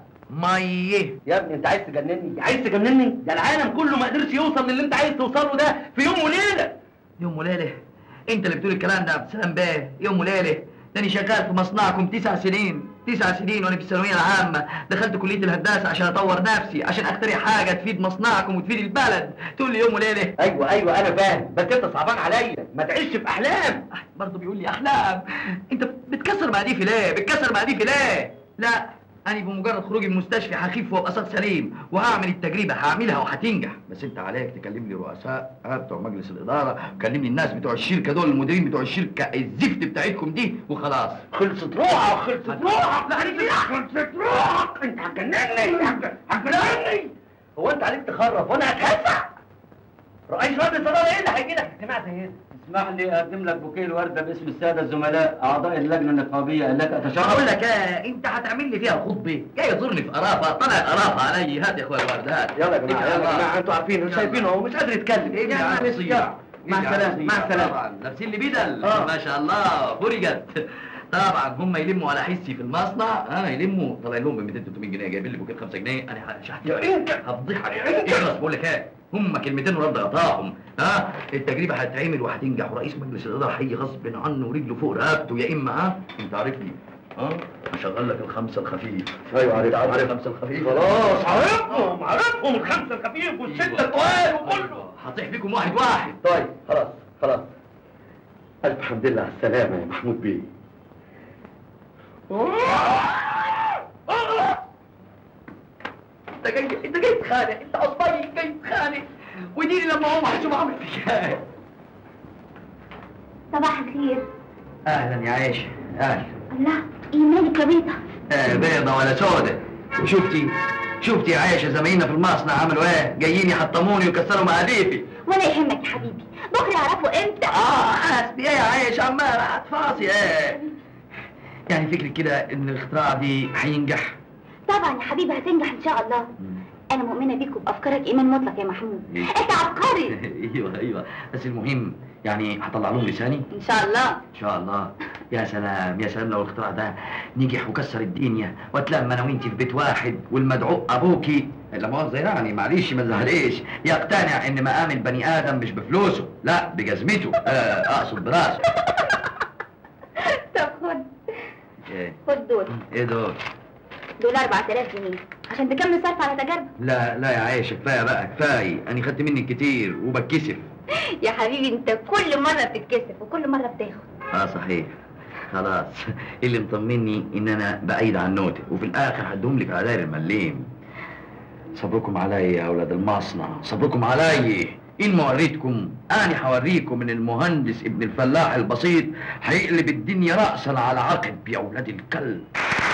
ميه. يا ابني انت عايز تجنني؟ عايز تجنني؟ ده العالم كله ما قدرش يوصل للي انت عايز توصله ده في يوم وليله. يوم وليله؟ انت اللي بتقول الكلام ده يا عبد السلام بيه. يوم وليله؟ ده انا شغال في مصنعكم تسع سنين، تسع سنين وانا في الثانويه العامه، دخلت كليه الهندسه عشان اطور نفسي، عشان اخترع حاجه تفيد مصنعكم وتفيد البلد، تقول لي يوم وليله؟ ايوه ايوه انا فاهم، بس انت صعبان عليا، ما تعيش في احلام. برضه بيقول لي احلام. انت بتكسر مقاديفي ليه؟ بتكسر مقاديفي ليه؟ لا انا بمجرد خروجي من المستشفى هخف وابقى صوت سليم وهعمل التجربه، هعملها وهتنجح، بس انت عليك تكلم لي رؤساء بتوع مجلس الاداره، وكلمني الناس بتوع الشركه دول، المديرين بتوع الشركه الزفت بتاعتكم دي وخلاص. خلصت روحك خلصت روحك. لا خلصت روحك. انت هتجنني هتجنني. هو انت عليك تخرف وانا هتهزع؟ رئيس رد الصداره ايه اللي هيجي لك اجتماع زي ده؟ اسمح لي اقدم لك بوكيه الورده باسم الساده الزملاء اعضاء اللجنه النقابيه التي اتشرف. اقول لك ايه، انت هتعمل لي فيها خطبه، جاي تزورني في قرافه، طلعت قرافه علي. هات يا اخويا الورده هات. يلا يا جماعه يلا يا جماعه، انتوا عارفين شايفينه اهو مش قادر يتكلم. ايه يا يا مع السلامه مع السلامه. طبعا لابسين لي بدل ما شاء الله فرجت. طبعا هم يلموا على حسي في المصنع، انا يلموا طالع لهم ب مئتين ثلاثمئة جنيه، جايبين لي بوكيه خمسة جنيه. انا هفضحك. اخلص بقول لك ايه، هم كلمتين ورد غطاهم. ها التجربه هتتعمل وهتنجح، ورئيس مجلس الاداره هيجي غصب عنه ورجله فوق رقبته، يا اما ها انت عارفني ها هشغل لك الخمسه الخفيف. ايوه عارف عارف الخمسه الخفيف. خلاص عارفهم عارفهم الخمسه الخفيف والسته الطوال وكله. هطيح فيكم واحد واحد. طيب خلاص خلاص. الف حمد لله على السلامه يا محمود بيه. انت جاي انت جاي تخانق، انت عصبي جاي تخانق، وديني لما اقوم هشوف عامل فيك ايه. صباح الخير. اهلا يا عايشه. اهلا. الله ايه مالك يا بيضه؟ آه بيضه ولا سودا. وشفتي شفتي يا عايشه زمايلنا في المصنع عملوا ايه؟ جايين يحطموني ويكسروا مقاديفي. ولا يهمك يا حبيبي، بكره يعرفوا امتى. اه حاسبي ايه يا عايشه عماله هتفاصي ايه؟ يعني فكرك كده ان الاختراع دي هينجح؟ طبعا يا حبيبي هتنجح ان شاء الله. انا مؤمنه بيك وبافكارك ايمان مطلق يا محمود. انت عبقري. ايوه ايوه، بس المهم يعني هطلع لهم لساني ان شاء الله. ان شاء الله. يا سلام يا سلام لو الاختراع ده نجح وكسر الدنيا واتلم انا وانتي في بيت واحد والمدعو ابوكي لا مؤاخذه يعني معلش ما تزعليش يقتنع ان مقام البني ادم مش بفلوسه لا بجزمته، آه اقصد براسه. طب خد ايه خد دول. ايه دول؟ دول أربعة آلاف جنيه عشان تكمل صرف على تجاربك. لا لا يا عايشه كفايه بقى كفايه، انا خدت منك كتير وبتكسف. يا حبيبي انت كل مره بتتكسف وكل مره بتاخد. اه صحيح. خلاص اللي مطمني ان انا بعيد عن نوتك وفي الاخر هدوم لك على داير المليم. صبركم عليا يا اولاد المصنع، صبركم عليا. ان ما وريتكم انا هوريكم ان المهندس ابن الفلاح البسيط هيقلب الدنيا راسا على عقب يا اولاد الكلب.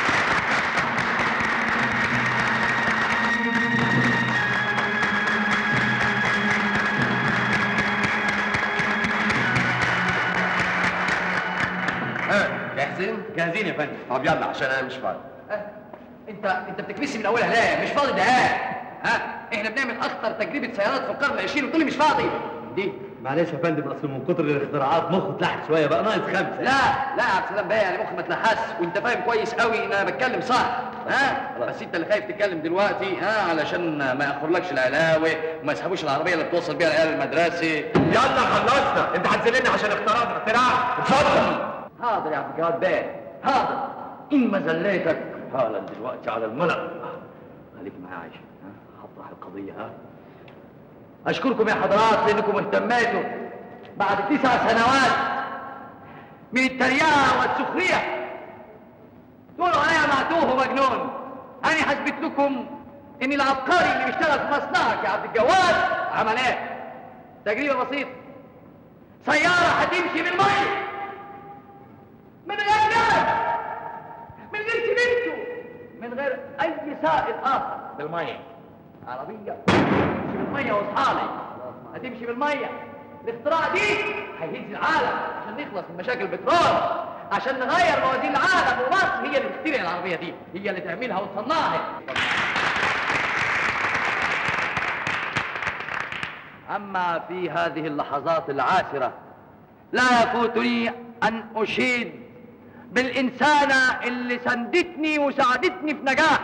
جاهزين؟ جاهزين يا فندم. طب يلا عشان انا مش فاضي. انت انت بتكبسي من اولها ليه؟ مش فاضي ده ها؟ احنا بنعمل اخطر تجربه سيارات في القرن العشرين وتقول لي مش فاضي؟ دي معلش يا فندم اصل من كتر الاختراعات مخه اتلحس شويه بقى ناقص خمسه. لا لا يا عبد السلام بيه يعني مخي ما اتلحس وانت فاهم كويس قوي ان انا بتكلم صح ها؟ بس انت اللي خايف تتكلم دلوقتي ها علشان ما ياخرلكش العلاوه وما يسحبوش العربيه اللي بتوصل بيها العيال المدرسه. يلا خلصنا، انت هتذلني عشان اختراع اختراع. اتفضل. حاضر يا عبد الجواد بيه حاضر. ان ما زليتك حالا دلوقتي على الملأ. خليك معايا يا عايشه ها؟ هطرح القضيه ها؟ اشكركم يا حضرات لانكم اهتميتوا بعد تسع سنوات من التريقه والسخريه تقولوا عليا معتوه ومجنون. انا هثبت لكم ان العبقري اللي بيشتغل في مصنعك يا عبد الجواد عمل ايه؟ تجربه بسيطه. سياره هتمشي بالميه من غير جبل من غير سمنتو من غير اي سائل اخر. بالميه عربيه تمشي بالميه واصحابي هتمشي بالميه. الاختراع دي هيهز العالم عشان نخلص من مشاكل البترول عشان نغير موازين العالم ومصر هي اللي تخترع العربيه دي هي اللي تعملها وتصنعها. اما في هذه اللحظات العاسره لا يفوتني ان اشيد بالانسانه اللي سندتني وساعدتني في نجاح.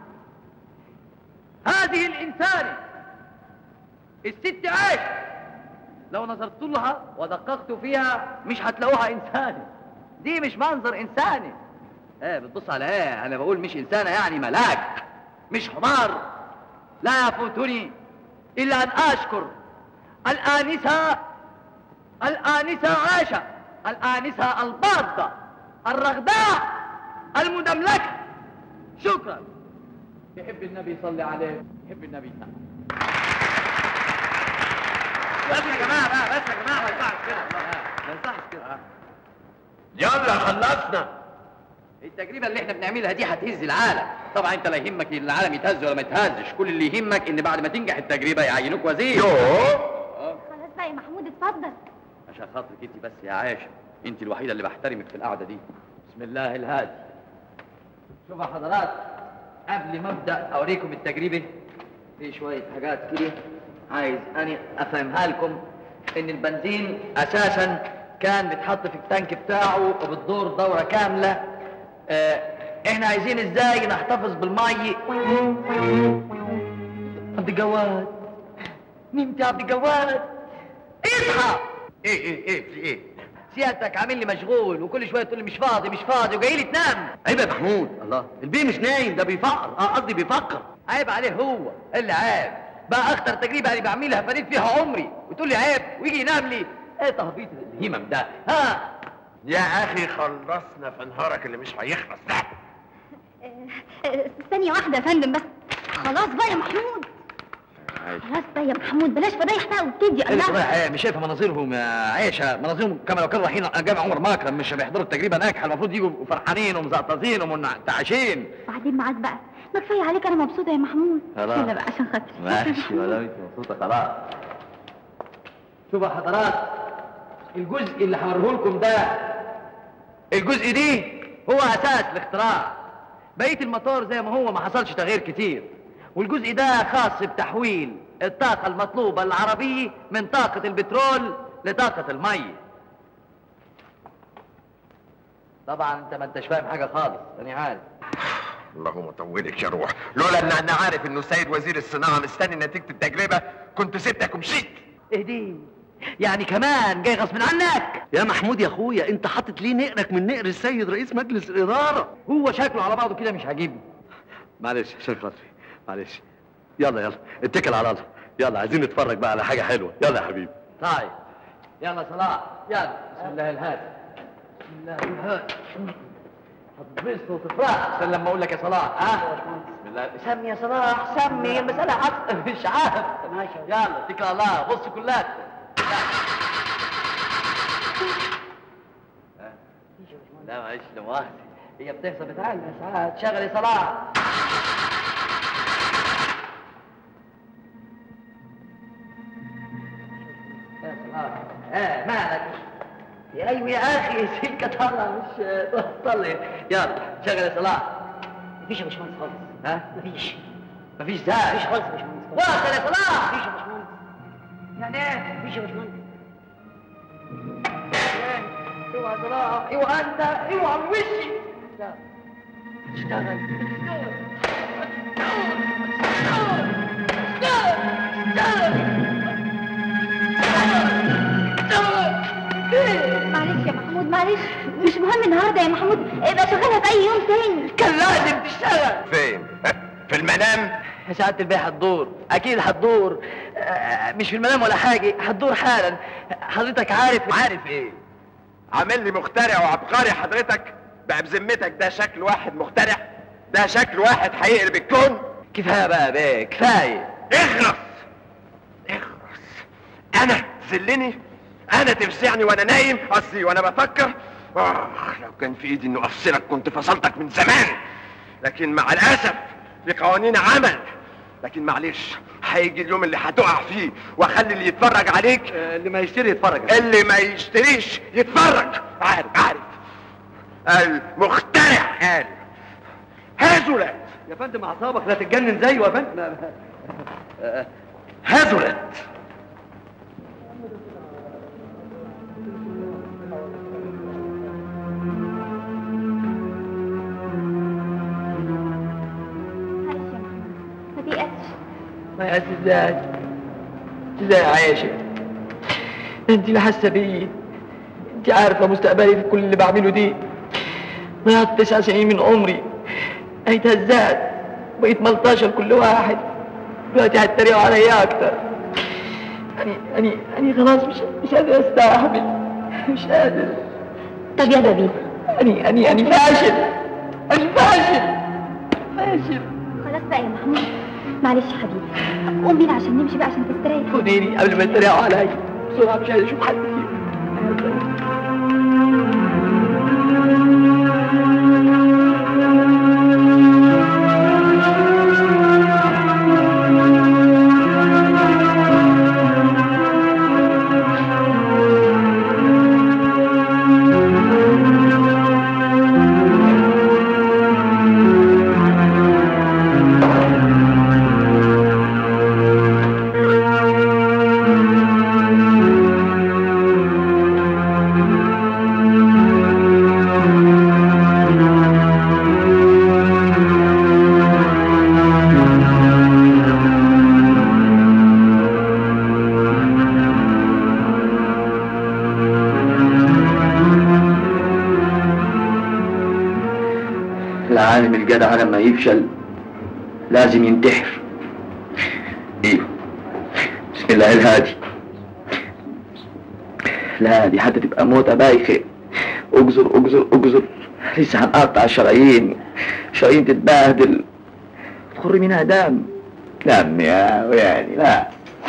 هذه الانسانه الست عائشه لو نظرت لها ودققت فيها مش هتلاقوها انسانه. دي مش منظر انساني. ايه بتبص على ايه؟ انا بقول مش انسانه يعني ملاك مش حمار. لا يفوتني الا ان اشكر الانسه الانسه عائشه الانسه الباضه الرغداء المدملكه. شكرا. يحب النبي صلي عليه يحب النبي. بس يا جماعه بقى بس يا جماعه ما ينفعش كده ما ينفعش كده. يلا خلصنا. التجربه اللي احنا بنعملها دي هتهز العالم. طبعا انت لا يهمك ان العالم يتهز ولا ما يتهزش، كل اللي يهمك ان بعد ما تنجح التجربه يعينوك وزير. خلاص بقى يا محمود اتفضل. عشان خاطرك انت بس يا عائشه، انت الوحيده اللي بحترمك في القعده دي. بسم الله الهادي. شوفوا يا حضرات قبل ما ابدا اوريكم التجربه في شويه حاجات كده عايز اني افهمها لكم. ان البنزين اساسا كان بيتحط في التانك بتاعه وبتدور دوره كامله. اه احنا عايزين ازاي نحتفظ بالمي. عبد الجواد نمت يا عبد الجواد اصحى. ايه ايه ايه في ايه؟ سيادتك عامل لي مشغول وكل شويه تقول لي مش فاضي مش فاضي وجاي لي تنام. عيب يا محمود. الله البيه مش نايم ده بيفكر. اه قصدي بيفكر. عيب عليه هو اللي عيب بقى. اخطر تجربه اللي بعملها فريد فيها عمري وتقول لي عيب ويجي ينام لي. ايه تهبيط الهمم ده ها؟ يا اخي خلصنا في نهارك اللي مش هيخلص ده. ثانيه واحده يا فندم بس. خلاص بقى يا محمود خلاص بقى يا محمود بلاش فضايح بقى وابتدي. الله مش شايفه مناظرهم يا عائشه؟ مناظرهم كما لو كانوا رايحين جامع عمر مكرم مش بيحضروا التجربه ناجحه. المفروض يجوا فرحانين ومزقططين ومنتعشين. بعدين معاك بقى ما كفايه عليك. انا مبسوطه يا محمود. خلاص يلا بقى عشان خاطري. ماشي ولا انت مبسوطه خلاص. شوفوا يا حضرات الجزء اللي هوريه لكم ده الجزء دي هو اساس الاختراع. بقيه الموتور زي ما هو ما حصلش تغيير كتير والجزء ده خاص بتحويل الطاقة المطلوبة العربية من طاقة البترول لطاقة المية. طبعا انت ما انتش فاهم حاجة خالص، انا عارف. اللهم طولك يا روح، لولا ان انا عارف انه السيد وزير الصناعة مستني نتيجة التجربة كنت سبتك ومشيت. اهدي، يعني كمان جاي غصب عنك؟ يا محمود يا اخويا، انت حاطط ليه نقرك من نقر السيد رئيس مجلس الاداره؟ هو شكله على بعضه كده مش عاجبني. معلش عشان خاطري، معلش. يلا يلا اتكل على الله، يلا عايزين نتفرج بقى على حاجه حلوه، يلا يا حبيبي. طيب يلا صلاح، يلا. بسم الله الهادي، بسم الله الهادي. هتتبسط وتفرح عشان لما اقول لك يا صلاح. ها بسم الله. سمي يا صلاح، سمي. المساله عط مش عارف. يلا اتكل على الله، بص كلات. لا معلش لا مؤاخذة، هي بتحصل بتعلم ساعات. شغل يا صلاح. يا صلاح اه مالك؟ يا ايوه يا اخي سلكة طالعة مش طلع. يلا شغل يا صلاح. مفيش يا باشمهندس خالص. ها؟ مفيش مفيش زهق؟ مفيش خالص يا باشمهندس. واصل يا صلاح. مفيش يا باشمهندس. يعني ايه؟ مفيش يا باشمهندس. اوعى صلاح، اوعى انت، اوعى من وشي. لا اشتغل. معلش يا محمود، معلش، مش مهم النهارده يا محمود، ابقى شغالها في اي يوم تاني. كان لازم تشتغل. فين؟ في المنام؟ يا سعادة البيه هتدور، أكيد هتدور. آه مش في المنام ولا حاجة، هتدور حالا. حضرتك عارف. عارف إيه؟ عامل لي مخترع وعبقري حضرتك؟ بقى بذمتك ده شكل واحد مخترع؟ ده شكل واحد هيقلب الكون؟ كفاية بقى يا بيه، كفاية. اخرس اخرس. أنا تذلني؟ أنا تفزعني وأنا نايم؟ قصدي وأنا بفكر؟ آه لو كان في إيدي إنه أفصلك كنت فصلتك من زمان. لكن مع الأسف دي قوانين عمل. لكن معلش، هيجي اليوم اللي هتقع فيه واخلي اللي يتفرج عليك. آه اللي ما يشتري يتفرج. اللي ما يشتريش يتفرج. عارف عارف المخترع قال هزلت. يا فندم اعصابك لا تتجنن زيه يا فندم. هزلت. ما يأس ازاي؟ ازاي يا عايشة؟ انت اللي حاسة بيه، انت عارفة مستقبلي في كل اللي بعمله دي. ضيعت تسع سنين من عمري، انا اتهزأت بقيت ملطشة لكل واحد، دلوقتي هيتريقوا عليا أكتر. أني أني أني خلاص مش مش قادر أستحمل، مش قادر. طب يلا بينا. أني أني أني فاشل، أني فاشل فاشل. خلاص بقى يا محمود، معلش يا حبيبي، قوم بينا عشان نمشي بقى عشان تستريح. خديني قبل ما يتريقوا عليا بسرعة، مش عايز أشوف حد فيهم. العالم الجدع لما يفشل لازم ينتحر. ايوه بسم الله الهادي. لا دي حتى تبقى موتة بايخة. اجزر اجزر اجزر، لسه هنقطع الشرايين، شرايين تتبهدل تخر منها دم. دم يا ويعني لا.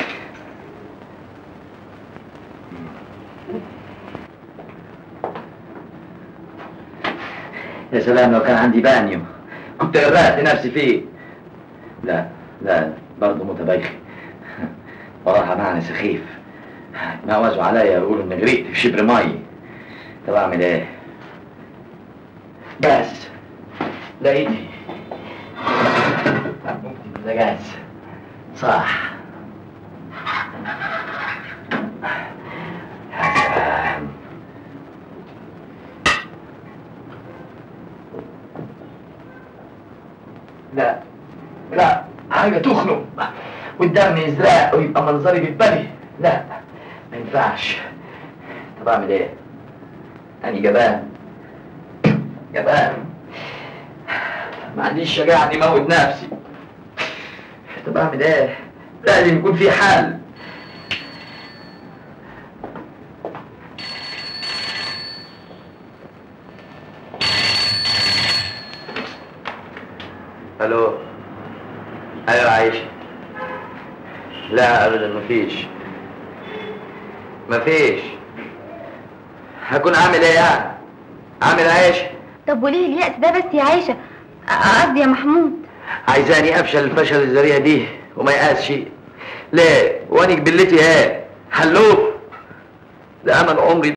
يا سلام لو كان عندي بانيو كنت غرقت نفسي فيه. لا لا برضه متبايخ وراها معنى سخيف. ما وزوا عليا يقولوا اني غرقت في شبر مي. طب اعمل ايه؟ بس لقيتي ده جاهز صح. يا سلام. لا لا حاجة تخنق والدم يزرق ويبقى منظري بيتبني. لا ما ينفعش. طب اعمل ايه؟ أنا جبان جبان ما عنديش شجاعة اني اموت نفسي. طب اعمل ايه؟ لازم يكون في حل. الو. ايوه عايشة. لا ابدا مفيش مفيش. هكون عامل ايه يعني؟ عامل عايشة. طب وليه اليأس ده بس يا عايشة؟ قصدي يا محمود عايزاني افشل الفشل الذريع دي وما يقاسش. ليه؟ وانا جبلتي ايه؟ حلوف. ده امل عمري.